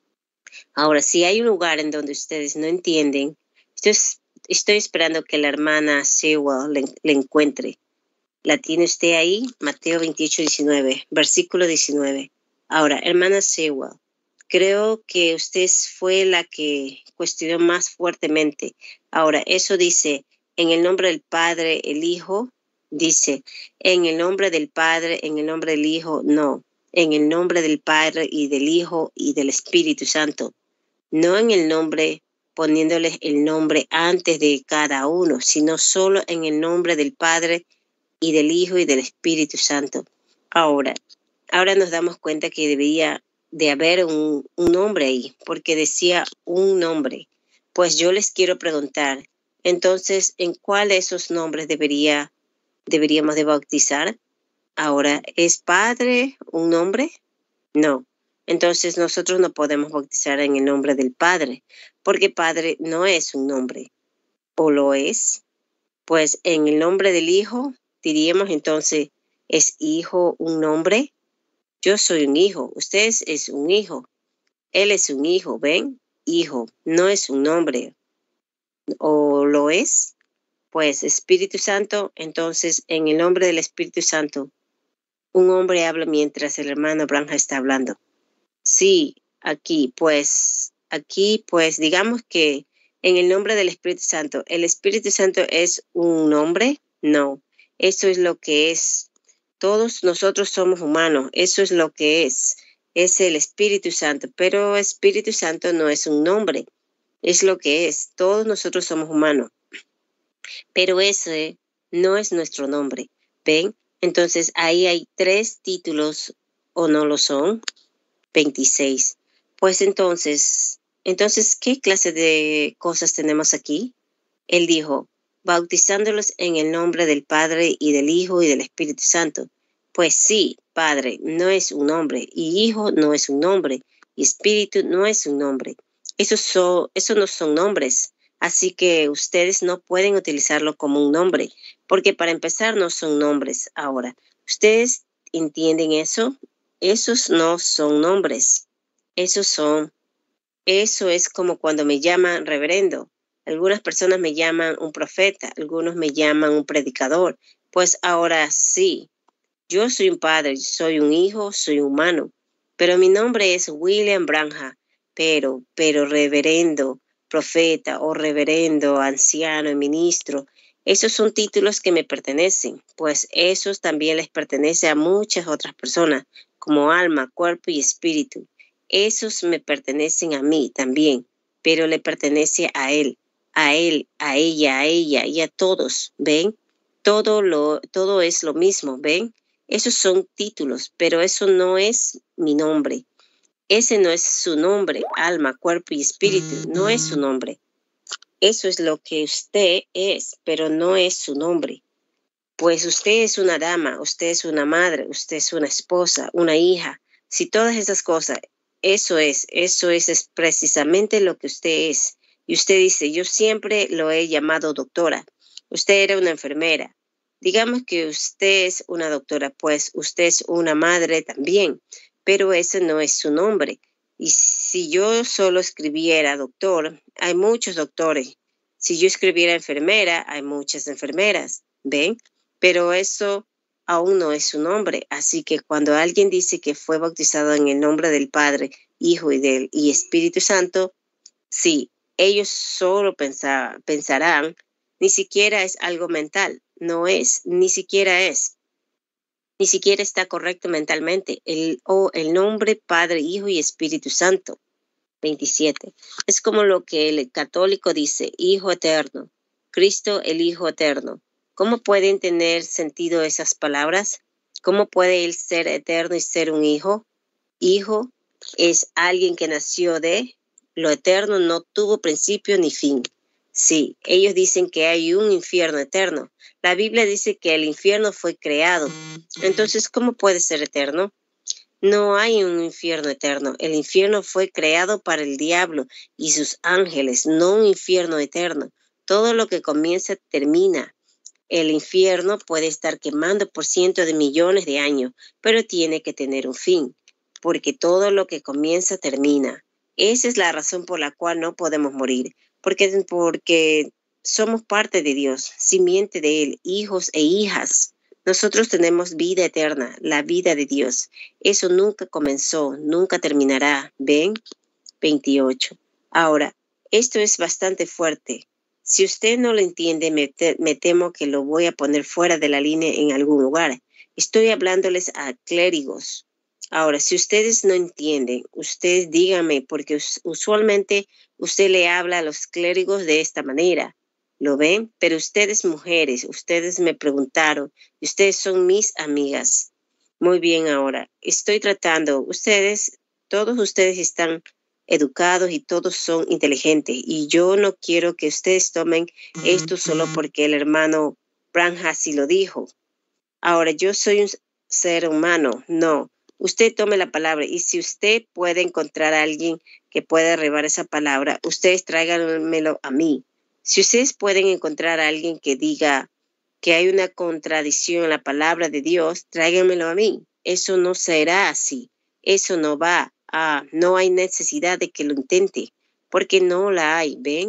Speaker 5: si hay un lugar en donde ustedes no entienden, estoy esperando que la hermana Sewell le encuentre. ¿La tiene usted ahí? Mateo 28, 19, versículo 19. Ahora, hermana Sewell, creo que usted fue la que cuestionó más fuertemente. Ahora, eso dice, en el nombre del Padre, el Hijo, dice, en el nombre del Padre, en el nombre del Hijo, no. En el nombre del Padre y del Hijo y del Espíritu Santo. No en el nombre, poniéndoles el nombre antes de cada uno, sino solo en el nombre del Padre y del Hijo y del Espíritu Santo. Ahora nos damos cuenta que debería de haber un nombre ahí, porque decía un nombre. Pues yo les quiero preguntar, entonces, ¿en cuál de esos nombres deberíamos de bautizar? Ahora, ¿es Padre un nombre? No. Entonces nosotros no podemos bautizar en el nombre del Padre, porque Padre no es un nombre. ¿O lo es? Pues en el nombre del Hijo, diríamos entonces, ¿es Hijo un nombre? Yo soy un hijo, usted es un hijo, él es un hijo, ¿ven? Hijo, no es un nombre. ¿O lo es? Pues Espíritu Santo, entonces en el nombre del Espíritu Santo, un hombre habla mientras el hermano Branham está hablando. Sí, aquí pues digamos que en el nombre del Espíritu Santo, ¿el Espíritu Santo es un nombre? No, eso es lo que es. Todos nosotros somos humanos, eso es lo que es el Espíritu Santo, pero Espíritu Santo no es un nombre, es lo que es, todos nosotros somos humanos, pero ese no es nuestro nombre, ¿ven? Entonces ahí hay 3 títulos, ¿o no lo son? 26. Pues entonces, ¿qué clase de cosas tenemos aquí? Él dijo, bautizándolos en el nombre del Padre y del Hijo y del Espíritu Santo. Pues sí, Padre no es un nombre, y Hijo no es un nombre, y Espíritu no es un nombre. Esos no son nombres, así que ustedes no pueden utilizarlo como un nombre, porque para empezar no son nombres. Ahora, ¿ustedes entienden eso? Esos no son nombres, eso es como cuando me llaman reverendo. Algunas personas me llaman un profeta, algunos me llaman un predicador. Pues ahora sí, yo soy un padre, soy un hijo, soy humano, pero mi nombre es William Branham, pero reverendo, profeta o reverendo, anciano, ministro, esos son títulos que me pertenecen, pues esos también les pertenece a muchas otras personas, como alma, cuerpo y espíritu. Esos me pertenecen a mí también, pero le pertenece a él, a ella y a todos, ¿ven? Todo es lo mismo, ¿ven? Esos son títulos, pero eso no es mi nombre. Ese no es su nombre, alma, cuerpo y espíritu, no es su nombre. Eso es lo que usted es, pero no es su nombre. Pues usted es una dama, usted es una madre, usted es una esposa, una hija. Si todas esas cosas, eso es precisamente lo que usted es. Y usted dice, yo siempre lo he llamado doctora. Usted era una enfermera. Digamos que usted es una doctora, pues usted es una madre también, pero ese no es su nombre. Y si yo solo escribiera doctor, hay muchos doctores. Si yo escribiera enfermera, hay muchas enfermeras. ¿Ven? Pero eso aún no es su nombre. Así que cuando alguien dice que fue bautizado en el nombre del Padre, Hijo y Espíritu Santo, sí, ellos solo pensarán, ni siquiera es algo mental, no es, ni siquiera está correcto mentalmente. El nombre Padre, Hijo y Espíritu Santo. 27. Es como lo que el católico dice, Hijo eterno, Cristo el Hijo eterno. ¿Cómo pueden tener sentido esas palabras? ¿Cómo puede él ser eterno y ser un hijo? Hijo es alguien que nació de lo eterno, no tuvo principio ni fin. Sí, ellos dicen que hay un infierno eterno. La Biblia dice que el infierno fue creado. Entonces, ¿cómo puede ser eterno? No hay un infierno eterno. El infierno fue creado para el diablo y sus ángeles, no un infierno eterno. Todo lo que comienza termina. El infierno puede estar quemando por cientos de millones de años, pero tiene que tener un fin, porque todo lo que comienza termina. Esa es la razón por la cual no podemos morir, porque somos parte de Dios, simiente de Él, hijos e hijas. Nosotros tenemos vida eterna, la vida de Dios. Eso nunca comenzó, nunca terminará. ¿Ven? 28. Ahora, esto es bastante fuerte. Si usted no lo entiende, me temo que lo voy a poner fuera de la línea en algún lugar. Estoy hablándoles a clérigos. Ahora, si ustedes no entienden, ustedes díganme, porque usualmente usted le habla a los clérigos de esta manera. ¿Lo ven? Pero ustedes mujeres, ustedes me preguntaron, y ustedes son mis amigas. Muy bien, ahora, estoy tratando, todos ustedes están educados y todos son inteligentes, y yo no quiero que ustedes tomen esto solo porque el hermano Branham así lo dijo. Ahora, yo soy un ser humano, no. Usted tome la palabra, y si usted puede encontrar a alguien que pueda derribar esa palabra, ustedes tráiganmelo a mí. Si ustedes pueden encontrar a alguien que diga que hay una contradicción en la palabra de Dios, tráiganmelo a mí. Eso no será así. Eso no va. No hay necesidad de que lo intente, porque no la hay. ¿Ven?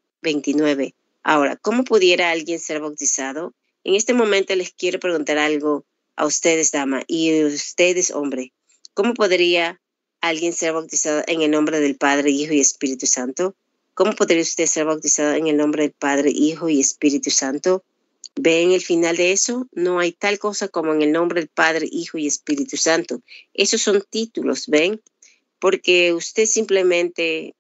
Speaker 5: 29. Ahora, ¿cómo pudiera alguien ser bautizado? En este momento les quiero preguntar algo a ustedes, dama, y a ustedes, hombre. ¿Cómo podría alguien ser bautizado en el nombre del Padre, Hijo y Espíritu Santo? ¿Cómo podría usted ser bautizado en el nombre del Padre, Hijo y Espíritu Santo? ¿Ven el final de eso? No hay tal cosa como en el nombre del Padre, Hijo y Espíritu Santo. Esos son títulos, ¿ven? ¿Por qué usted simplemente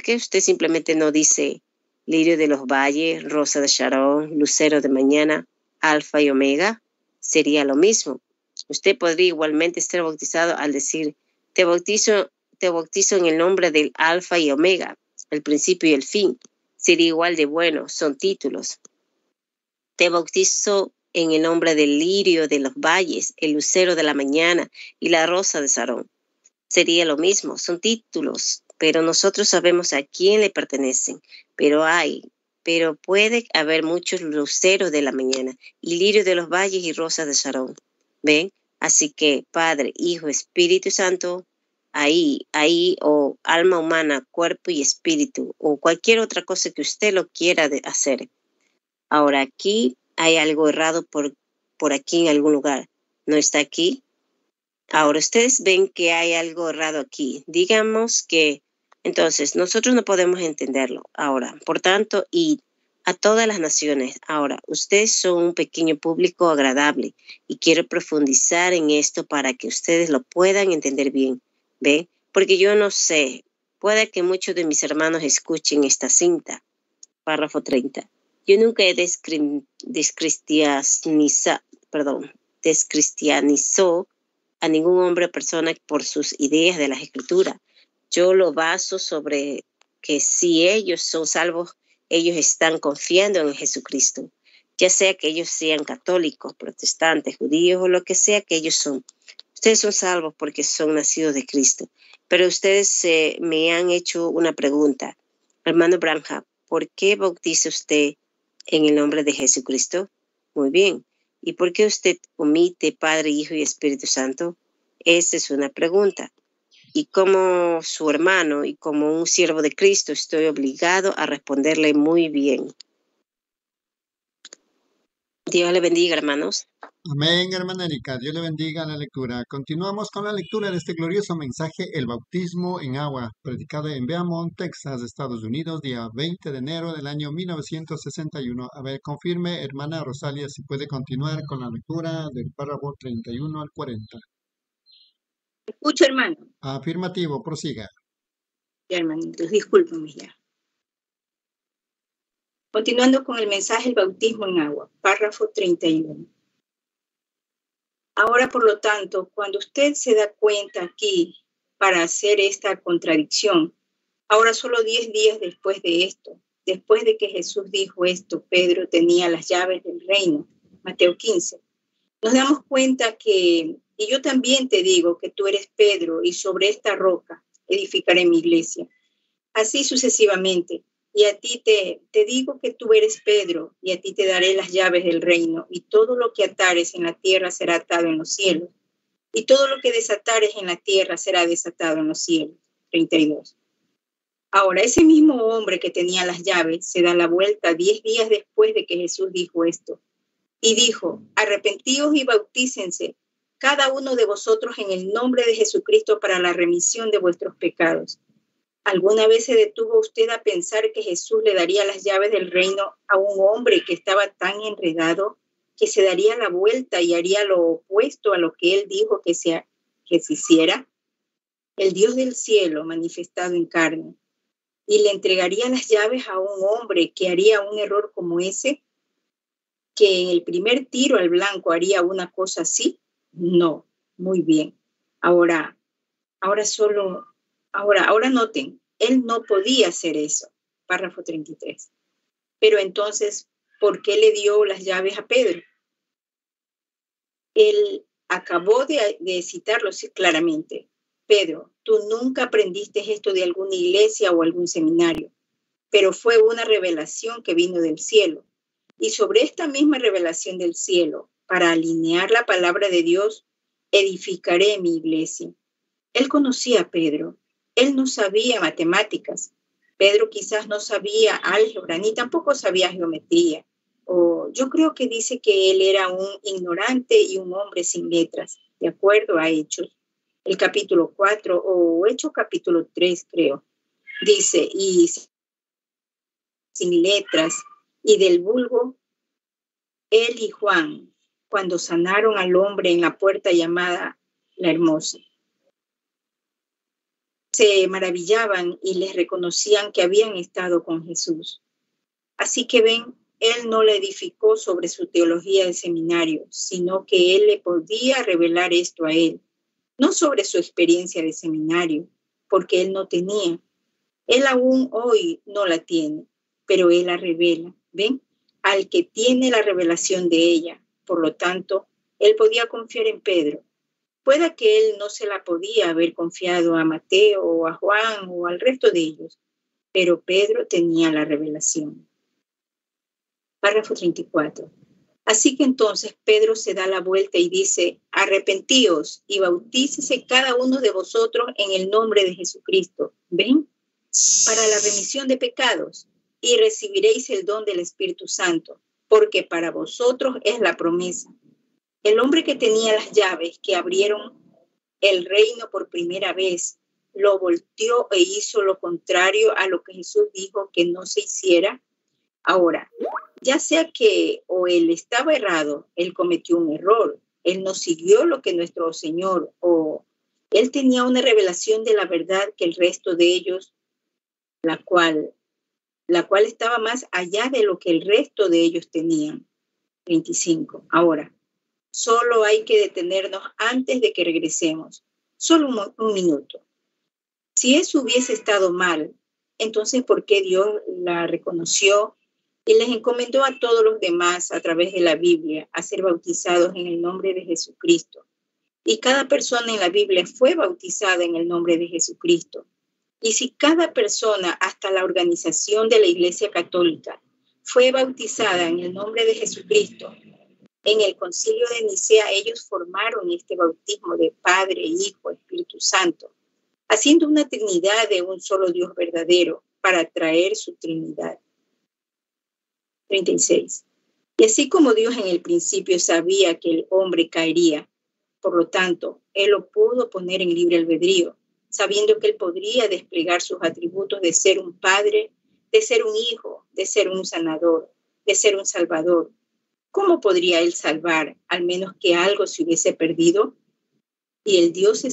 Speaker 5: no dice lirio de los valles, rosa de Sharon, lucero de mañana, alfa y omega? Sería lo mismo. Usted podría igualmente ser bautizado al decir, te bautizo en el nombre del alfa y omega, el principio y el fin. Sería igual de bueno, son títulos. Te bautizo en el nombre del lirio de los valles, el lucero de la mañana y la rosa de Sarón. Sería lo mismo, son títulos, pero nosotros sabemos a quién le pertenecen. Pero puede haber muchos luceros de la mañana y lirios de los valles y rosas de Sarón. ¿Ven? Así que Padre, Hijo, Espíritu Santo, ahí, o alma humana, cuerpo y espíritu, o cualquier otra cosa que usted lo quiera hacer. Ahora aquí hay algo errado por aquí en algún lugar. ¿No está aquí? Ahora ustedes ven que hay algo errado aquí. Digamos que entonces nosotros no podemos entenderlo. Ahora, por tanto, y a todas las naciones. Ahora, ustedes son un pequeño público agradable y quiero profundizar en esto para que ustedes lo puedan entender bien. ¿Ven? Porque yo no sé, puede que muchos de mis hermanos escuchen esta cinta. Párrafo 30. Yo nunca he descristianizado a ningún hombre o persona por sus ideas de las Escrituras. Yo lo baso sobre que si ellos son salvos, ellos están confiando en Jesucristo, ya sea que ellos sean católicos, protestantes, judíos o lo que sea que ellos son. Ustedes son salvos porque son nacidos de Cristo. Pero ustedes me han hecho una pregunta. Hermano Branham, ¿por qué bautiza usted en el nombre de Jesucristo? Muy bien. ¿Y por qué usted omite Padre, Hijo y Espíritu Santo? Esa es una pregunta. Y como su hermano y como un siervo de Cristo, estoy obligado a responderle muy bien. Dios le bendiga, hermanos.
Speaker 2: Amén, hermana Erika. Dios le bendiga la lectura. Continuamos con la lectura de este glorioso mensaje, el bautismo en agua, predicado en Beaumont, Texas, Estados Unidos, día 20 de enero del año 1961. A ver, confirme, hermana Rosalia, si puede continuar con la lectura del párrafo 31 al 40.
Speaker 4: Escucha, hermano.
Speaker 2: Afirmativo, prosiga.
Speaker 4: Ya, hermanitos, discúlpenme ya. Continuando con el mensaje, el bautismo en agua, párrafo 31. Ahora, por lo tanto, cuando usted se da cuenta aquí para hacer esta contradicción, ahora solo 10 días después de esto, después de que Jesús dijo esto, Pedro tenía las llaves del reino, Mateo 15, nos damos cuenta que, y yo también te digo que tú eres Pedro y sobre esta roca edificaré mi iglesia. Así sucesivamente. Y a ti te digo que tú eres Pedro, y a ti te daré las llaves del reino, y todo lo que atares en la tierra será atado en los cielos, y todo lo que desatares en la tierra será desatado en los cielos. 32. Ahora, ese mismo hombre que tenía las llaves se da la vuelta 10 días después de que Jesús dijo esto, y dijo, arrepentíos y bautícense, cada uno de vosotros en el nombre de Jesucristo para la remisión de vuestros pecados. ¿Alguna vez se detuvo usted a pensar que Jesús le daría las llaves del reino a un hombre que estaba tan enredado que se daría la vuelta y haría lo opuesto a lo que él dijo que se hiciera? El Dios del cielo manifestado en carne. ¿Y le entregaría las llaves a un hombre que haría un error como ese? ¿Que en el primer tiro al blanco haría una cosa así? No. Muy bien. Ahora noten, él no podía hacer eso. Párrafo 33. Pero entonces, ¿por qué le dio las llaves a Pedro? Él acabó de citarlo claramente. Pedro, tú nunca aprendiste esto de alguna iglesia o algún seminario, pero fue una revelación que vino del cielo. Y sobre esta misma revelación del cielo, para alinear la palabra de Dios, edificaré mi iglesia. Él conocía a Pedro. Él no sabía matemáticas. Pedro quizás no sabía álgebra, ni tampoco sabía geometría. O yo creo que dice que él era un ignorante y un hombre sin letras, de acuerdo a Hechos, el capítulo 4 o Hechos capítulo 3, creo. Dice, y sin letras, y del vulgo, él y Juan, cuando sanaron al hombre en la puerta llamada La Hermosa. Se maravillaban y les reconocían que habían estado con Jesús. Así que ven, él no le edificó sobre su teología de seminario, sino que él le podía revelar esto a él, no sobre su experiencia de seminario, porque él no tenía. Él aún hoy no la tiene, pero él la revela, ¿ven? Al que tiene la revelación de ella. Por lo tanto, él podía confiar en Pedro. Pueda que él no se la podía haber confiado a Mateo o a Juan o al resto de ellos, pero Pedro tenía la revelación. Párrafo 34. Así que entonces Pedro se da la vuelta y dice, arrepentíos y bautícese cada uno de vosotros en el nombre de Jesucristo. ¿Ven? Para la remisión de pecados, y recibiréis el don del Espíritu Santo, porque para vosotros es la promesa. El hombre que tenía las llaves que abrieron el reino por primera vez, lo volteó e hizo lo contrario a lo que Jesús dijo que no se hiciera. Ahora, ya sea que o él estaba errado, él cometió un error, él no siguió lo que nuestro Señor, o él tenía una revelación de la verdad que el resto de ellos, la cual estaba más allá de lo que el resto de ellos tenían. 25. Ahora, Solo hay que detenernos antes de que regresemos. Solo un minuto. Si eso hubiese estado mal, entonces ¿por qué Dios la reconoció y les encomendó a todos los demás a través de la Biblia a ser bautizados en el nombre de Jesucristo? Y cada persona en la Biblia fue bautizada en el nombre de Jesucristo. Y si cada persona, hasta la organización de la Iglesia Católica, fue bautizada en el nombre de Jesucristo, en el Concilio de Nicea ellos formaron este bautismo de Padre, Hijo, Espíritu Santo, haciendo una Trinidad de un solo Dios verdadero para traer su Trinidad. 36. Y así como Dios en el principio sabía que el hombre caería, por lo tanto, Él lo pudo poner en libre albedrío, sabiendo que Él podría desplegar sus atributos de ser un Padre, de ser un Hijo, de ser un sanador, de ser un Salvador. ¿Cómo podría Él salvar, al menos que algo se hubiese perdido? Y en Dios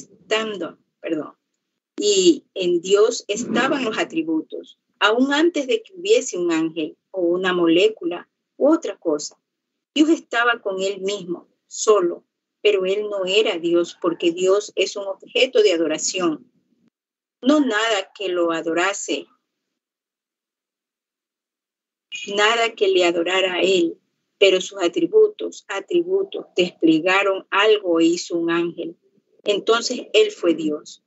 Speaker 4: estaban los atributos, aún antes de que hubiese un ángel o una molécula u otra cosa. Dios estaba con Él mismo, solo, pero Él no era Dios porque Dios es un objeto de adoración. No nada que lo adorase, nada que le adorara a Él, pero sus atributos desplegaron algo e hizo un ángel. Entonces Él fue Dios.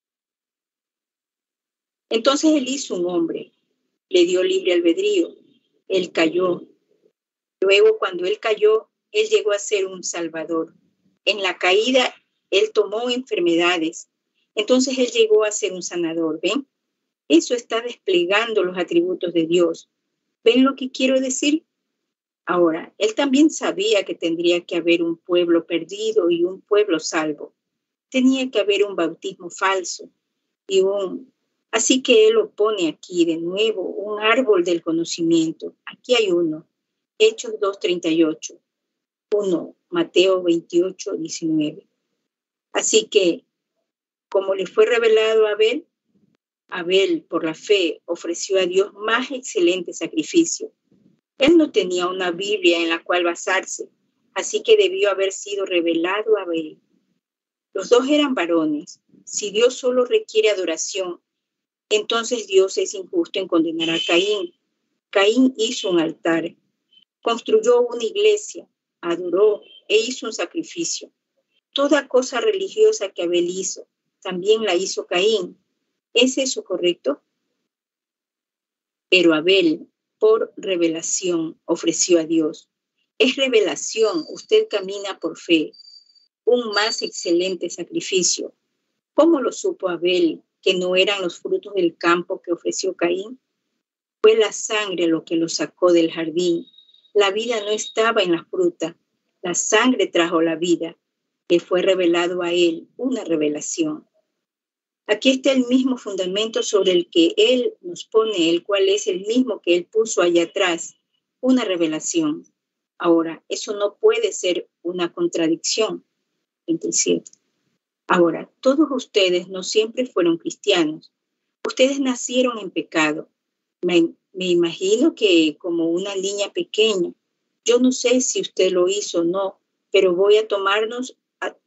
Speaker 4: Entonces Él hizo un hombre, le dio libre albedrío, Él cayó. Luego, cuando Él cayó, Él llegó a ser un Salvador. En la caída, Él tomó enfermedades. Entonces Él llegó a ser un sanador. ¿Ven? Eso está desplegando los atributos de Dios. ¿Ven lo que quiero decir? Ahora, Él también sabía que tendría que haber un pueblo perdido y un pueblo salvo. Tenía que haber un bautismo falso Así que Él lo pone aquí de nuevo, un árbol del conocimiento. Aquí hay uno, Hechos 2:38. 1, Mateo 28:19. Así que, como le fue revelado a Abel, por la fe, ofreció a Dios más excelente sacrificio. Él no tenía una Biblia en la cual basarse, así que debió haber sido revelado a Abel. Los dos eran varones. Si Dios solo requiere adoración, entonces Dios es injusto en condenar a Caín. Caín hizo un altar, construyó una iglesia, adoró e hizo un sacrificio. Toda cosa religiosa que Abel hizo, también la hizo Caín. ¿Es eso correcto? Pero Abel, por revelación, ofreció a Dios. Es revelación, usted camina por fe. Un más excelente sacrificio. ¿Cómo lo supo Abel que no eran los frutos del campo que ofreció Caín? Fue la sangre lo que lo sacó del jardín. La vida no estaba en la fruta. La sangre trajo la vida. Le fue revelado a él, una revelación. Aquí está el mismo fundamento sobre el que Él nos pone, el cual es el mismo que Él puso allá atrás, una revelación. Ahora, eso no puede ser una contradicción. 27. Ahora, todos ustedes no siempre fueron cristianos. Ustedes nacieron en pecado. Me imagino que como una niña pequeña. Yo no sé si usted lo hizo o no, pero voy a tomarnos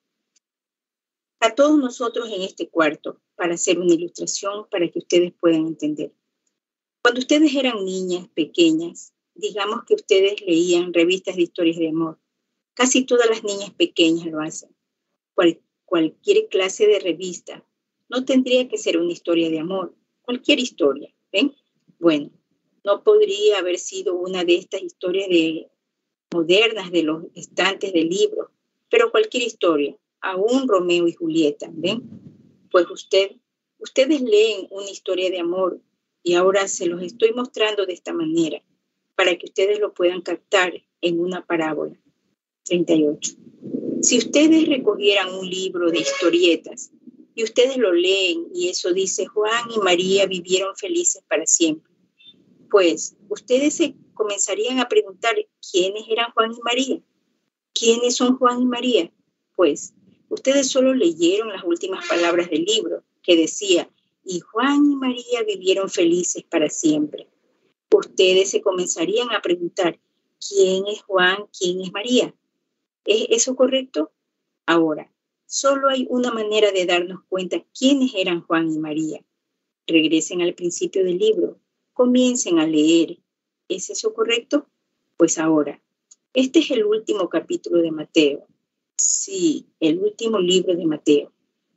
Speaker 4: a todos nosotros en este cuarto para hacer una ilustración para que ustedes puedan entender. Cuando ustedes eran niñas pequeñas, digamos que ustedes leían revistas de historias de amor. Casi todas las niñas pequeñas lo hacen. Cualquier clase de revista. No tendría que ser una historia de amor. Cualquier historia. ¿Ven? Bueno, no podría haber sido una de estas historias modernas de los estantes de libros, pero cualquier historia. Aún Romeo y Julieta, ¿ven? Pues ustedes leen una historia de amor y ahora se los estoy mostrando de esta manera para que ustedes lo puedan captar en una parábola. 38. Si ustedes recogieran un libro de historietas y ustedes lo leen y eso dice Juan y María vivieron felices para siempre, pues ustedes se comenzarían a preguntar ¿quiénes eran Juan y María? ¿Quiénes son Juan y María? Pues ustedes solo leyeron las últimas palabras del libro que decía, y Juan y María vivieron felices para siempre. Ustedes se comenzarían a preguntar, ¿quién es Juan? ¿Quién es María? ¿Es eso correcto? Ahora, solo hay una manera de darnos cuenta quiénes eran Juan y María. Regresen al principio del libro, comiencen a leer. ¿Es eso correcto? Pues ahora, este es el último capítulo de Mateo. Sí, el último libro de Mateo.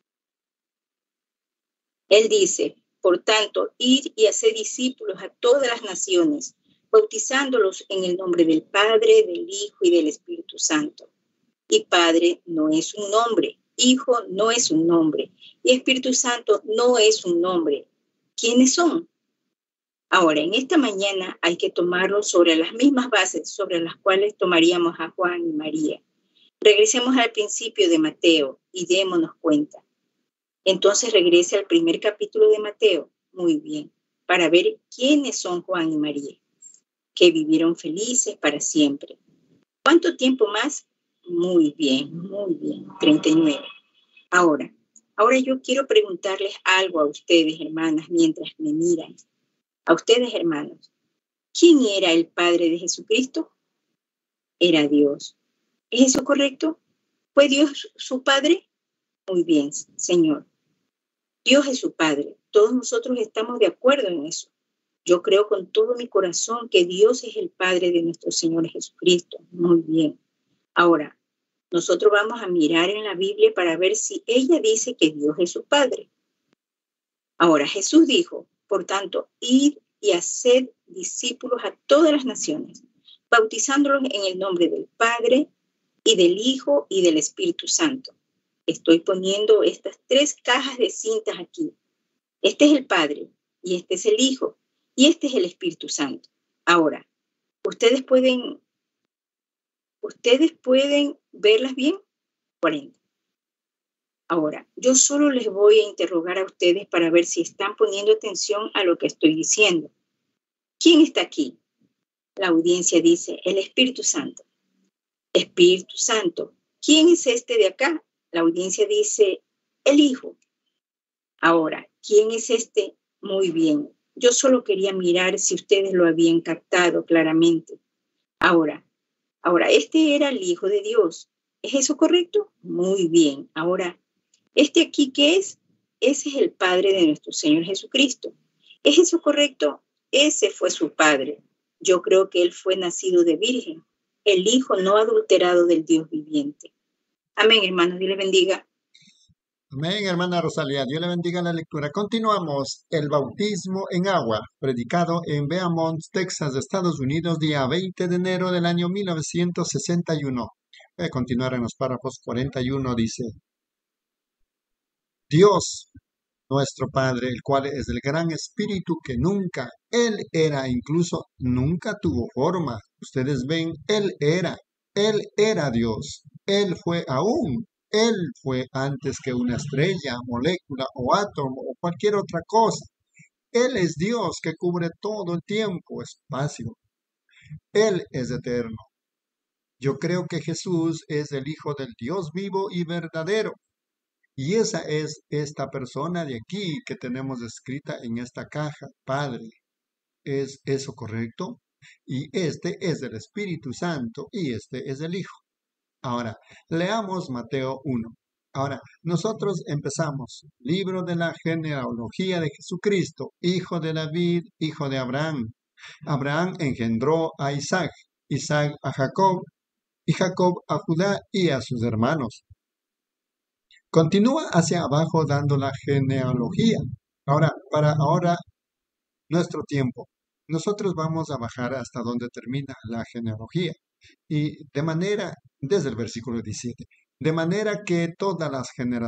Speaker 4: Él dice, por tanto, id y haced discípulos a todas las naciones, bautizándolos en el nombre del Padre, del Hijo y del Espíritu Santo. Y Padre no es un nombre, Hijo no es un nombre, y Espíritu Santo no es un nombre. ¿Quiénes son? Ahora, en esta mañana hay que tomarlo sobre las mismas bases sobre las cuales tomaríamos a Juan y María. Regresemos al principio de Mateo y démonos cuenta. Entonces regrese al primer capítulo de Mateo, muy bien, para ver quiénes son Juan y María, que vivieron felices para siempre. ¿Cuánto tiempo más? Muy bien, 39. Ahora yo quiero preguntarles algo a ustedes, hermanas, mientras me miran. A ustedes, hermanos, ¿quién era el Padre de Jesucristo? Era Dios. ¿Es eso correcto? ¿Fue Dios su Padre? Muy bien, Señor. Dios es su Padre. Todos nosotros estamos de acuerdo en eso. Yo creo con todo mi corazón que Dios es el Padre de nuestro Señor Jesucristo. Muy bien. Ahora, nosotros vamos a mirar en la Biblia para ver si ella dice que Dios es su Padre. Ahora, Jesús dijo, por tanto, id y haced discípulos a todas las naciones, bautizándolos en el nombre del Padre y del Hijo y del Espíritu Santo. Estoy poniendo estas 3 cajas de cintas aquí. Este es el Padre, y este es el Hijo, y este es el Espíritu Santo. Ahora, ¿ustedes pueden verlas bien? 40. Ahora, yo solo les voy a interrogar a ustedes para ver si están poniendo atención a lo que estoy diciendo. ¿Quién está aquí? La audiencia dice, el Espíritu Santo. Espíritu Santo. ¿Quién es este de acá? La audiencia dice, el Hijo. Ahora, ¿quién es este? Muy bien. Yo solo quería mirar si ustedes lo habían captado claramente. Ahora, este era el Hijo de Dios. ¿Es eso correcto? Muy bien. Ahora, ¿este aquí qué es? Ese es el Padre de nuestro Señor Jesucristo. ¿Es eso correcto? Ese fue su Padre. Yo creo que Él fue nacido de virgen, el Hijo no adulterado del Dios viviente. Amén, hermanos. Dios les bendiga.
Speaker 2: Amén, hermana Rosalía. Dios le bendiga la lectura. Continuamos. El bautismo en agua, predicado en Beaumont, Texas, Estados Unidos, día 20 de enero del año 1961. Voy a continuar en los párrafos 41, dice, Dios, nuestro Padre, el cual es el gran Espíritu que nunca, Él era, incluso nunca tuvo forma. Ustedes ven, Él era Dios. Él fue aún. Él fue antes que una estrella, molécula o átomo o cualquier otra cosa. Él es Dios que cubre todo el tiempo, espacio. Él es eterno. Yo creo que Jesús es el Hijo del Dios vivo y verdadero. Y esa es esta persona de aquí que tenemos escrita en esta caja, Padre. ¿Es eso correcto? Y este es el Espíritu Santo y este es el Hijo. Ahora, leamos Mateo 1. Ahora, nosotros empezamos. Libro de la genealogía de Jesucristo, hijo de David, hijo de Abraham. Abraham engendró a Isaac, Isaac a Jacob, y Jacob a Judá y a sus hermanos. Continúa hacia abajo dando la genealogía. Ahora, para ahora, nuestro tiempo. Nosotros vamos a bajar hasta donde termina la genealogía. Y desde el versículo 17, de manera que todas las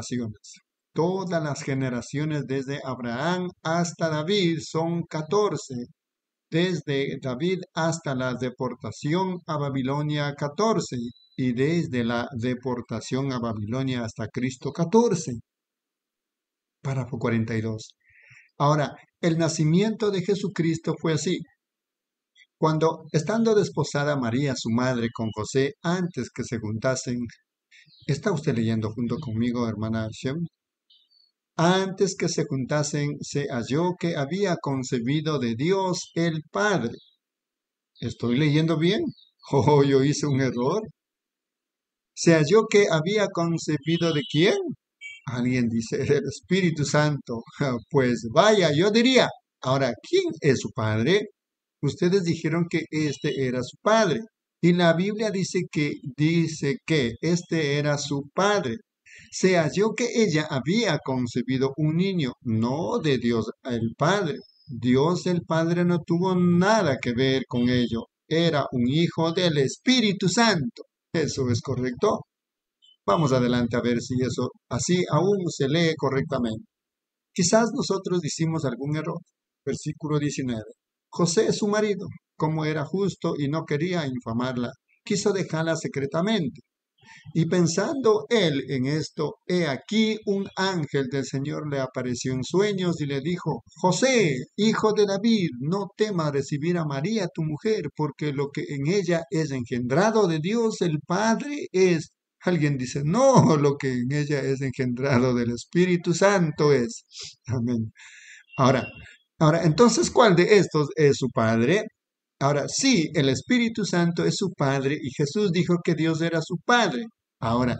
Speaker 2: generaciones desde Abraham hasta David son 14, desde David hasta la deportación a Babilonia 14, y desde la deportación a Babilonia hasta Cristo 14. Párrafo 42. Ahora, el nacimiento de Jesucristo fue así. Cuando, estando desposada María, su madre, con José, antes que se juntasen, ¿está usted leyendo junto conmigo, hermana Shem? Antes que se juntasen, se halló que había concebido de Dios el Padre. ¿Estoy leyendo bien? ¿O yo hice un error? ¿Se halló que había concebido de quién? Alguien dice, el Espíritu Santo. Pues vaya, yo diría, ahora, ¿quién es su padre? Ustedes dijeron que este era su padre. Y la Biblia dice que este era su padre. Se halló que ella había concebido un niño, no de Dios el Padre. Dios el Padre no tuvo nada que ver con ello. Era un hijo del Espíritu Santo. ¿Eso es correcto? Vamos adelante a ver si eso así aún se lee correctamente. Quizás nosotros hicimos algún error. Versículo 19. José, su marido, como era justo y no quería infamarla, quiso dejarla secretamente. Y pensando él en esto, he aquí un ángel del Señor le apareció en sueños y le dijo, José, hijo de David, no temas recibir a María tu mujer, porque lo que en ella es engendrado de Dios el Padre es. Alguien dice, no, lo que en ella es engendrado del Espíritu Santo es. Amén. Ahora, entonces, ¿cuál de estos es su Padre? Ahora, sí, el Espíritu Santo es su Padre y Jesús dijo que Dios era su Padre. Ahora,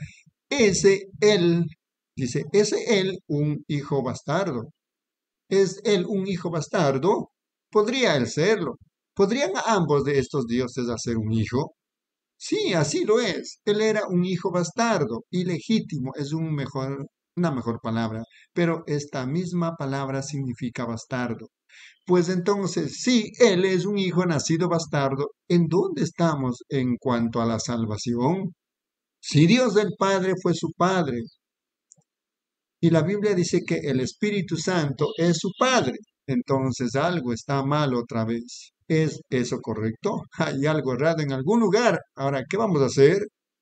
Speaker 2: ¿ese él un hijo bastardo? ¿Es él un hijo bastardo? ¿Podría él serlo? ¿Podrían ambos de estos dioses hacer un hijo? Sí, así lo es. Él era un hijo bastardo, ilegítimo, es una mejor palabra, pero esta misma palabra significa bastardo. Pues entonces, si él es un hijo nacido bastardo, ¿en dónde estamos en cuanto a la salvación? Si Dios del Padre fue su Padre, y la Biblia dice que el Espíritu Santo es su Padre, entonces algo está mal otra vez. ¿Es eso correcto? Hay algo errado en algún lugar. Ahora, ¿qué vamos a hacer?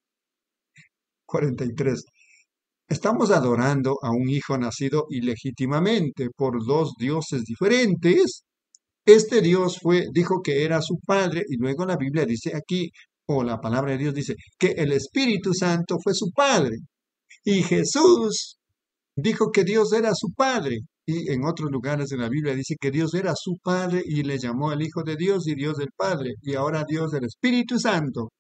Speaker 2: 43. Estamos adorando a un hijo nacido ilegítimamente por dos dioses diferentes. Este Dios dijo que era su padre y luego la Biblia dice aquí, o la palabra de Dios dice, que el Espíritu Santo fue su padre. Y Jesús dijo que Dios era su padre. Y en otros lugares de la Biblia dice que Dios era su padre y le llamó el Hijo de Dios y Dios del Padre. Y ahora Dios del Espíritu Santo.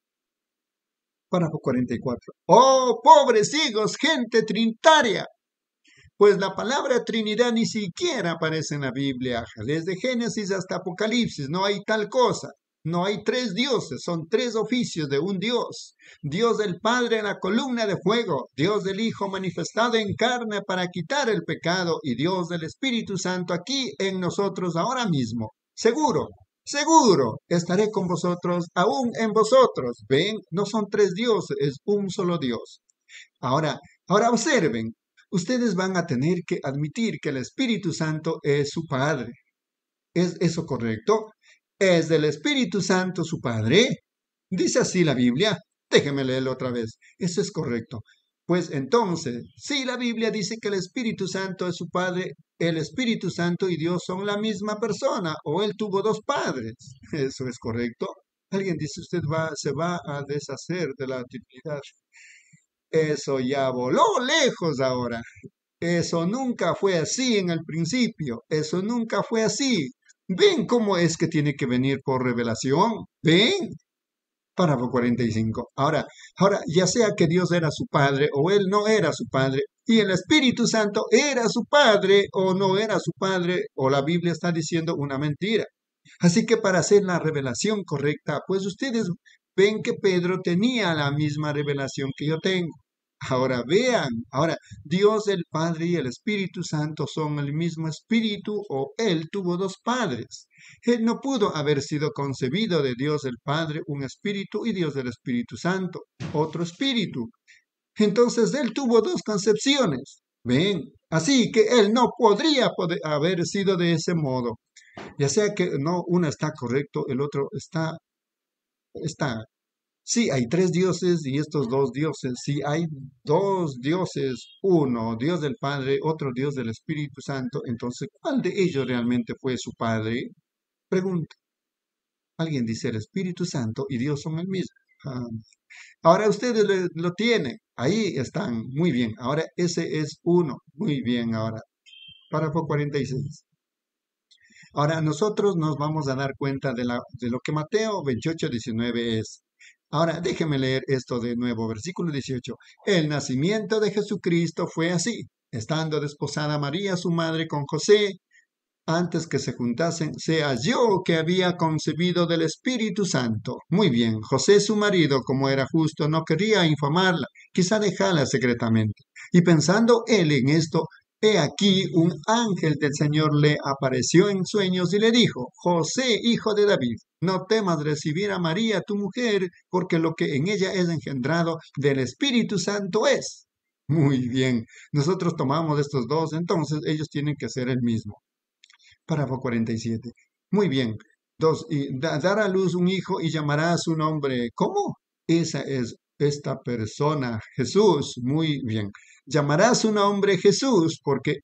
Speaker 2: Párrafo 44. ¡Oh, pobres hijos, gente trinitaria! Pues la palabra Trinidad ni siquiera aparece en la Biblia. Desde Génesis hasta Apocalipsis no hay tal cosa. No hay tres dioses, son tres oficios de un Dios. Dios del Padre en la columna de fuego, Dios del Hijo manifestado en carne para quitar el pecado y Dios del Espíritu Santo aquí en nosotros ahora mismo. Seguro, seguro, estaré con vosotros, aún en vosotros. Ven, no son tres dioses, es un solo Dios. Ahora observen. Ustedes van a tener que admitir que el Espíritu Santo es su Padre. ¿Es eso correcto? ¿Es del Espíritu Santo su Padre? Dice así la Biblia. Déjeme leerlo otra vez. Eso es correcto. Pues entonces, si la Biblia dice que el Espíritu Santo es su Padre, el Espíritu Santo y Dios son la misma persona, o Él tuvo dos padres. ¿Eso es correcto? Alguien dice, se va a deshacer de la Trinidad. Eso ya voló lejos ahora. Eso nunca fue así en el principio. Eso nunca fue así. ¿Ven cómo es que tiene que venir por revelación? ¿Ven? Párrafo 45. Ahora, ya sea que Dios era su padre o él no era su padre, y el Espíritu Santo era su padre o no era su padre, o la Biblia está diciendo una mentira. Así que para hacer la revelación correcta, pues ustedes ven que Pedro tenía la misma revelación que yo tengo. Ahora vean, Dios el Padre y el Espíritu Santo son el mismo Espíritu o Él tuvo dos padres. Él no pudo haber sido concebido de Dios el Padre, un Espíritu, y Dios del Espíritu Santo, otro Espíritu. Entonces Él tuvo dos concepciones. Ven, así que Él no podría haber sido de ese modo. Ya sea que no, uno está correcto, el otro está. Sí, hay tres dioses y estos dos dioses. Sí, hay dos dioses, uno Dios del Padre, otro Dios del Espíritu Santo. Entonces, ¿cuál de ellos realmente fue su Padre? Pregunta. Alguien dice el Espíritu Santo y Dios son el mismo. Ahora ustedes lo tienen. Ahí están. Muy bien. Ahora ese es uno. Muy bien. Ahora. Párrafo 46. Ahora nosotros nos vamos a dar cuenta de lo que Mateo 28:19 es. Ahora, déjeme leer esto de nuevo, versículo 18. El nacimiento de Jesucristo fue así. Estando desposada María, su madre, con José, antes que se juntasen, se halló que había concebido del Espíritu Santo. Muy bien, José, su marido, como era justo, no quería infamarla, quizá dejarla secretamente. Y pensando él en esto, he aquí un ángel del Señor le apareció en sueños y le dijo: José, hijo de David, no temas recibir a María, tu mujer, porque lo que en ella es engendrado del Espíritu Santo es. Muy bien, nosotros tomamos estos dos, entonces ellos tienen que ser el mismo. Párrafo 47. Muy bien. Dos, y dar a luz un hijo y llamará a su nombre. ¿Cómo? Esa es esta persona, Jesús. Muy bien. Llamará su nombre Jesús, porque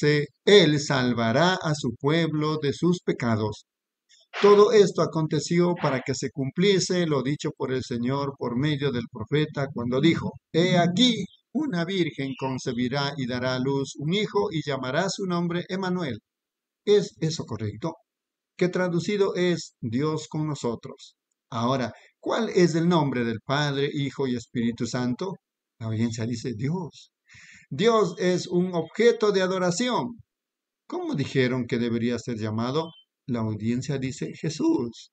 Speaker 2: él salvará a su pueblo de sus pecados. Todo esto aconteció para que se cumpliese lo dicho por el Señor por medio del profeta cuando dijo: He aquí, una virgen concebirá y dará a luz un hijo y llamará su nombre Emmanuel. ¿Es eso correcto? Que traducido es Dios con nosotros. Ahora, ¿cuál es el nombre del Padre, Hijo y Espíritu Santo? La audiencia dice Dios. Dios es un objeto de adoración. ¿Cómo dijeron que debería ser llamado? La audiencia dice Jesús.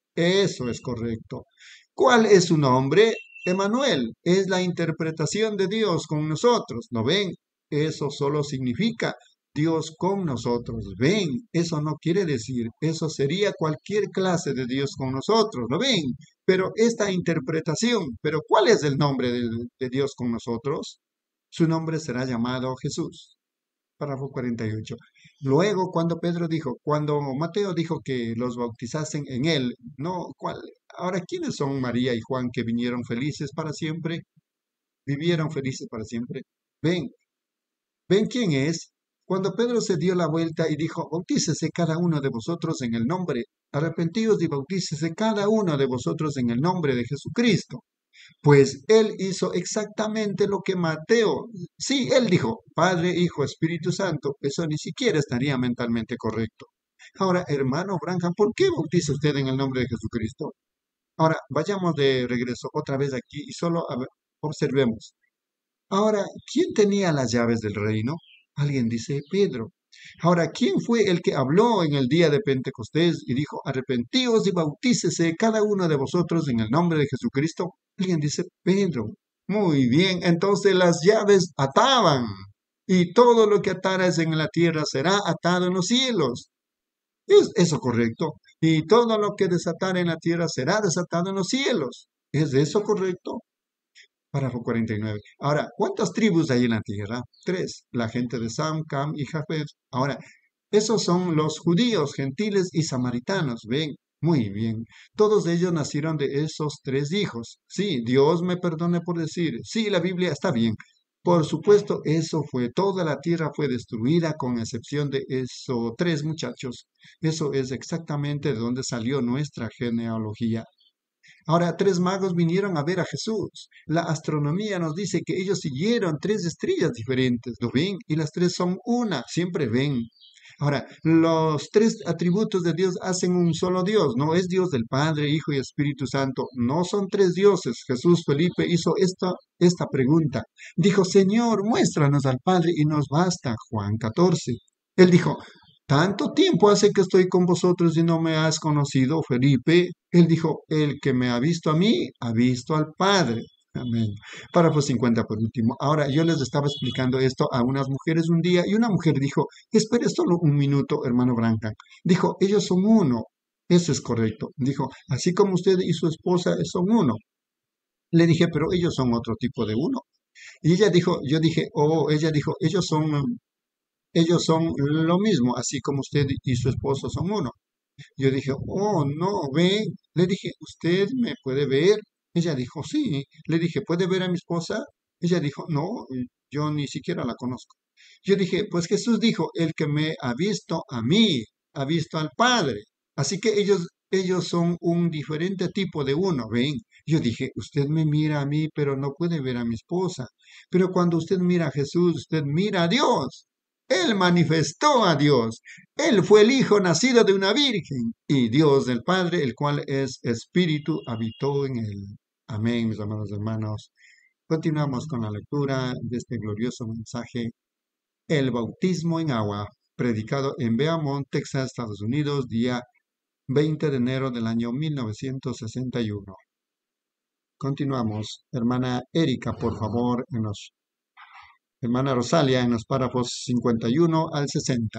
Speaker 2: Eso es correcto. ¿Cuál es su nombre? Emmanuel. Es la interpretación de Dios con nosotros. ¿No ven? Eso solo significa Dios con nosotros. ¿Ven? Eso no quiere decir, eso sería cualquier clase de Dios con nosotros. ¿Lo ven? Pero esta interpretación, ¿pero cuál es el nombre de Dios con nosotros? Su nombre será llamado Jesús. Párrafo 48. Luego, cuando Mateo dijo que los bautizasen en él, no, ¿cuál? Ahora, ¿quiénes son María y Juan que vinieron felices para siempre? Vivieron felices para siempre. Ven, ¿ven quién es? Cuando Pedro se dio la vuelta y dijo: Bautícese cada uno de vosotros en el nombre, arrepentíos y bautícese cada uno de vosotros en el nombre de Jesucristo. Pues él hizo exactamente lo que Mateo. Sí, él dijo Padre, Hijo, Espíritu Santo. Eso ni siquiera estaría mentalmente correcto. Ahora, hermano Branham, ¿por qué bautiza usted en el nombre de Jesucristo? Ahora, vayamos de regreso otra vez aquí y solo observemos. Ahora, ¿quién tenía las llaves del reino? Alguien dice Pedro. Ahora, ¿quién fue el que habló en el día de Pentecostés y dijo: arrepentíos y bautícese cada uno de vosotros en el nombre de Jesucristo? Alguien dice Pedro. Muy bien, entonces las llaves ataban, y todo lo que atares en la tierra será atado en los cielos. ¿Es eso correcto? Y todo lo que desatar en la tierra será desatado en los cielos. ¿Es eso correcto? Párrafo 49. Ahora, ¿cuántas tribus hay en la tierra? 3. La gente de Sam, Cam y Jafet. Ahora, esos son los judíos, gentiles y samaritanos. Ven, muy bien. Todos ellos nacieron de esos 3 hijos. Sí, Dios me perdone por decir. Sí, la Biblia está bien. Por supuesto, eso fue, toda la tierra fue destruida con excepción de esos 3 muchachos. Eso es exactamente de donde salió nuestra genealogía. Ahora, 3 magos vinieron a ver a Jesús. La astronomía nos dice que ellos siguieron 3 estrellas diferentes. ¿Lo ven? Y las 3 son una. Siempre ven. Ahora, los 3 atributos de Dios hacen un solo Dios. No es Dios del Padre, Hijo y Espíritu Santo. No son 3 dioses. Jesús Felipe hizo esta pregunta. Dijo: Señor, muéstranos al Padre y nos basta. Juan 14. Él dijo: ¿tanto tiempo hace que estoy con vosotros y no me has conocido, Felipe? Él dijo: el que me ha visto a mí, ha visto al Padre. Amén. Párrafo 50 por último. Ahora, yo les estaba explicando esto a unas mujeres un día y una mujer dijo: espere solo un minuto, hermano Branham. Dijo: ellos son uno. Eso es correcto. Dijo: así como usted y su esposa son uno. Le dije: pero ellos son otro tipo de uno. Y ella dijo, ella dijo: ellos son lo mismo, así como usted y su esposo son uno. Yo dije: oh, no, ve. Le dije: ¿usted me puede ver? Ella dijo: sí. Le dije: ¿puede ver a mi esposa? Ella dijo: no, yo ni siquiera la conozco. Yo dije: pues Jesús dijo: el que me ha visto a mí, ha visto al Padre. Así que ellos son un diferente tipo de uno, ¿ven? Yo dije: usted me mira a mí, pero no puede ver a mi esposa. Pero cuando usted mira a Jesús, usted mira a Dios. Él manifestó a Dios. Él fue el Hijo nacido de una virgen, y Dios del Padre, el cual es Espíritu, habitó en él. Amén, mis amados hermanos. Continuamos con la lectura de este glorioso mensaje, el bautismo en agua, predicado en Beaumont, Texas, Estados Unidos, día 20 de enero del año 1961. Continuamos. Hermana Erika, por favor, hermana Rosalia, en los párrafos 51 al 60.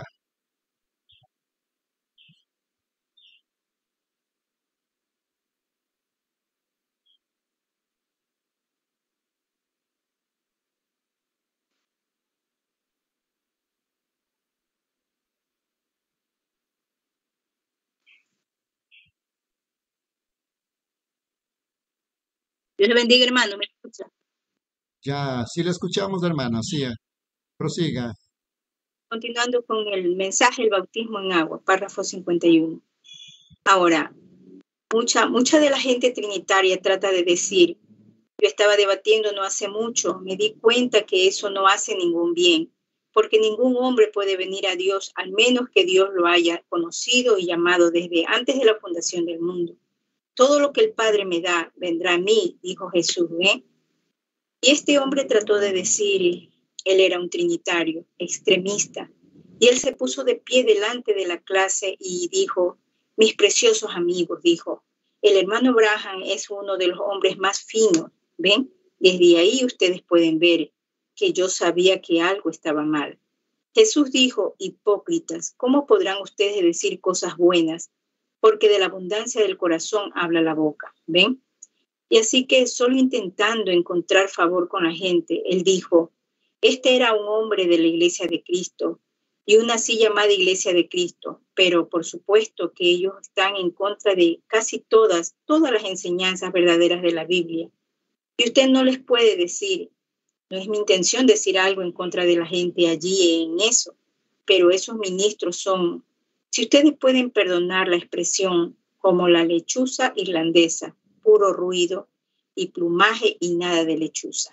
Speaker 4: Dios le bendiga, hermano. ¿Me escucha?
Speaker 2: Ya, sí le escuchamos, hermano, sí, prosiga.
Speaker 4: Continuando con el mensaje, el bautismo en agua, párrafo 51. Ahora, mucha de la gente trinitaria trata de decir, yo estaba debatiendo no hace mucho, me di cuenta que eso no hace ningún bien, porque ningún hombre puede venir a Dios al menos que Dios lo haya conocido y llamado desde antes de la fundación del mundo. Todo lo que el Padre me da vendrá a mí, dijo Jesús. Y este hombre trató de decir, él era un trinitario, extremista, y él se puso de pie delante de la clase y dijo, mis preciosos amigos, dijo, el hermano Branham es uno de los hombres más finos, ¿ven? Desde ahí ustedes pueden ver que yo sabía que algo estaba mal. Jesús dijo, hipócritas, ¿cómo podrán ustedes decir cosas buenas? Porque de la abundancia del corazón habla la boca, ¿ven? Y así que solo intentando encontrar favor con la gente, él dijo, este era un hombre de la Iglesia de Cristo y una así llamada Iglesia de Cristo, pero por supuesto que ellos están en contra de casi todas las enseñanzas verdaderas de la Biblia. Y usted no les puede decir, no es mi intención decir algo en contra de la gente allí en eso, pero esos ministros son, si ustedes pueden perdonar la expresión, como la lechuza irlandesa, puro ruido y plumaje y nada de lechuza.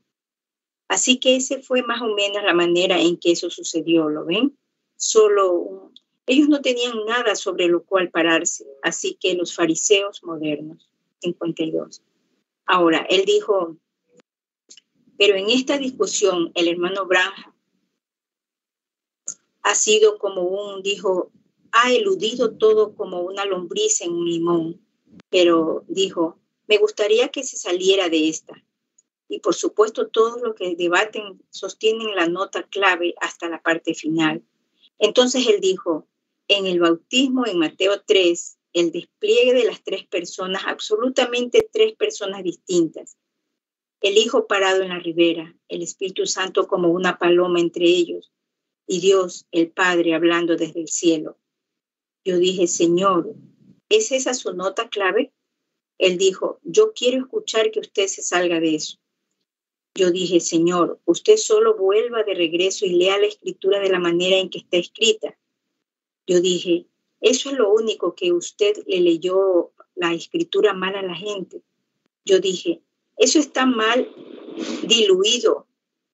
Speaker 4: Así que ese fue más o menos la manera en que eso sucedió, ¿lo ven? Ellos no tenían nada sobre lo cual pararse, así que los fariseos modernos, 52. Ahora, él dijo, pero en esta discusión el hermano Branham ha sido ha eludido todo como una lombriz en un limón, pero dijo, me gustaría que se saliera de esta. Y por supuesto todos los que debaten sostienen la nota clave hasta la parte final. Entonces él dijo, en el bautismo en Mateo 3, el despliegue de las tres personas, absolutamente tres personas distintas. El Hijo parado en la ribera, el Espíritu Santo como una paloma entre ellos, y Dios, el Padre, hablando desde el cielo. Yo dije, Señor, ¿es esa su nota clave? Él dijo, yo quiero escuchar que usted se salga de eso. Yo dije, Señor, usted solo vuelva de regreso y lea la escritura de la manera en que está escrita. Yo dije, eso es lo único que usted le leyó la escritura mal a la gente. Yo dije, eso está mal diluido.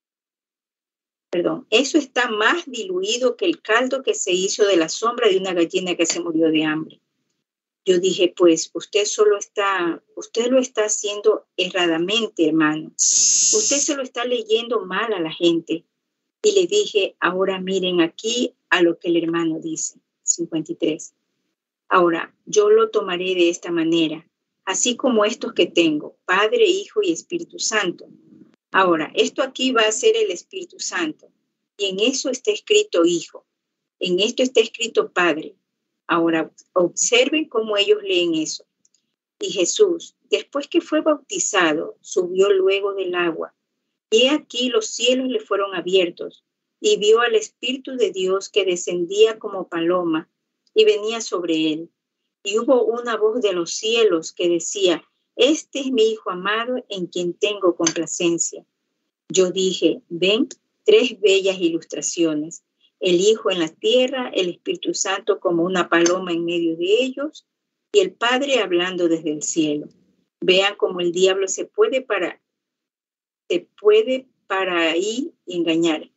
Speaker 4: Eso está más diluido que el caldo que se hizo de la sombra de una gallina que se murió de hambre. Yo dije, pues usted lo está haciendo erradamente, hermano. Usted se lo está leyendo mal a la gente. Y le dije, ahora miren aquí a lo que el hermano dice, 53. Ahora, yo lo tomaré de esta manera, así como estos que tengo, Padre, Hijo y Espíritu Santo. Ahora, esto aquí va a ser el Espíritu Santo. Y en eso está escrito Hijo. En esto está escrito Padre. Ahora, observen cómo ellos leen eso. Y Jesús, después que fue bautizado, subió luego del agua. Y aquí los cielos le fueron abiertos. Y vio al Espíritu de Dios que descendía como paloma y venía sobre él. Y hubo una voz de los cielos que decía, este es mi Hijo amado en quien tengo complacencia. Yo dije, ven, tres bellas ilustraciones. El Hijo en la tierra, el Espíritu Santo como una paloma en medio de ellos y el Padre hablando desde el cielo. Vean cómo el diablo se puede parar ahí y engañar.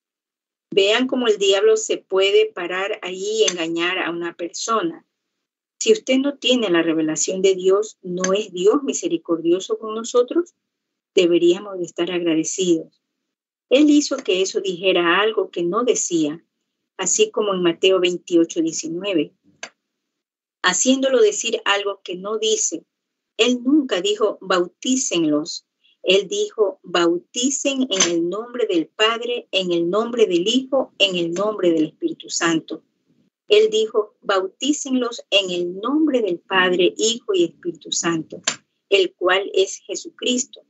Speaker 4: Vean cómo el diablo se puede parar ahí y engañar a una persona. Si usted no tiene la revelación de Dios, ¿no es Dios misericordioso con nosotros? Deberíamos de estar agradecidos. Él hizo que eso dijera algo que no decía, así como en Mateo 28:19, haciéndolo decir algo que no dice. Él nunca dijo, bautícenlos. Él dijo, bauticen en el nombre del Padre, en el nombre del Hijo, en el nombre del Espíritu Santo. Él dijo, bautícenlos en el nombre del Padre, Hijo y Espíritu Santo, el cual es Jesucristo.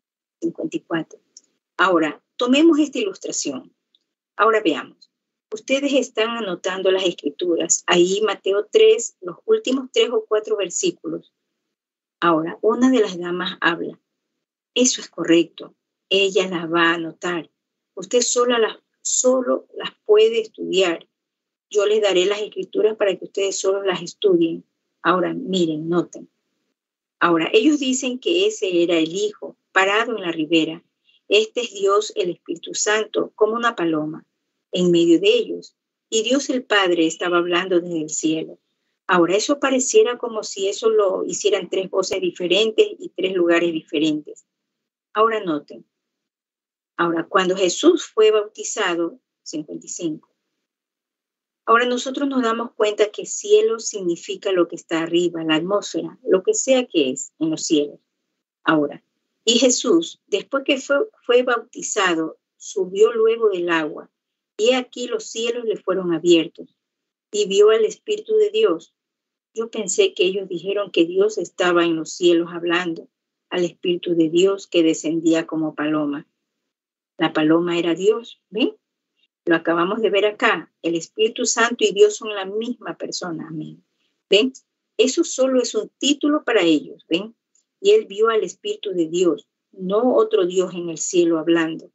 Speaker 4: 54. Ahora, tomemos esta ilustración. Ahora veamos. Ustedes están anotando las escrituras. Ahí Mateo 3, los últimos 3 o 4 versículos. Ahora, una de las damas habla. Eso es correcto. Ella las va a anotar. Usted solo las puede estudiar. Yo les daré las escrituras para que ustedes solo las estudien. Ahora, miren, noten. Ahora, ellos dicen que ese era el Hijo, parado en la ribera. Este es Dios, el Espíritu Santo, como una paloma, en medio de ellos. Y Dios el Padre estaba hablando desde el cielo. Ahora, eso pareciera como si eso lo hicieran 3 voces diferentes y 3 lugares diferentes. Ahora noten. Ahora, cuando Jesús fue bautizado, 55. Ahora nosotros nos damos cuenta que cielo significa lo que está arriba, la atmósfera, lo que sea que es en los cielos. Ahora, y Jesús, después que fue bautizado, subió luego del agua, y aquí los cielos le fueron abiertos, y vio al Espíritu de Dios. Yo pensé que ellos dijeron que Dios estaba en los cielos hablando, al Espíritu de Dios que descendía como paloma. La paloma era Dios, ¿ven? Lo acabamos de ver acá. El Espíritu Santo y Dios son la misma persona, amén. ¿Ven? Eso solo es un título para ellos, ¿ven? Y él vio al Espíritu de Dios, no otro Dios en el cielo hablando,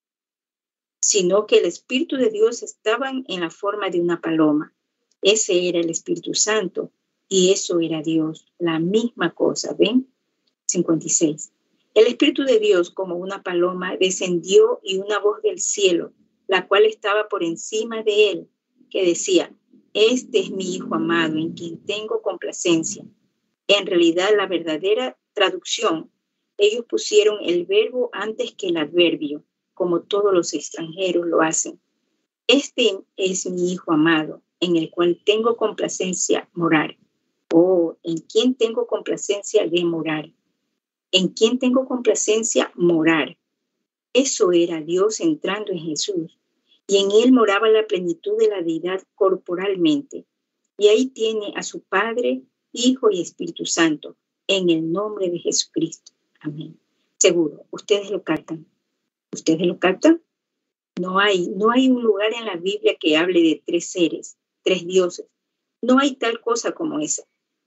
Speaker 4: sino que el Espíritu de Dios estaba en la forma de una paloma. Ese era el Espíritu Santo y eso era Dios, la misma cosa, ¿ven? 56. El Espíritu de Dios como una paloma descendió y una voz del cielo, la cual estaba por encima de él, que decía, este es mi Hijo amado en quien tengo complacencia. En realidad, la verdadera traducción, ellos pusieron el verbo antes que el adverbio, como todos los extranjeros lo hacen. Este es mi Hijo amado, en el cual tengo complacencia morar. Oh, ¿en quién tengo complacencia de morar? ¿En quién tengo complacencia morar? Eso era Dios entrando en Jesús. Y en él moraba la plenitud de la deidad corporalmente. Y ahí tiene a su Padre, Hijo y Espíritu Santo, en el nombre de Jesucristo. Amén. Seguro, ustedes lo captan. ¿Ustedes lo captan? No hay un lugar en la Biblia que hable de 3 seres, 3 dioses. No hay tal cosa como esa.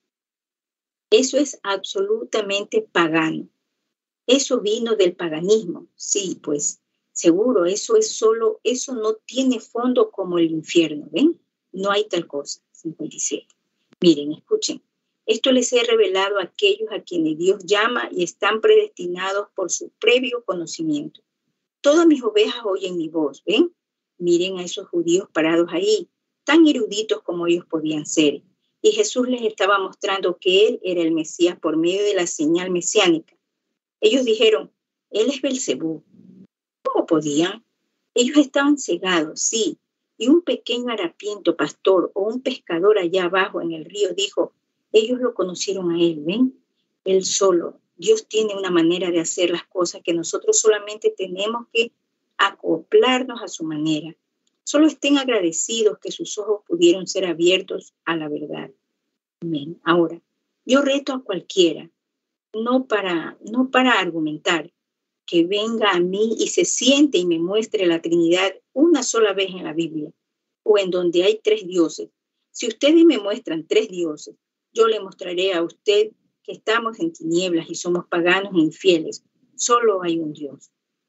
Speaker 4: Eso es absolutamente pagano. Eso vino del paganismo. Sí, pues, seguro, eso no tiene fondo como el infierno, ¿ven? No hay tal cosa. 57. Miren, escuchen. Esto les he revelado a aquellos a quienes Dios llama y están predestinados por su previo conocimiento. Todas mis ovejas oyen mi voz, ¿ven? Miren a esos judíos parados ahí, tan eruditos como ellos podían ser. Y Jesús les estaba mostrando que Él era el Mesías por medio de la señal mesiánica. Ellos dijeron, Él es Belcebú. ¿Cómo podían? Ellos estaban cegados, sí. Y un pequeño harapiento pastor o un pescador allá abajo en el río dijo, ellos lo conocieron a Él, ¿ven? Él solo. Dios tiene una manera de hacer las cosas que nosotros solamente tenemos que acoplarnos a su manera. Solo estén agradecidos que sus ojos pudieron ser abiertos a la verdad. Amén. Ahora, yo reto a cualquiera, no para argumentar, que venga a mí y se siente y me muestre la Trinidad una sola vez en la Biblia, o en donde hay 3 dioses. Si ustedes me muestran 3 dioses, yo le mostraré a usted que estamos en tinieblas y somos paganos e infieles. Solo hay un Dios.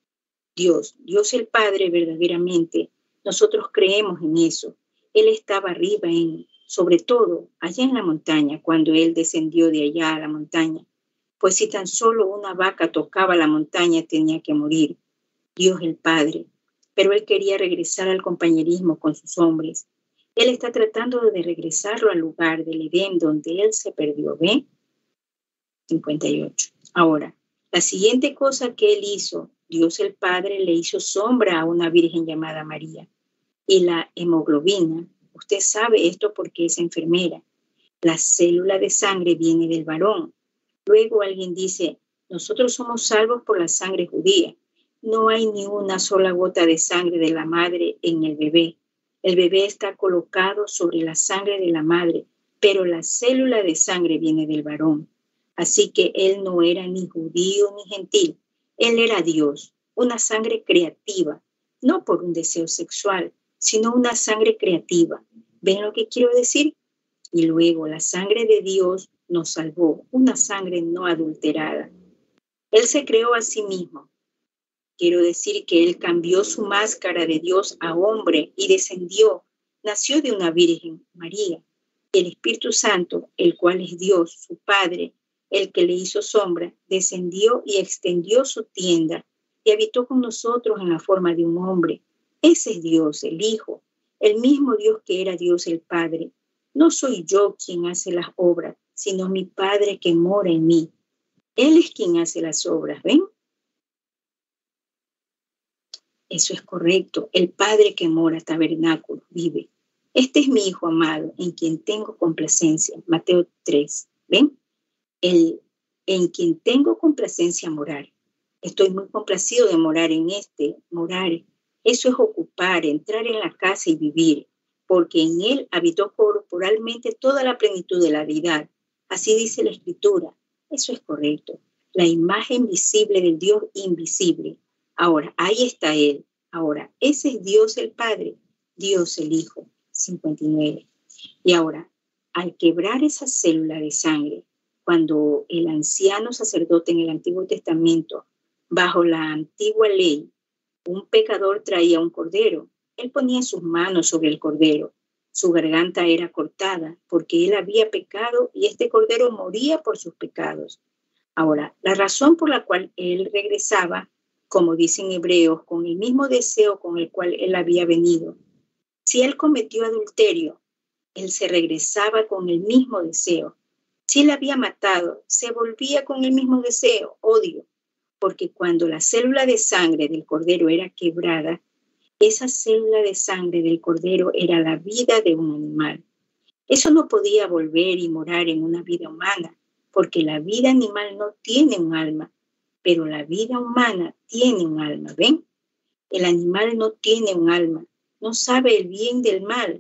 Speaker 4: Dios el Padre verdaderamente. Nosotros creemos en eso. Él estaba arriba, sobre todo allá en la montaña, cuando Él descendió de allá a la montaña. Pues si tan solo una vaca tocaba la montaña, tenía que morir. Dios el Padre. Pero Él quería regresar al compañerismo con sus hombres. Él está tratando de regresarlo al lugar del Edén donde él se perdió. ¿Ve? 58. Ahora, la siguiente cosa que él hizo, Dios el Padre le hizo sombra a una virgen llamada María. Y la hemoglobina, usted sabe esto porque es enfermera. La célula de sangre viene del varón. Luego alguien dice, nosotros somos salvos por la sangre judía. No hay ni una sola gota de sangre de la madre en el bebé. El bebé está colocado sobre la sangre de la madre, pero la célula de sangre viene del varón. Así que él no era ni judío ni gentil. Él era Dios, una sangre creativa, no por un deseo sexual, sino una sangre creativa. ¿Ven lo que quiero decir? Y luego la sangre de Dios nos salvó, una sangre no adulterada. Él se creó a sí mismo. Quiero decir que él cambió su máscara de Dios a hombre y descendió, nació de una virgen, María. El Espíritu Santo, el cual es Dios, su Padre, el que le hizo sombra, descendió y extendió su tienda y habitó con nosotros en la forma de un hombre. Ese es Dios, el Hijo, el mismo Dios que era Dios el Padre. No soy yo quien hace las obras, sino mi Padre que mora en mí. Él es quien hace las obras, ¿ven? Eso es correcto. El Padre que mora tabernáculo, vive. Este es mi Hijo amado, en quien tengo complacencia. Mateo 3, ¿ven? En quien tengo complacencia morar. Estoy muy complacido de morar en morar. Eso es ocupar, entrar en la casa y vivir, porque en él habitó corporalmente toda la plenitud de la deidad. Así dice la Escritura. Eso es correcto. La imagen visible del Dios invisible. Ahora, ahí está él. Ahora, ese es Dios el Padre, Dios el Hijo. 59. Y ahora, al quebrar esa célula de sangre, cuando el anciano sacerdote en el Antiguo Testamento, bajo la antigua ley, un pecador traía un cordero, él ponía sus manos sobre el cordero. Su garganta era cortada porque él había pecado y este cordero moría por sus pecados. Ahora, la razón por la cual él regresaba, como dicen Hebreos, con el mismo deseo con el cual él había venido. Si él cometió adulterio, él se regresaba con el mismo deseo. Si él había matado, se volvía con el mismo deseo, odio. Porque cuando la célula de sangre del cordero era quebrada, esa célula de sangre del cordero era la vida de un animal. Eso no podía volver y morar en una vida humana, porque la vida animal no tiene un alma, pero la vida humana tiene un alma, ¿ven? El animal no tiene un alma, no sabe el bien del mal,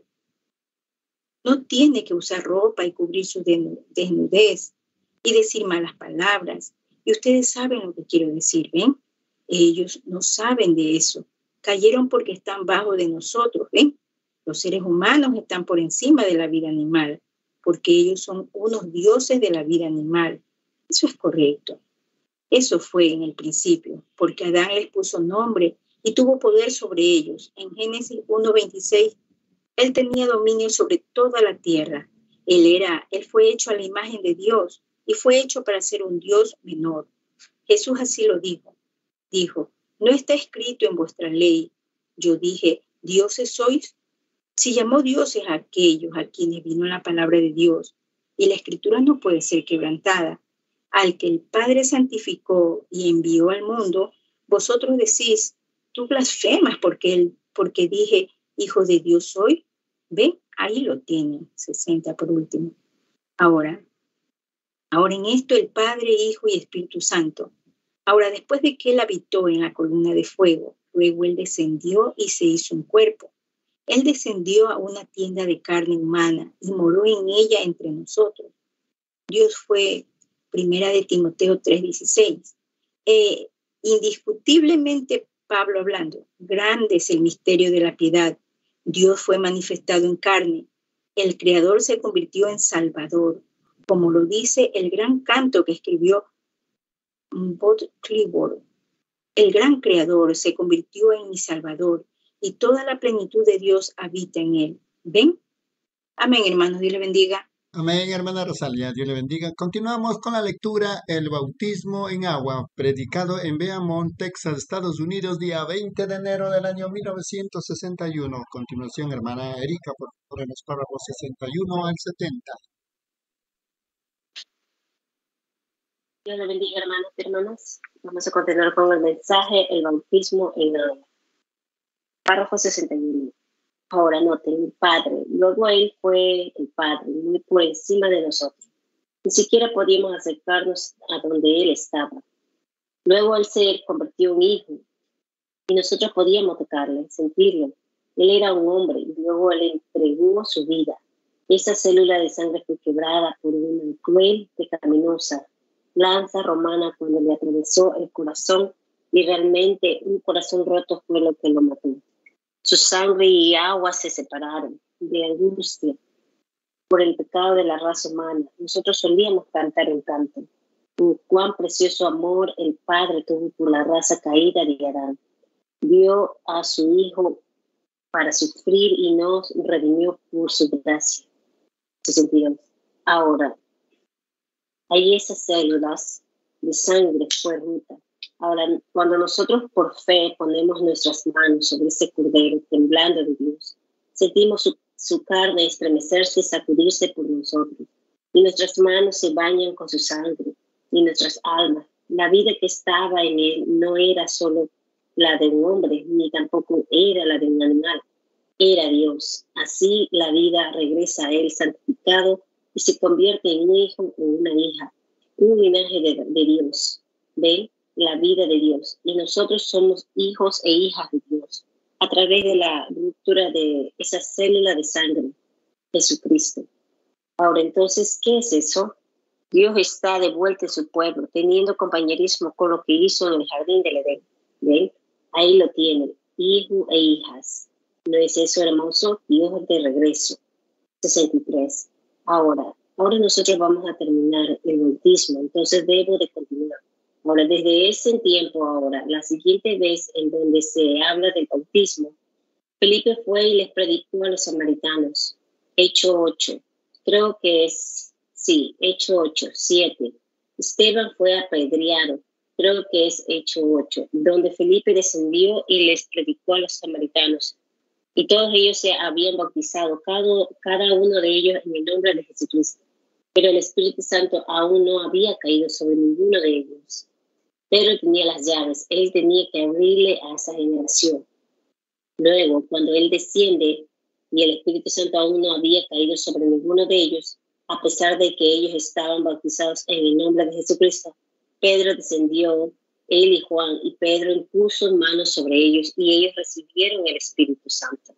Speaker 4: no tiene que usar ropa y cubrir su desnudez y decir malas palabras. Y ustedes saben lo que quiero decir, ¿ven? Ellos no saben de eso. Cayeron porque están bajo de nosotros, ¿ven? Los seres humanos están por encima de la vida animal, porque ellos son unos dioses de la vida animal. Eso es correcto. Eso fue en el principio, porque Adán les puso nombre y tuvo poder sobre ellos. En Génesis 1:26, él tenía dominio sobre toda la tierra. Él fue hecho a la imagen de Dios y fue hecho para ser un Dios menor. Jesús así lo dijo. Dijo, no está escrito en vuestra ley. Yo dije, ¿dioses sois? Si llamó dioses a aquellos a quienes vino la palabra de Dios, y la escritura no puede ser quebrantada, al que el Padre santificó y envió al mundo, vosotros decís, tú blasfemas porque dije, hijo de Dios soy. ¿Ven? Ahí lo tienen, 60 por último. Ahora en esto el Padre, Hijo y Espíritu Santo. Ahora, después de que él habitó en la columna de fuego, luego él descendió y se hizo un cuerpo. Él descendió a una tienda de carne humana y moró en ella entre nosotros. Dios fue, 1 de Timoteo 3:16. Indiscutiblemente, Pablo hablando, grande es el misterio de la piedad. Dios fue manifestado en carne. El Creador se convirtió en Salvador, como lo dice el gran canto que escribió Bob Clifford. El gran Creador se convirtió en mi Salvador y toda la plenitud de Dios habita en él. ¿Ven? Amén, hermanos. Dios le bendiga.
Speaker 2: Amén, hermana Rosalia, Dios le bendiga. Continuamos con la lectura, el bautismo en agua, predicado en Beaumont, Texas, Estados Unidos, día 20 de enero del año 1961. Continuación, hermana Erika, por favor, en los párrafos 61 al 70.
Speaker 5: Dios le bendiga, hermanos y hermanas. Vamos a continuar con el mensaje, el bautismo en agua. Párrafo 61. Ahora noten, el Padre. Luego Él fue el Padre, muy por encima de nosotros. Ni siquiera podíamos acercarnos a donde Él estaba. Luego Él se convirtió en Hijo y nosotros podíamos tocarle, sentirlo. Él era un hombre y luego Él entregó su vida. Esa célula de sangre fue quebrada por una cruel, pecaminosa lanza romana cuando le atravesó el corazón y realmente un corazón roto fue lo que lo mató. Su sangre y agua se separaron de angustia por el pecado de la raza humana. Nosotros solíamos cantar un canto. Cuán precioso amor el Padre tuvo por la raza caída de Adán. Dio a su Hijo para sufrir y nos redimió por su gracia. 62. Ahora, hay esas células de sangre fue ruta. Ahora, cuando nosotros por fe ponemos nuestras manos sobre ese cordero temblando de Dios, sentimos su carne estremecerse y sacudirse por nosotros. Y nuestras manos se bañan con su sangre y nuestras almas. La vida que estaba en él no era solo la de un hombre, ni tampoco era la de un animal. Era Dios. Así la vida regresa a él santificado y se convierte en un hijo o una hija, un linaje de Dios. ¿Ven? La vida de Dios. Y nosotros somos hijos e hijas de Dios a través de la ruptura de esa célula de sangre, Jesucristo. Ahora, entonces, ¿qué es eso? Dios está de vuelta en su pueblo, teniendo compañerismo con lo que hizo en el jardín del Edén. ¿Ven? Ahí lo tienen, hijos e hijas. ¿No es eso hermoso? Dios de regreso. 63. Ahora nosotros vamos a terminar el bautismo, entonces debo de continuar. Ahora, desde ese tiempo ahora, la siguiente vez en donde se habla del bautismo, Felipe fue y les predicó a los samaritanos. Hecho 8, creo que es, sí, Hecho 8, 7. Esteban fue apedreado, creo que es Hecho 8, donde Felipe descendió y les predicó a los samaritanos. Y todos ellos se habían bautizado, cada uno de ellos en el nombre de Jesucristo. Pero el Espíritu Santo aún no había caído sobre ninguno de ellos. Pedro tenía las llaves, él tenía que abrirle a esa generación. Luego, cuando él desciende y el Espíritu Santo aún no había caído sobre ninguno de ellos, a pesar de que ellos estaban bautizados en el nombre de Jesucristo, Pedro descendió, él y Juan, y Pedro impuso manos sobre ellos y ellos recibieron el Espíritu Santo.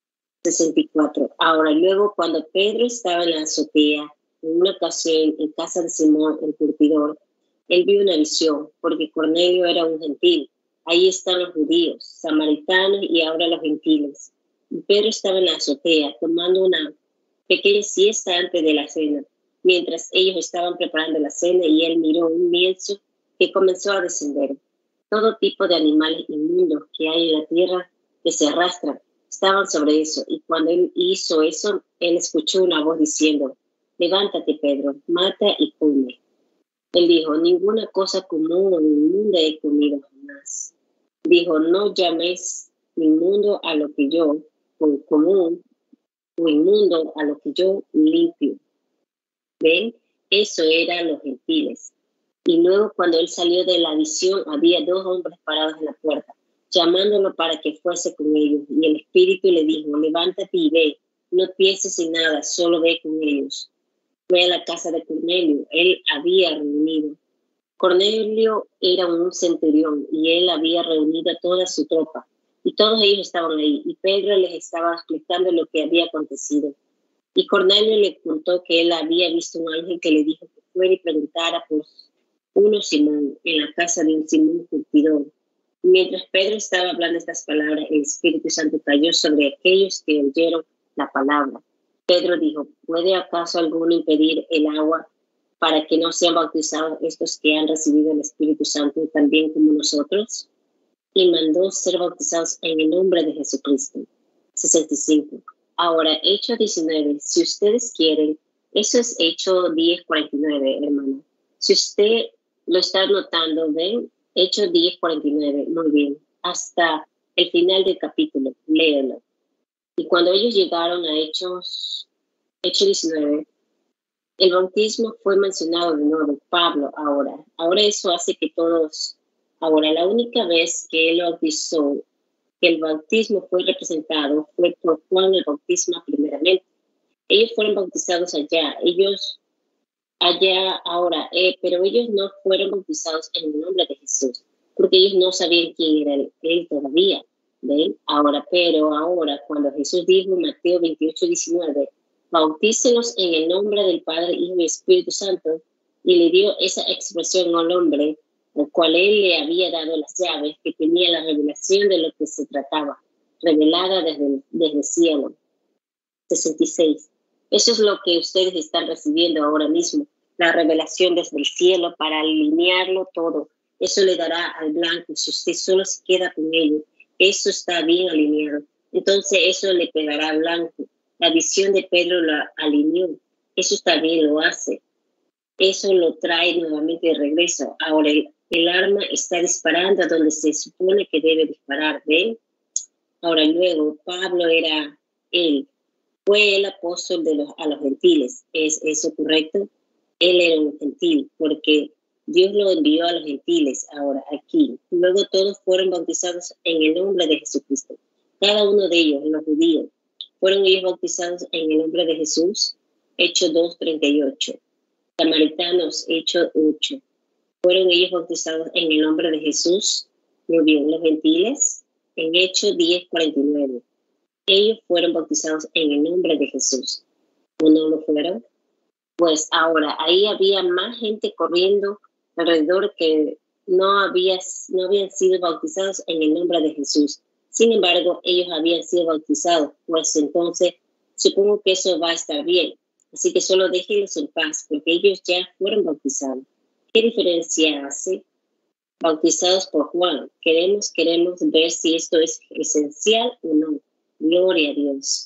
Speaker 5: 64. Ahora, luego, cuando Pedro estaba en la azotea, en una ocasión en casa de Simón, el curtidor, él vio una visión, porque Cornelio era un gentil. Ahí están los judíos, samaritanos y ahora los gentiles. Y Pedro estaba en la azotea, tomando una pequeña siesta antes de la cena, mientras ellos estaban preparando la cena, y él miró un lienzo que comenzó a descender. Todo tipo de animales inmundos que hay en la tierra que se arrastran estaban sobre eso, y cuando él hizo eso, él escuchó una voz diciendo: levántate, Pedro, mata y come. Él dijo: ninguna cosa común o inmunda he comido jamás. Dijo: no llaméis inmundo a lo que yo, o común, o inmundo a lo que yo limpio. ¿Ven? Eso eran los gentiles. Y luego, cuando él salió de la visión, había 2 hombres parados en la puerta, llamándolo para que fuese con ellos. Y el Espíritu le dijo: levántate y ve, no pienses en nada, solo ve con ellos. Fue a la casa de Cornelio, él había reunido. Cornelio era un centurión y él había reunido a toda su tropa. Y todos ellos estaban ahí, y Pedro les estaba explicando lo que había acontecido. Y Cornelio le contó que él había visto un ángel que le dijo que fuera y preguntara por uno Simón, en la casa de un Simón curtidor. Mientras Pedro estaba hablando estas palabras, el Espíritu Santo cayó sobre aquellos que oyeron la palabra. Pedro dijo: ¿puede acaso alguno impedir el agua para que no sean bautizados estos que han recibido el Espíritu Santo también como nosotros? Y mandó ser bautizados en el nombre de Jesucristo. 65. Ahora, Hechos 19. Si ustedes quieren, Eso es Hechos 10:49, hermano. Si usted lo está notando, ven, Hechos 10:49, muy bien, hasta el final del capítulo, léelo. Y cuando ellos llegaron a Hechos 19, el bautismo fue mencionado de nuevo, Pablo ahora. Ahora eso hace que todos, ahora la única vez que él bautizó, que el bautismo fue representado, fue por Juan el Bautista primeramente. Ellos fueron bautizados allá, ahora, pero ellos no fueron bautizados en el nombre de Jesús, porque ellos no sabían quién era él todavía, ¿ven? Pero ahora, cuando Jesús dijo en Mateo 28:19, bautícenos en el nombre del Padre, Hijo y Espíritu Santo, y le dio esa expresión al hombre, al cual él le había dado las llaves, que tenía la revelación de lo que se trataba, revelada desde el cielo. 66. Eso es lo que ustedes están recibiendo ahora mismo, la revelación desde el cielo para alinearlo todo. Eso le dará al blanco, si usted solo se queda con ello. Eso está bien alineado. Entonces eso le pegará al blanco. La visión de Pedro la alineó. Eso también lo hace. Eso lo trae nuevamente de regreso. Ahora el arma está disparando a donde se supone que debe disparar. ¿Ven? Ahora luego, Pablo era él. Fue el apóstol a los gentiles. ¿Es eso correcto? Él era un gentil, porque Dios lo envió a los gentiles ahora aquí. Luego todos fueron bautizados en el nombre de Jesucristo. Cada uno de ellos, los judíos, fueron ellos bautizados en el nombre de Jesús. Hechos 2:38. Samaritanos, Hechos 8. Fueron ellos bautizados en el nombre de Jesús. Muy bien, los gentiles, en Hechos 10:49. Ellos fueron bautizados en el nombre de Jesús. ¿O no lo fueron? Pues ahora, ahí había más gente corriendo alrededor que no habían sido bautizados en el nombre de Jesús. Sin embargo, ellos habían sido bautizados. Pues entonces, supongo que eso va a estar bien. Así que solo déjenlos en paz, porque ellos ya fueron bautizados. ¿Qué diferencia hace? Bautizados por Juan. Queremos ver si esto es esencial o no. Gloria a Dios.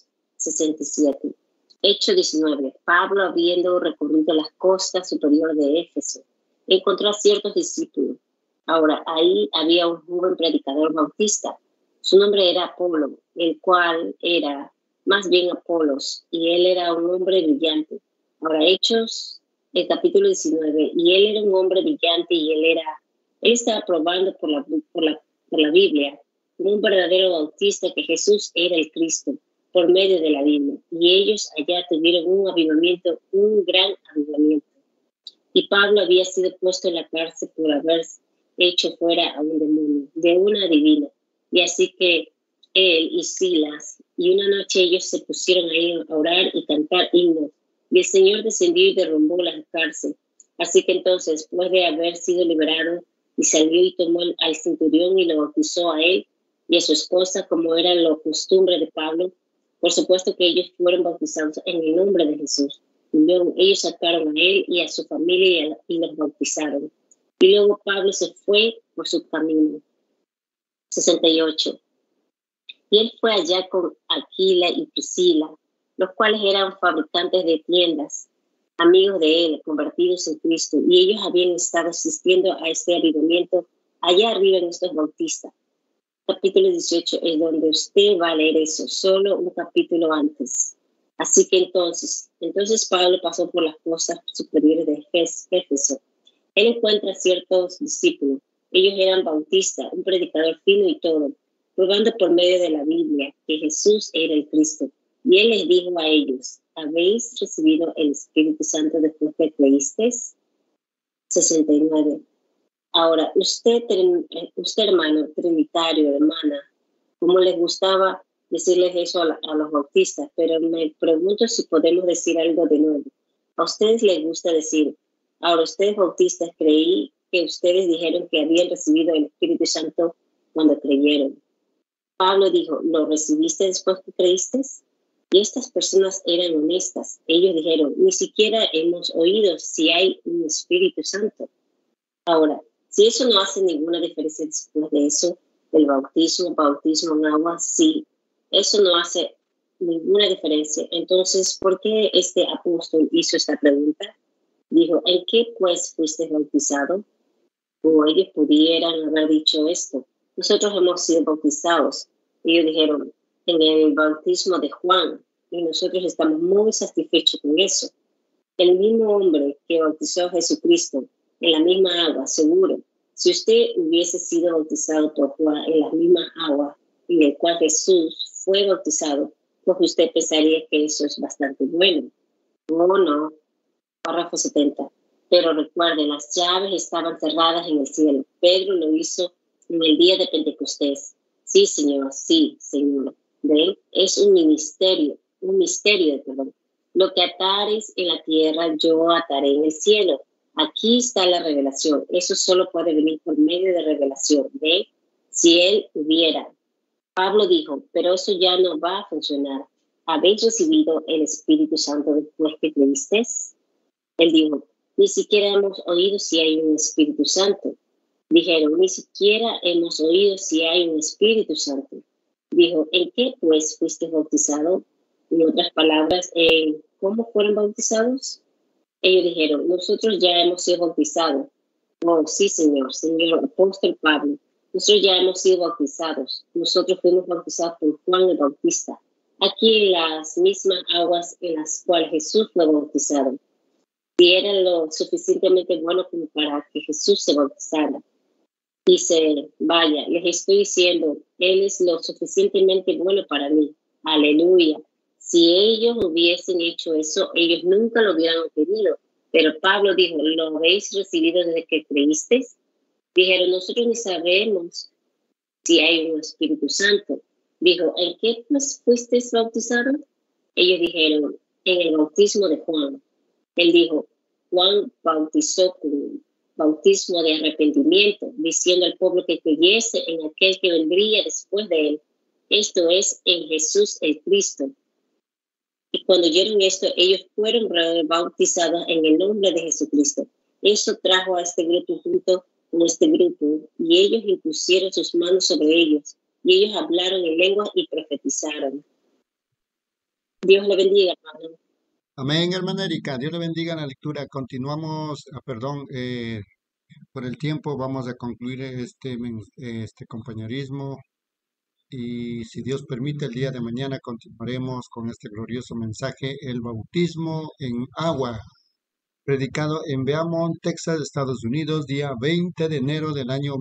Speaker 5: 67. Hechos 19. Pablo, habiendo recorrido las costas superiores de Éfeso, encontró a ciertos discípulos. Ahora, ahí había un joven predicador bautista. Su nombre era Apolo, el cual era más bien Apolos, y él era un hombre brillante. Ahora, Hechos, el capítulo 19, y él era un hombre brillante, y él estaba probando por la Biblia, un verdadero bautista, que Jesús era el Cristo, por medio de la Biblia. Y ellos allá tuvieron un avivamiento, un gran avivamiento. Y Pablo había sido puesto en la cárcel por haber hecho fuera a un demonio, de una divina. Y así que él y Silas, y una noche ellos se pusieron ahí a orar y cantar himnos. Y el Señor descendió y derrumbó la cárcel. Así que entonces, después de haber sido liberado, y salió y tomó al centurión y lo bautizó a él y a su esposa, como era la costumbre de Pablo. Por supuesto que ellos fueron bautizados en el nombre de Jesús. Y luego ellos sacaron a él y a su familia y los bautizaron. Y luego Pablo se fue por su camino. 68. Y él fue allá con Aquila y Priscila, los cuales eran fabricantes de tiendas, amigos de él, convertidos en Cristo. Y ellos habían estado asistiendo a este avivamiento allá arriba en estos bautistas. Capítulo 18 es donde usted va a leer eso, solo un capítulo antes. Así que entonces Pablo pasó por las costas superiores de Éfeso. Él encuentra ciertos discípulos. Ellos eran bautistas, un predicador fino y todo, probando por medio de la Biblia que Jesús era el Cristo. Y él les dijo a ellos, ¿habéis recibido el Espíritu Santo después que creísteis? 69. Ahora, usted hermano, trinitario, hermana, ¿cómo les gustaba decirles eso a los bautistas? Pero me pregunto si podemos decir algo de nuevo. A ustedes les gusta decir, ahora ustedes bautistas, creí que ustedes dijeron que habían recibido el Espíritu Santo cuando creyeron. Pablo dijo, ¿lo recibiste después que creíste? Y estas personas eran honestas. Ellos dijeron, ni siquiera hemos oído si hay un Espíritu Santo. Ahora, si eso no hace ninguna diferencia después de eso, el bautismo en agua, sí, eso no hace ninguna diferencia. Entonces, ¿por qué este apóstol hizo esta pregunta? Dijo, ¿en qué pues fuiste bautizado? O ellos pudieran haber dicho esto. Nosotros hemos sido bautizados. Ellos dijeron, en el bautismo de Juan. Y nosotros estamos muy satisfechos con eso. El mismo hombre que bautizó a Jesucristo en la misma agua, seguro, si usted hubiese sido bautizado por Juan en la misma agua en el cual Jesús fue bautizado, pues usted pensaría que eso es bastante bueno. Oh, no. Párrafo 70. Pero recuerden, las llaves estaban cerradas en el cielo. Pedro lo hizo en el día de Pentecostés. Sí, Señor, sí, Señor. ¿Ven? Es un misterio, perdón. Lo que atares en la tierra, yo ataré en el cielo. Aquí está la revelación. Eso solo puede venir por medio de revelación. ¿Ven? Si él hubiera. Pablo dijo, pero eso ya no va a funcionar. ¿Habéis recibido el Espíritu Santo después que creísteis? Él dijo, ni siquiera hemos oído si hay un Espíritu Santo. Dijeron, ni siquiera hemos oído si hay un Espíritu Santo. Dijo, ¿en qué pues fuiste bautizado? En otras palabras, ¿cómo fueron bautizados? Ellos dijeron, nosotros ya hemos sido bautizados. Oh, sí, Señor apóstol Pablo. Nosotros ya hemos sido bautizados. Nosotros fuimos bautizados por Juan el Bautista. Aquí en las mismas aguas en las cuales Jesús fue bautizado. Si era lo suficientemente bueno como para que Jesús se bautizara. Dice, vaya, les estoy diciendo, Él es lo suficientemente bueno para mí. Aleluya. Si ellos hubiesen hecho eso, ellos nunca lo hubieran pedido. Pero Pablo dijo, ¿lo habéis recibido desde que creísteis? Dijeron, nosotros ni sabemos si hay un Espíritu Santo. Dijo, ¿en qué pues fuisteis bautizados? Ellos dijeron, en el bautismo de Juan. Él dijo, Juan bautizó con bautismo de arrepentimiento, diciendo al pueblo que creyese en aquel que vendría después de él. Esto es, en Jesús el Cristo. Y cuando oyeron esto, ellos fueron bautizados en el nombre de Jesucristo. Eso trajo a este grupo junto con este grupo, y ellos impusieron sus manos sobre ellos, y ellos hablaron en lengua y profetizaron. Dios le bendiga, hermano.
Speaker 2: Amén, hermana Erika. Dios le bendiga en la lectura. Continuamos, por el tiempo vamos a concluir este compañerismo y si Dios permite el día de mañana continuaremos con este glorioso mensaje, el bautismo en agua, predicado en Beaumont, Texas, Estados Unidos, día 20 de enero del año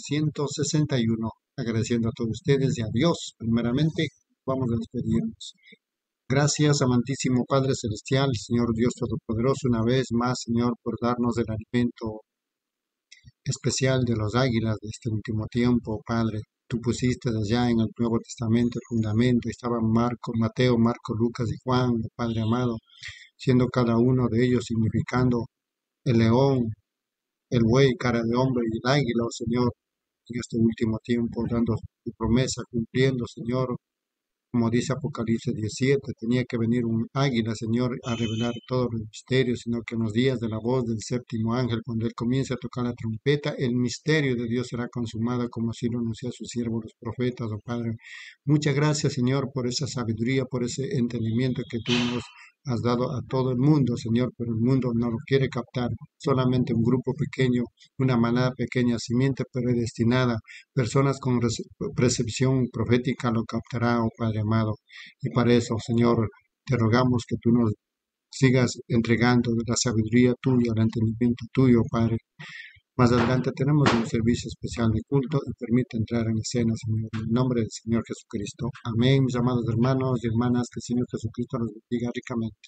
Speaker 2: 1961. Agradeciendo a todos ustedes y a Dios, primeramente, vamos a despedirnos. Gracias, amantísimo Padre Celestial, Señor Dios Todopoderoso, una vez más, Señor, por darnos el alimento especial de los águilas de este último tiempo, Padre. Tú pusiste allá en el Nuevo Testamento el fundamento, estaban Mateo, Marco, Lucas y Juan, Padre amado, siendo cada uno de ellos significando el león, el buey, cara de hombre y el águila, oh Señor, en este último tiempo, dando tu promesa, cumpliendo, Señor. Como dice Apocalipsis 17, tenía que venir un águila, Señor, a revelar todos los misterios, sino que en los días de la voz del séptimo ángel, cuando él comience a tocar la trompeta, el misterio de Dios será consumado, como así lo anunció a sus siervos los profetas, oh Padre. Muchas gracias, Señor, por esa sabiduría, por ese entendimiento que tú nos has dado a todo el mundo, Señor, pero el mundo no lo quiere captar. Solamente un grupo pequeño, una manada pequeña, simiente predestinada, personas con percepción profética lo captará, oh Padre amado. Y para eso, Señor, te rogamos que tú nos sigas entregando la sabiduría tuya, el entendimiento tuyo, Padre. Más adelante tenemos un servicio especial de culto y permite entrar en escena, Señor, en el nombre del Señor Jesucristo. Amén, mis amados hermanos y hermanas, que el Señor Jesucristo los bendiga ricamente.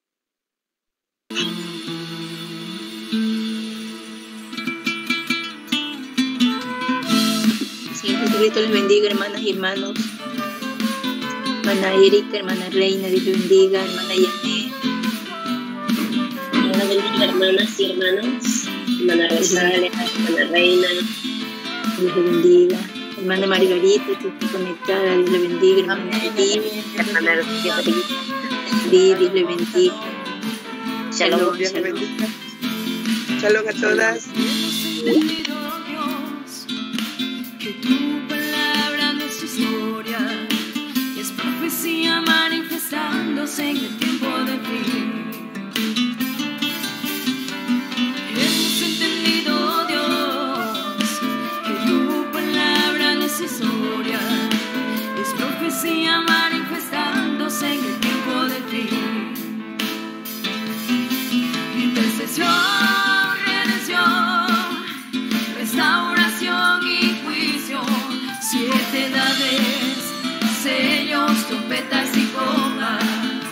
Speaker 4: Señor Jesucristo les bendiga, hermanas y hermanos. Hermana Erika, hermana Reina, Dios les bendiga, hermana Yané.
Speaker 5: Dios bendiga, hermanas y hermanos. Hermana Rosales, hermana Reina.
Speaker 4: Dios les bendiga. Hermana Margarita, que está conectada, Dios le bendiga. Hermana Edith,
Speaker 5: Hermana Rosita,
Speaker 4: Dios le bendiga.
Speaker 5: Shalom,
Speaker 3: Dios le bendiga. Shalom a todas.
Speaker 1: Que tu palabra no es historia, es profecía manifestada. manifestándose en el tiempo de fin. Hemos entendido, Dios, que tu palabra no es historia, es profecía manifestándose en el tiempo de fin. Intercesión, redención, restauración y juicio, 7 edades, sellos, trompetas y copas,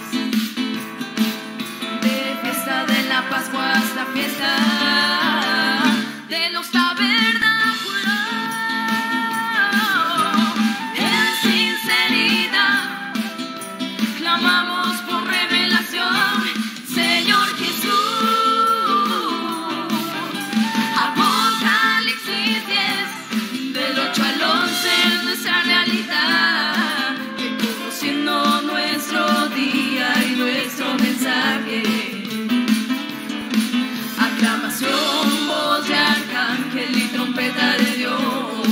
Speaker 1: de fiesta de la Pascua hasta fiesta de los tabernáculos. En sinceridad clamamos por revelación, Señor Jesús. Apocalipsis 10, del 8 al 11 es nuestra realidad, reconociendo nuestro día y nuestro mensaje. Aclamación, voz de arcángel y trompeta de Dios.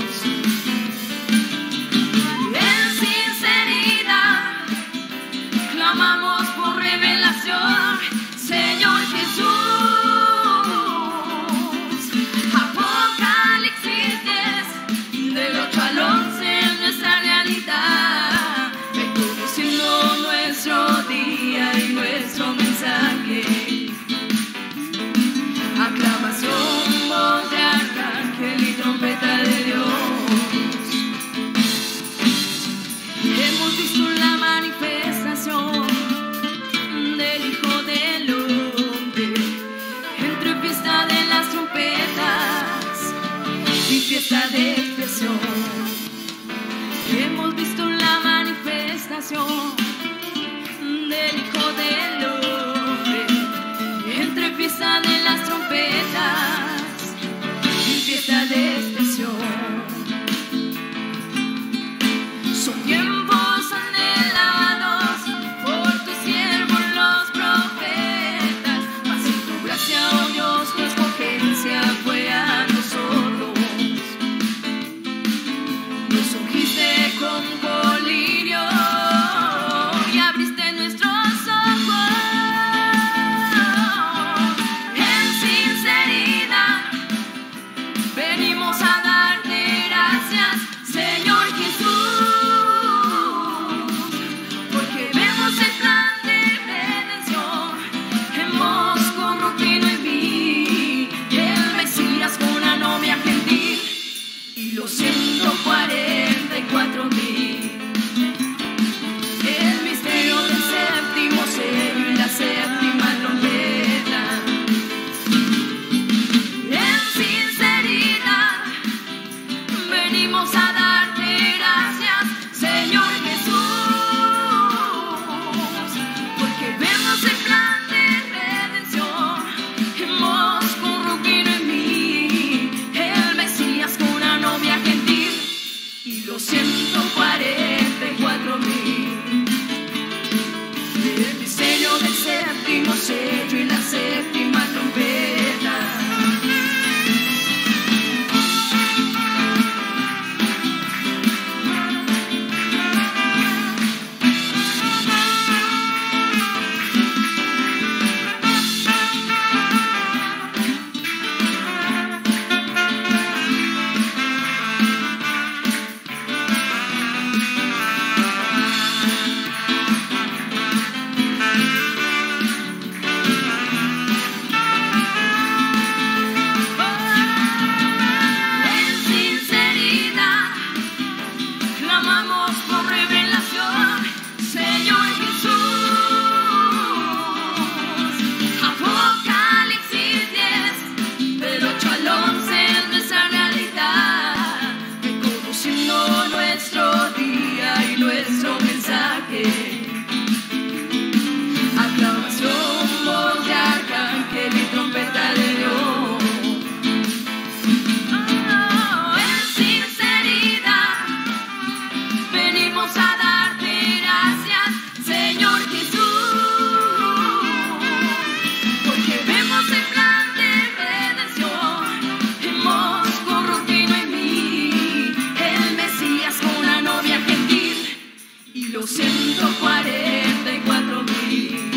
Speaker 1: En sinceridad clamamos por revelación, Señor Jesús. Apocalipsis 10, del 8 al 11 es nuestra realidad, reconociendo nuestro día y nuestro mensaje. Aclamación, voz de arcángel y trompeta de Dios. Hemos visto la manifestación del Hijo del Hombre, entre fiesta de las trompetas y fiesta de expresión. Hemos visto la manifestación del Hijo del Hombre, entre fiesta de las trompetas y fiesta de expresión. Son tiempos anhelados por tus siervos los profetas, mas en tu gracia, oh Dios, tu escogencia fue a nosotros. Nos ungiste con colirio y abriste nuestros ojos. En sinceridad venimos a darte gracias, Señor Jesús, porque vemos el plan de redención. Hemos corrompido en mí el Mesías con una novia gentil y los 144,000. El misterio del séptimo sello y la séptima trompeta. En sinceridad venimos a darte gracias, Señor Jesús, porque vemos el plan de redención. Hemos corrompido en mí el Mesías con una novia gentil y los 144,000. El diseño del séptimo sello y la séptima trompeta. Los 140 54.000.